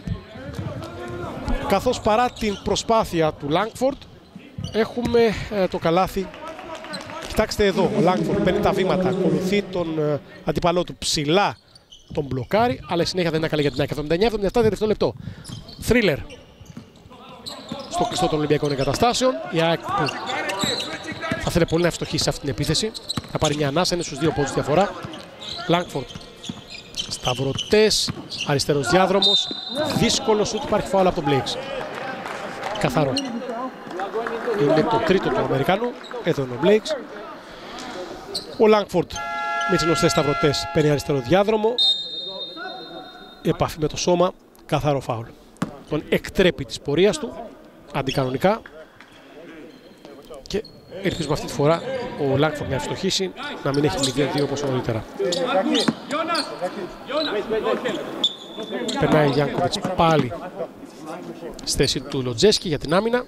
Καθώς παρά την προσπάθεια του Λάνγκφορντ, έχουμε ε, το καλάθι. Κοιτάξτε εδώ, ο Λάνγκφορντ παίρνει τα βήματα, ακολουθεί τον ε, αντίπαλό του ψηλά, τον μπλοκάρει, αλλά η συνέχεια δεν είναι καλή για την ΑΕΚ. εβδομήντα εννιά εβδομήντα επτά, τελευταίο λεπτό. Θρίλερ στο κλειστό των Ολυμπιακών εγκαταστάσεων. Η ΑΕΚ που θα θέλει πολύ να ευστοχίσει σε αυτή την επίθεση. Θα πάρει μια ανάσα, είναι στους δύο πόντους διαφορά. Λάνγκφορντ σταυρωτές, αριστερός διάδρομος. Δύσκολο σουτ, υπάρχει φάουλ από τον Μπλέικς. Καθαρό. Είναι το τρίτο του Αμερικανού. Εδώ είναι ο Μπλέικς. Ο Λάνγκφορντ με τις γνωστές σταυρωτές παίρνει αριστερό διάδρομο. Επαφή με το σώμα, καθαρό φάουλ. Τον εκτρέπει της πορείας του, αντικανονικά. Και ελπίζουμε αυτή τη φορά ο Λάγκφορντ να ευστοχίσει, να μην έχει μηδέν δύο όπως νωρίτερα. Περνάει ο Γιάνκοβιτς πάλι στη θέση του Λοτζέσκι για την άμυνα.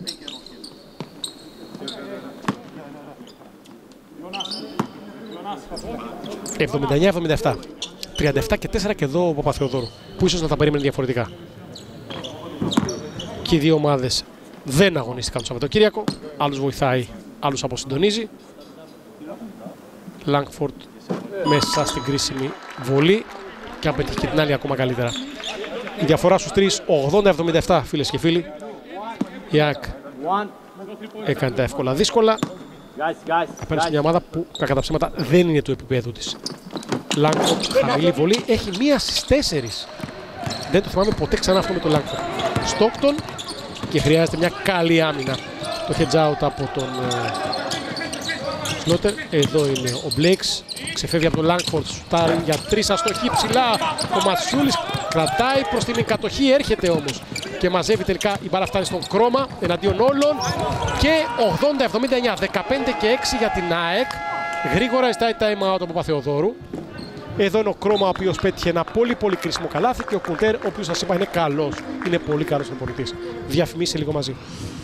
εβδομήντα εννιά εβδομήντα επτά. τριάντα επτά και τέσσερα και εδώ ο Παπαθεοδόρου, που ίσως να τα περίμενε διαφορετικά. Και οι δύο ομάδες δεν αγωνίστηκαν το Σαββατοκύριακο. Άλλους βοηθάει, άλλους αποσυντονίζει. Λάγκφορντ μέσα στην κρίσιμη βολή και αν πετύχει και την άλλη ακόμα καλύτερα. Η διαφορά στους τρεις, ογδόντα εβδομήντα επτά φίλες και φίλοι. Η ΑΕΚ έκανε τα εύκολα δύσκολα. Απέναντι σε μια ομάδα που κακά τα ψέματα δεν είναι του επίπεδου της. Λάγκφορντ, χαμηλή βολή, έχει μία στις τέσσερις. Δεν το θυμάμαι ποτέ ξανά αυτό με τον Λάγκφορντ. Στόκτον και χρειάζεται μια καλή άμυνα. Το hedge out από τον Σλότερ. Εδώ είναι ο Μπλέικς. Ξεφεύγει από τον Λάγκφορντ. Σουτάρει για τρεις, αστοχή ψηλά. Ο Ματσιούλης κρατάει προς την κατοχή. Έρχεται όμως και μαζεύει τελικά. Η μπάλα φτάνει στον Κρόμα εναντίον όλων. Και ογδόντα εβδομήντα εννιά. δεκαπέντε και έξι για την ΑΕΚ. Γρήγορα ζητάει time out από Παπαθεοδόρου. Εδώ είναι ο Κρόμα, ο οποίος πέτυχε ένα πολύ πολύ κρίσιμο καλάθι, και ο Κουντέρ, ο οποίος σας είπα είναι καλός. Είναι πολύ καλός πολιτής. Διαφημίσει λίγο μαζί.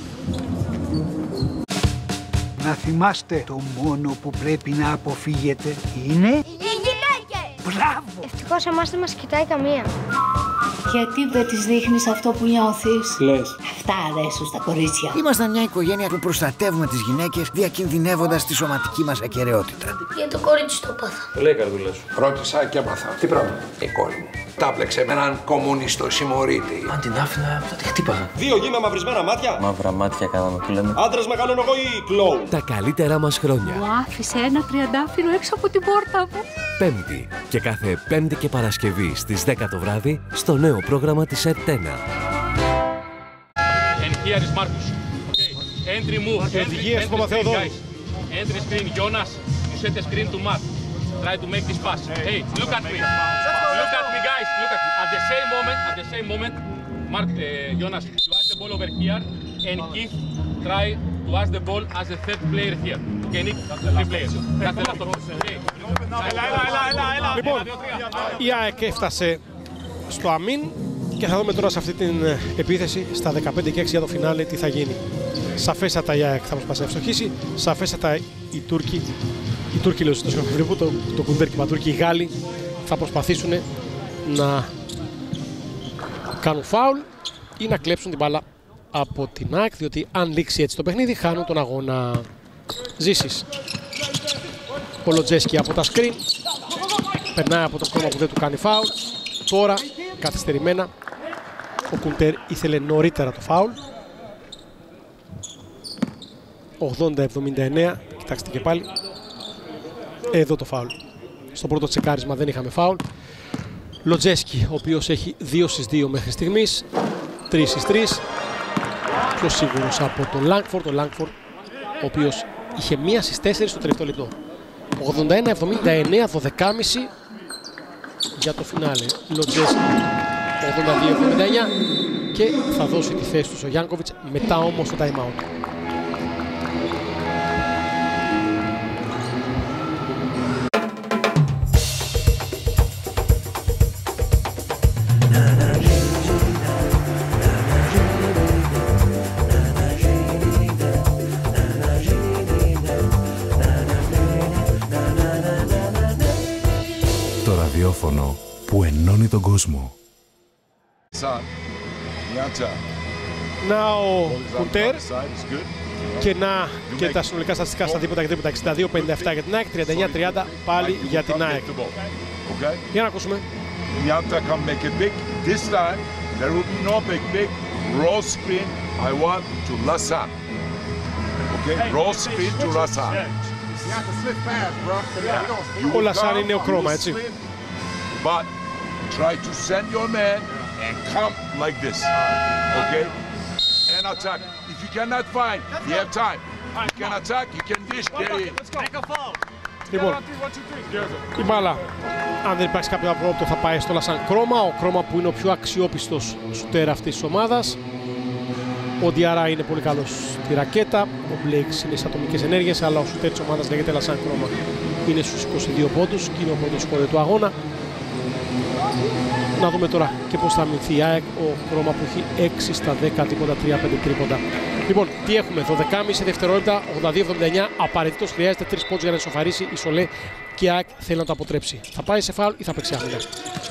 Να θυμάστε, το μόνο που πρέπει να αποφύγετε είναι... οι γυναίκες! Μπράβο! Ευτυχώς εμάς δεν μας κοιτάει καμία. Γιατί δεν τις δείχνεις αυτό που νιώθεις? Λες. Αυτά αρέσουν στα κορίτσια. Ήμασταν μια οικογένεια που προστατεύουμε τις γυναίκες διακινδυνεύοντας τη σωματική μας ακεραιότητα. Για το κορίτσι το πάθα. Το λέει η καρδούλα σου. Ρώτησα και έμαθα. Τι πράγμα? Η κόρη μου. Τα πλέξε με έναν κομμουνιστό συμμορίτη. Αν την άφηνα, θα τη χτύπαγα. Δύο γη με μαυρισμένα μάτια. Μαύρα μάτια κάναμε, τι λέμε. Άντρας μεγαλώνω εγώ ή κλόουν? Τα καλύτερα μας χρόνια. Μου άφησε ένα τριαντάφυλλο έξω από την πόρτα μου. Πέμπτη και κάθε Πέμπτη και Παρασκευή στις δέκα το βράδυ στο νέο πρόγραμμα της ΕΡΤΕΝΑ. And here is Marcus. Okay. Entry move. Entry, entry screen, guys. Entry screen, Jonas. You set the screen to Mark. Try to make this pass. Hey, look at me. Look at me, guys. Look at me. At the same moment, at the same moment, Mark, uh, Jonas, you ask the ball over here, and Keith try to ask the ball as a third player here. Okay, Nick, three players. That's the last option. Okay. Λοιπόν, η ΑΕΚ έφτασε στο αμήν και θα δούμε τώρα σε αυτή την επίθεση στα δεκαπέντε και έξι για το φινάλε τι θα γίνει. Σαφέστατα η ΑΕΚ θα προσπαθήσει να ευστοχίσει, σαφέστατα οι Τούρκοι, οι Τούρκοι λέω στο σκοφευρικό, το, το Κουντέρ και οι Πατούρκοι, οι Γάλλοι θα προσπαθήσουν να κάνουν φάουλ ή να κλέψουν την μπάλα από την ΑΕΚ, διότι αν λήξει έτσι το παιχνίδι χάνουν τον αγώνα. Ζήσης. Ο Λοτζέσκι από τα screen, περνάει από το Κρόμα που δεν του κάνει φάουλ. Τώρα καθυστερημένα ο Κουντέρ ήθελε νωρίτερα το φάουλ. ογδόντα εβδομήντα εννέα, κοιτάξτε και πάλι. Εδώ το φάουλ. Στο πρώτο τσεκάρισμα δεν είχαμε φάουλ. Λοτζέσκι, ο οποίος έχει δύο στις δύο μέχρι στιγμής, τρία στις τρία. Πιο σίγουρος από τον Λάγκφορντ, ο Λάγκφορντ ο οποίος είχε μία στις τέσσερις στο τελευταίο λεπτό. ογδόντα ένα εβδομήντα εννέα, δώδεκα και μισή για το φινάλε. Λοτζέσκι ογδόντα δύο εβδομήντα εννέα και θα δώσει τη θέση του στο Γιάνκοβιτς μετά όμως το time out. Ραδιόφωνο που ενώνει τον κόσμο. Να ο Κουντέρ και να και τα συνολικά στατιστικά στα τίποτα και τίποτα. εξήντα δύο πενήντα επτά για την ΑΕΚ, τριάντα εννέα τριάντα πάλι για την ΑΕΚ. Για να ακούσουμε. Ο Λασάν είναι ο Κρόμα, έτσι. But try to send your man and come like this, okay? And attack. If you cannot find, you have time. You can attack, you can dish, get in. Λοιπόν, η μπάλα, αν δεν υπάρξει κάποιο απρόπτο, θα πάει στο Λασάν Κρόμα. Ο Κρόμα που είναι ο πιο αξιόπιστος σουτέρ αυτής της ομάδας. Ο Διαρά είναι πολύ καλός στη ρακέτα. Ο Μπλέικς είναι στις ατομικές ενέργειες, αλλά ο σουτέρ της ομάδας λέγεται Λασάν Κρόμα. Είναι στους είκοσι δύο πόντους και είναι ο πρώτος σκόρερ του αγώνα. Να δούμε τώρα και πώς θα αμυνθεί η ΑΕΚ. Ο Κρόμα που έχει έξι στα δέκα τίποτα, τρία πέντε τρίποντα. Λοιπόν, τι έχουμε, δώδεκα κόμμα πέντε δευτερόλεπτα, ογδόντα δύο εβδομήντα εννέα. Απαραίτητος, χρειάζεται τρεις πόντους για να ισοφαρίσει η Σολέ και η ΑΕΚ θέλει να το αποτρέψει. Θα πάει σε φάουλ ή θα παίξει άμυνα.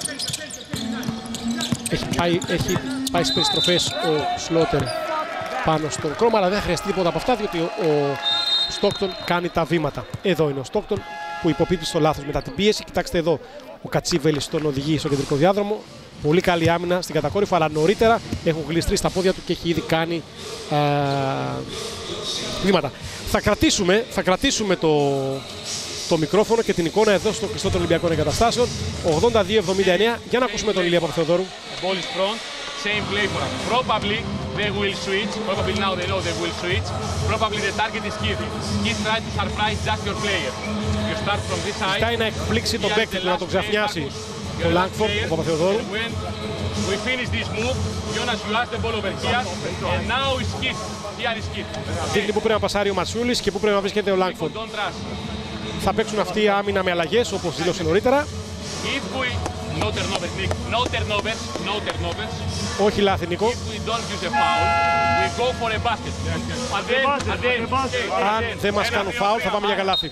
Έχει πάει, έχει πάει στις περιστροφές ο Σλότερ πάνω στον Κρόμα, αλλά δεν χρειαστεί τίποτα από αυτά, διότι ο, ο Στόκτον κάνει τα βήματα. Εδώ είναι ο Στόκτον που υποπίπτει στο λάθος μετά την πίεση. Κοιτάξτε εδώ, ο Κατσίβελης τον οδηγεί στο κεντρικό διάδρομο. Πολύ καλή άμυνα στην κατακόρυφα, αλλά νωρίτερα έχουν γλιστρήσει στα πόδια του και έχει ήδη κάνει α, βήματα. Θα κρατήσουμε, θα κρατήσουμε το, το μικρόφωνο και την εικόνα εδώ στο κλειστό των Ολυμπιακών Εγκαταστάσεων. ογδόντα δύο εβδομήντα εννέα. Για να ακούσουμε τον Ηλία Παπαθεοδόρου. Same play for us. Probably they will switch. Probably now they know they will switch. Probably the target is Keith. Keith tries to surprise just your player. You start from this side. Ζητάει να εκπλήξει τον παίκτη του, να τον ξαφνιάσει το Λάγκφορντ, ο Παπαθεοδόρου. We finish this move. Jonas, you ask the ball over here. And now is Keith. Here is Keith. Δείχνει που πρέπει να πασάρει ο Ματσούλης και που πρέπει να βρίσκεται ο Λάγκφορντ. Θα παίξουν αυτοί η άμυνα με αλλαγές, όπως δήλωσε νωρίτερα. If we No turnovers, Nick. No turnovers. No turnovers. Όχι λάθη, Νίκο. If we don't use a foul, we go for a basket. And then, and then, αν δεν μας κάνουν φάουλ, θα πάμε για καλάθι.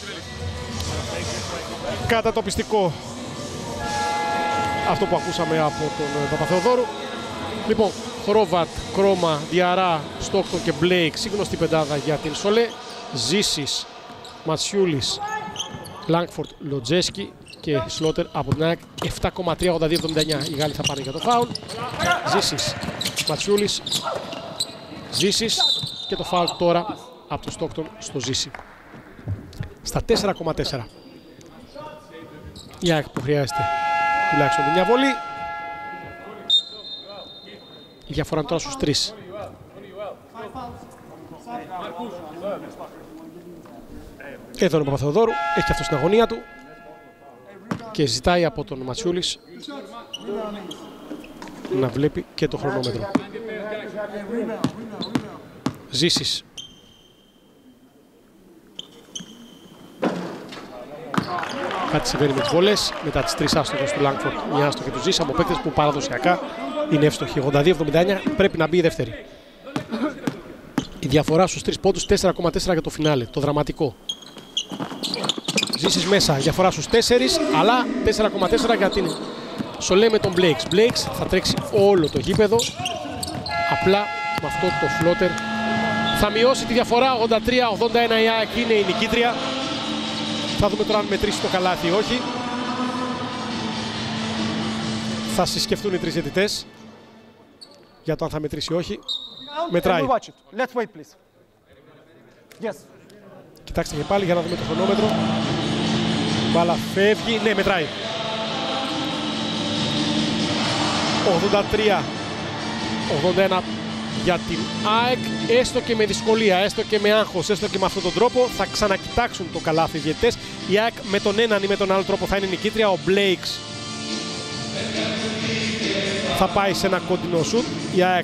Κατά το πιστικό αυτό που ακούσαμε από τον Παπαθεοδόρου. Λοιπόν, Χρόβατ, Κρόμα, Διαρά, Στόκτον και Μπλέικ, σύγνωστη πεντάδα για την Σολέ. Ζήσης, Ματσιούλης, Λάγκφορντ, Λοτζέσκι και Σλότερ από την ΑΕΚ. Επτά κόμμα τρία ογδόντα δύο εβδομήντα εννέα. Οι Γάλλοι θα πάνε για το φάουλ. Ζήσης, Ματσιούλης, Ζήσης και το φάουλ τώρα από τον Στόκτον στο Ζήση. Στα τέσσερα κόμμα τέσσερα. Η ΑΕΚ που χρειάζεται τουλάχιστον μια βολή. Η διαφορά τώρα στους τρεις. Εδώ είναι ο Παπαθεοδόρου, έχει αυτό στην αγωνία του και ζητάει από τον Ματσιούλης να βλέπει και το χρονόμετρο. Ζήσης. Κάτι συμβαίνει με τις βολές, μετά τις τρεις άστοχες του Λάγκφορντ, μια άστοχη του Ζήση, από παίκτες που παραδοσιακά είναι εύστοχοι. ογδόντα δύο εβδομήντα εννέα, πρέπει να μπει η δεύτερη. Η διαφορά στους τρεις πόντους, τέσσερα κόμμα τέσσερα για το φινάλε, το δραματικό. Ζήσης μέσα, διαφορά στους τέσσερις, αλλά τέσσερα κόμμα τέσσερα για την Σολέ με τον Μπλέικς. Μπλέικς θα τρέξει όλο το γήπεδο, απλά με αυτό το φλότερ θα μειώσει τη διαφορά. Ογδόντα τρία ογδόντα ένα, η ΑΕΚ είναι η νικήτρια. Θα δούμε τώρα αν μετρήσει το καλάθι ή όχι. Θα συσκεφτούν οι τρεις διαιτητές για το αν θα μετρήσει ή όχι. Μετράει. Κοιτάξτε και πάλι για να δούμε το χρονόμετρο. Μπάλα φεύγει. Ναι, μετράει. ογδόντα τρία ογδόντα ένα για την ΑΕΚ. Έστω και με δυσκολία, έστω και με άγχος, έστω και με αυτόν τον τρόπο θα ξανακοιτάξουν το καλάθι οι διαιτητές. Η ΑΕΚ με τον έναν ή με τον άλλο τρόπο θα είναι νικήτρια. Ο Μπλέικς θα πάει σε ένα κοντινό σουτ. Η ΑΕΚ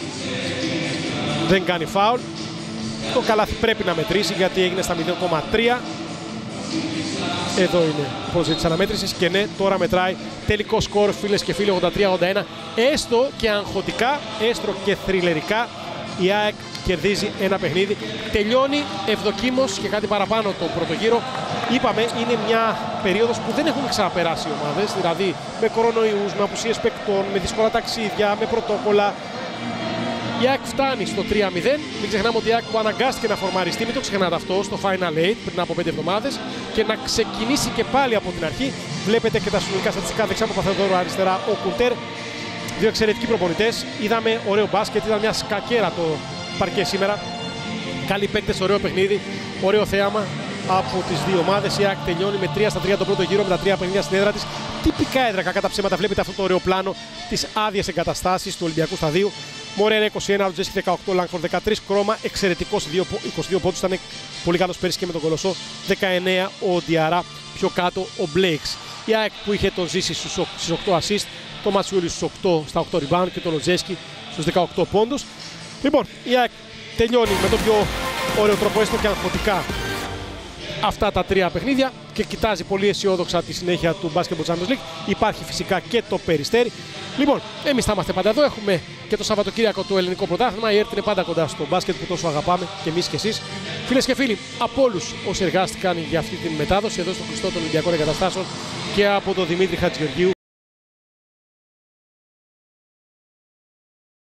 δεν κάνει φάουλ. Το καλάθι πρέπει να μετρήσει γιατί έγινε στα μηδέν κόμμα τρία. Εδώ είναι η πρόσθεση της αναμέτρησης και ναι, τώρα μετράει. Τελικό σκορ, φίλες και φίλοι, ογδόντα τρία ογδόντα ένα. Έστω και αγχωτικά, έστω και θριλερικά, η ΑΕΚ κερδίζει ένα παιχνίδι. Τελειώνει ευδοκίμως και κάτι παραπάνω το πρώτο γύρο. Είπαμε, είναι μια περίοδος που δεν έχουν ξαναπεράσει οι ομάδες, δηλαδή με κορονοϊούς, με απουσίες παικτών, με δύσκολα ταξίδια, με πρωτόκολλα. Η ΑΕΚ φτάνει στο τρία μηδέν. Μην ξεχνάμε ότι η ΑΕΚ που αναγκάστηκε να φορμαριστεί, μην το ξεχνάτε αυτό, στο Final Eight πριν από πέντε εβδομάδες και να ξεκινήσει και πάλι από την αρχή. Βλέπετε και τα συνολικά στατιστικά δεξιά από Παπαθεοδόρου, αριστερά ο Κουντέρ. Δύο εξαιρετικοί προπονητές. Είδαμε ωραίο μπάσκετ, ήταν μια σκακέρα το παρκέ σήμερα. Καλοί παίκτες, ωραίο παιχνίδι, ωραίο θέαμα από τις δύο ομάδες. Η ΑΕΚ τελειώνει με τρία στα τρία το πρώτο γύρο με τα τρία παιχνίδια στην έδρα της. Τυπικά έδρα, κακά τα ψέματα. Βλέπετε αυτό το ωραίο πλάνο της άδειας εγκαταστάσεις του Ολυμπιακού Σταδίου. Μορένα είκοσι ένα, Λουτζέσκι δεκαοκτώ, Λάνκφορντ δεκατρία. Κρόμα εξαιρετικός, είκοσι δύο πόντους, ήταν πολύ καλός πέρυσι και με τον Κολοσσό. δεκαεννέα ο Διαρά, πιο κάτω ο Μπλέικς. Η ΑΕΚ που είχε τον Ζήση στις οκτώ assist, το Ματσιούλη στους οκτώ, στα οκτώ rebound και τον Λουτζέσκι στους δεκαοκτώ πόντους. Λοιπόν, η ΑΕΚ τελειώνει με τον πιο ωραίο τρόπο, έστω και αγχωτικά, αυτά τα τρία παιχνίδια και κοιτάζει πολύ αισιόδοξα τη συνέχεια του Basketball Champions League. Υπάρχει φυσικά και το Περιστέρι. Λοιπόν, εμείς θα είμαστε πάντα εδώ. Έχουμε και το Σαββατοκύριακο το ελληνικό πρωτάθλημα. Η ΕΡΤ είναι πάντα κοντά στο μπάσκετ που τόσο αγαπάμε και εμείς και εσείς. Φίλες και φίλοι, από όλους όσοι εργάστηκαν για αυτή την μετάδοση εδώ στο κλειστό των Ολυμπιακών Εγκαταστάσεων και από τον Δημήτρη Χατζηγεωργίου.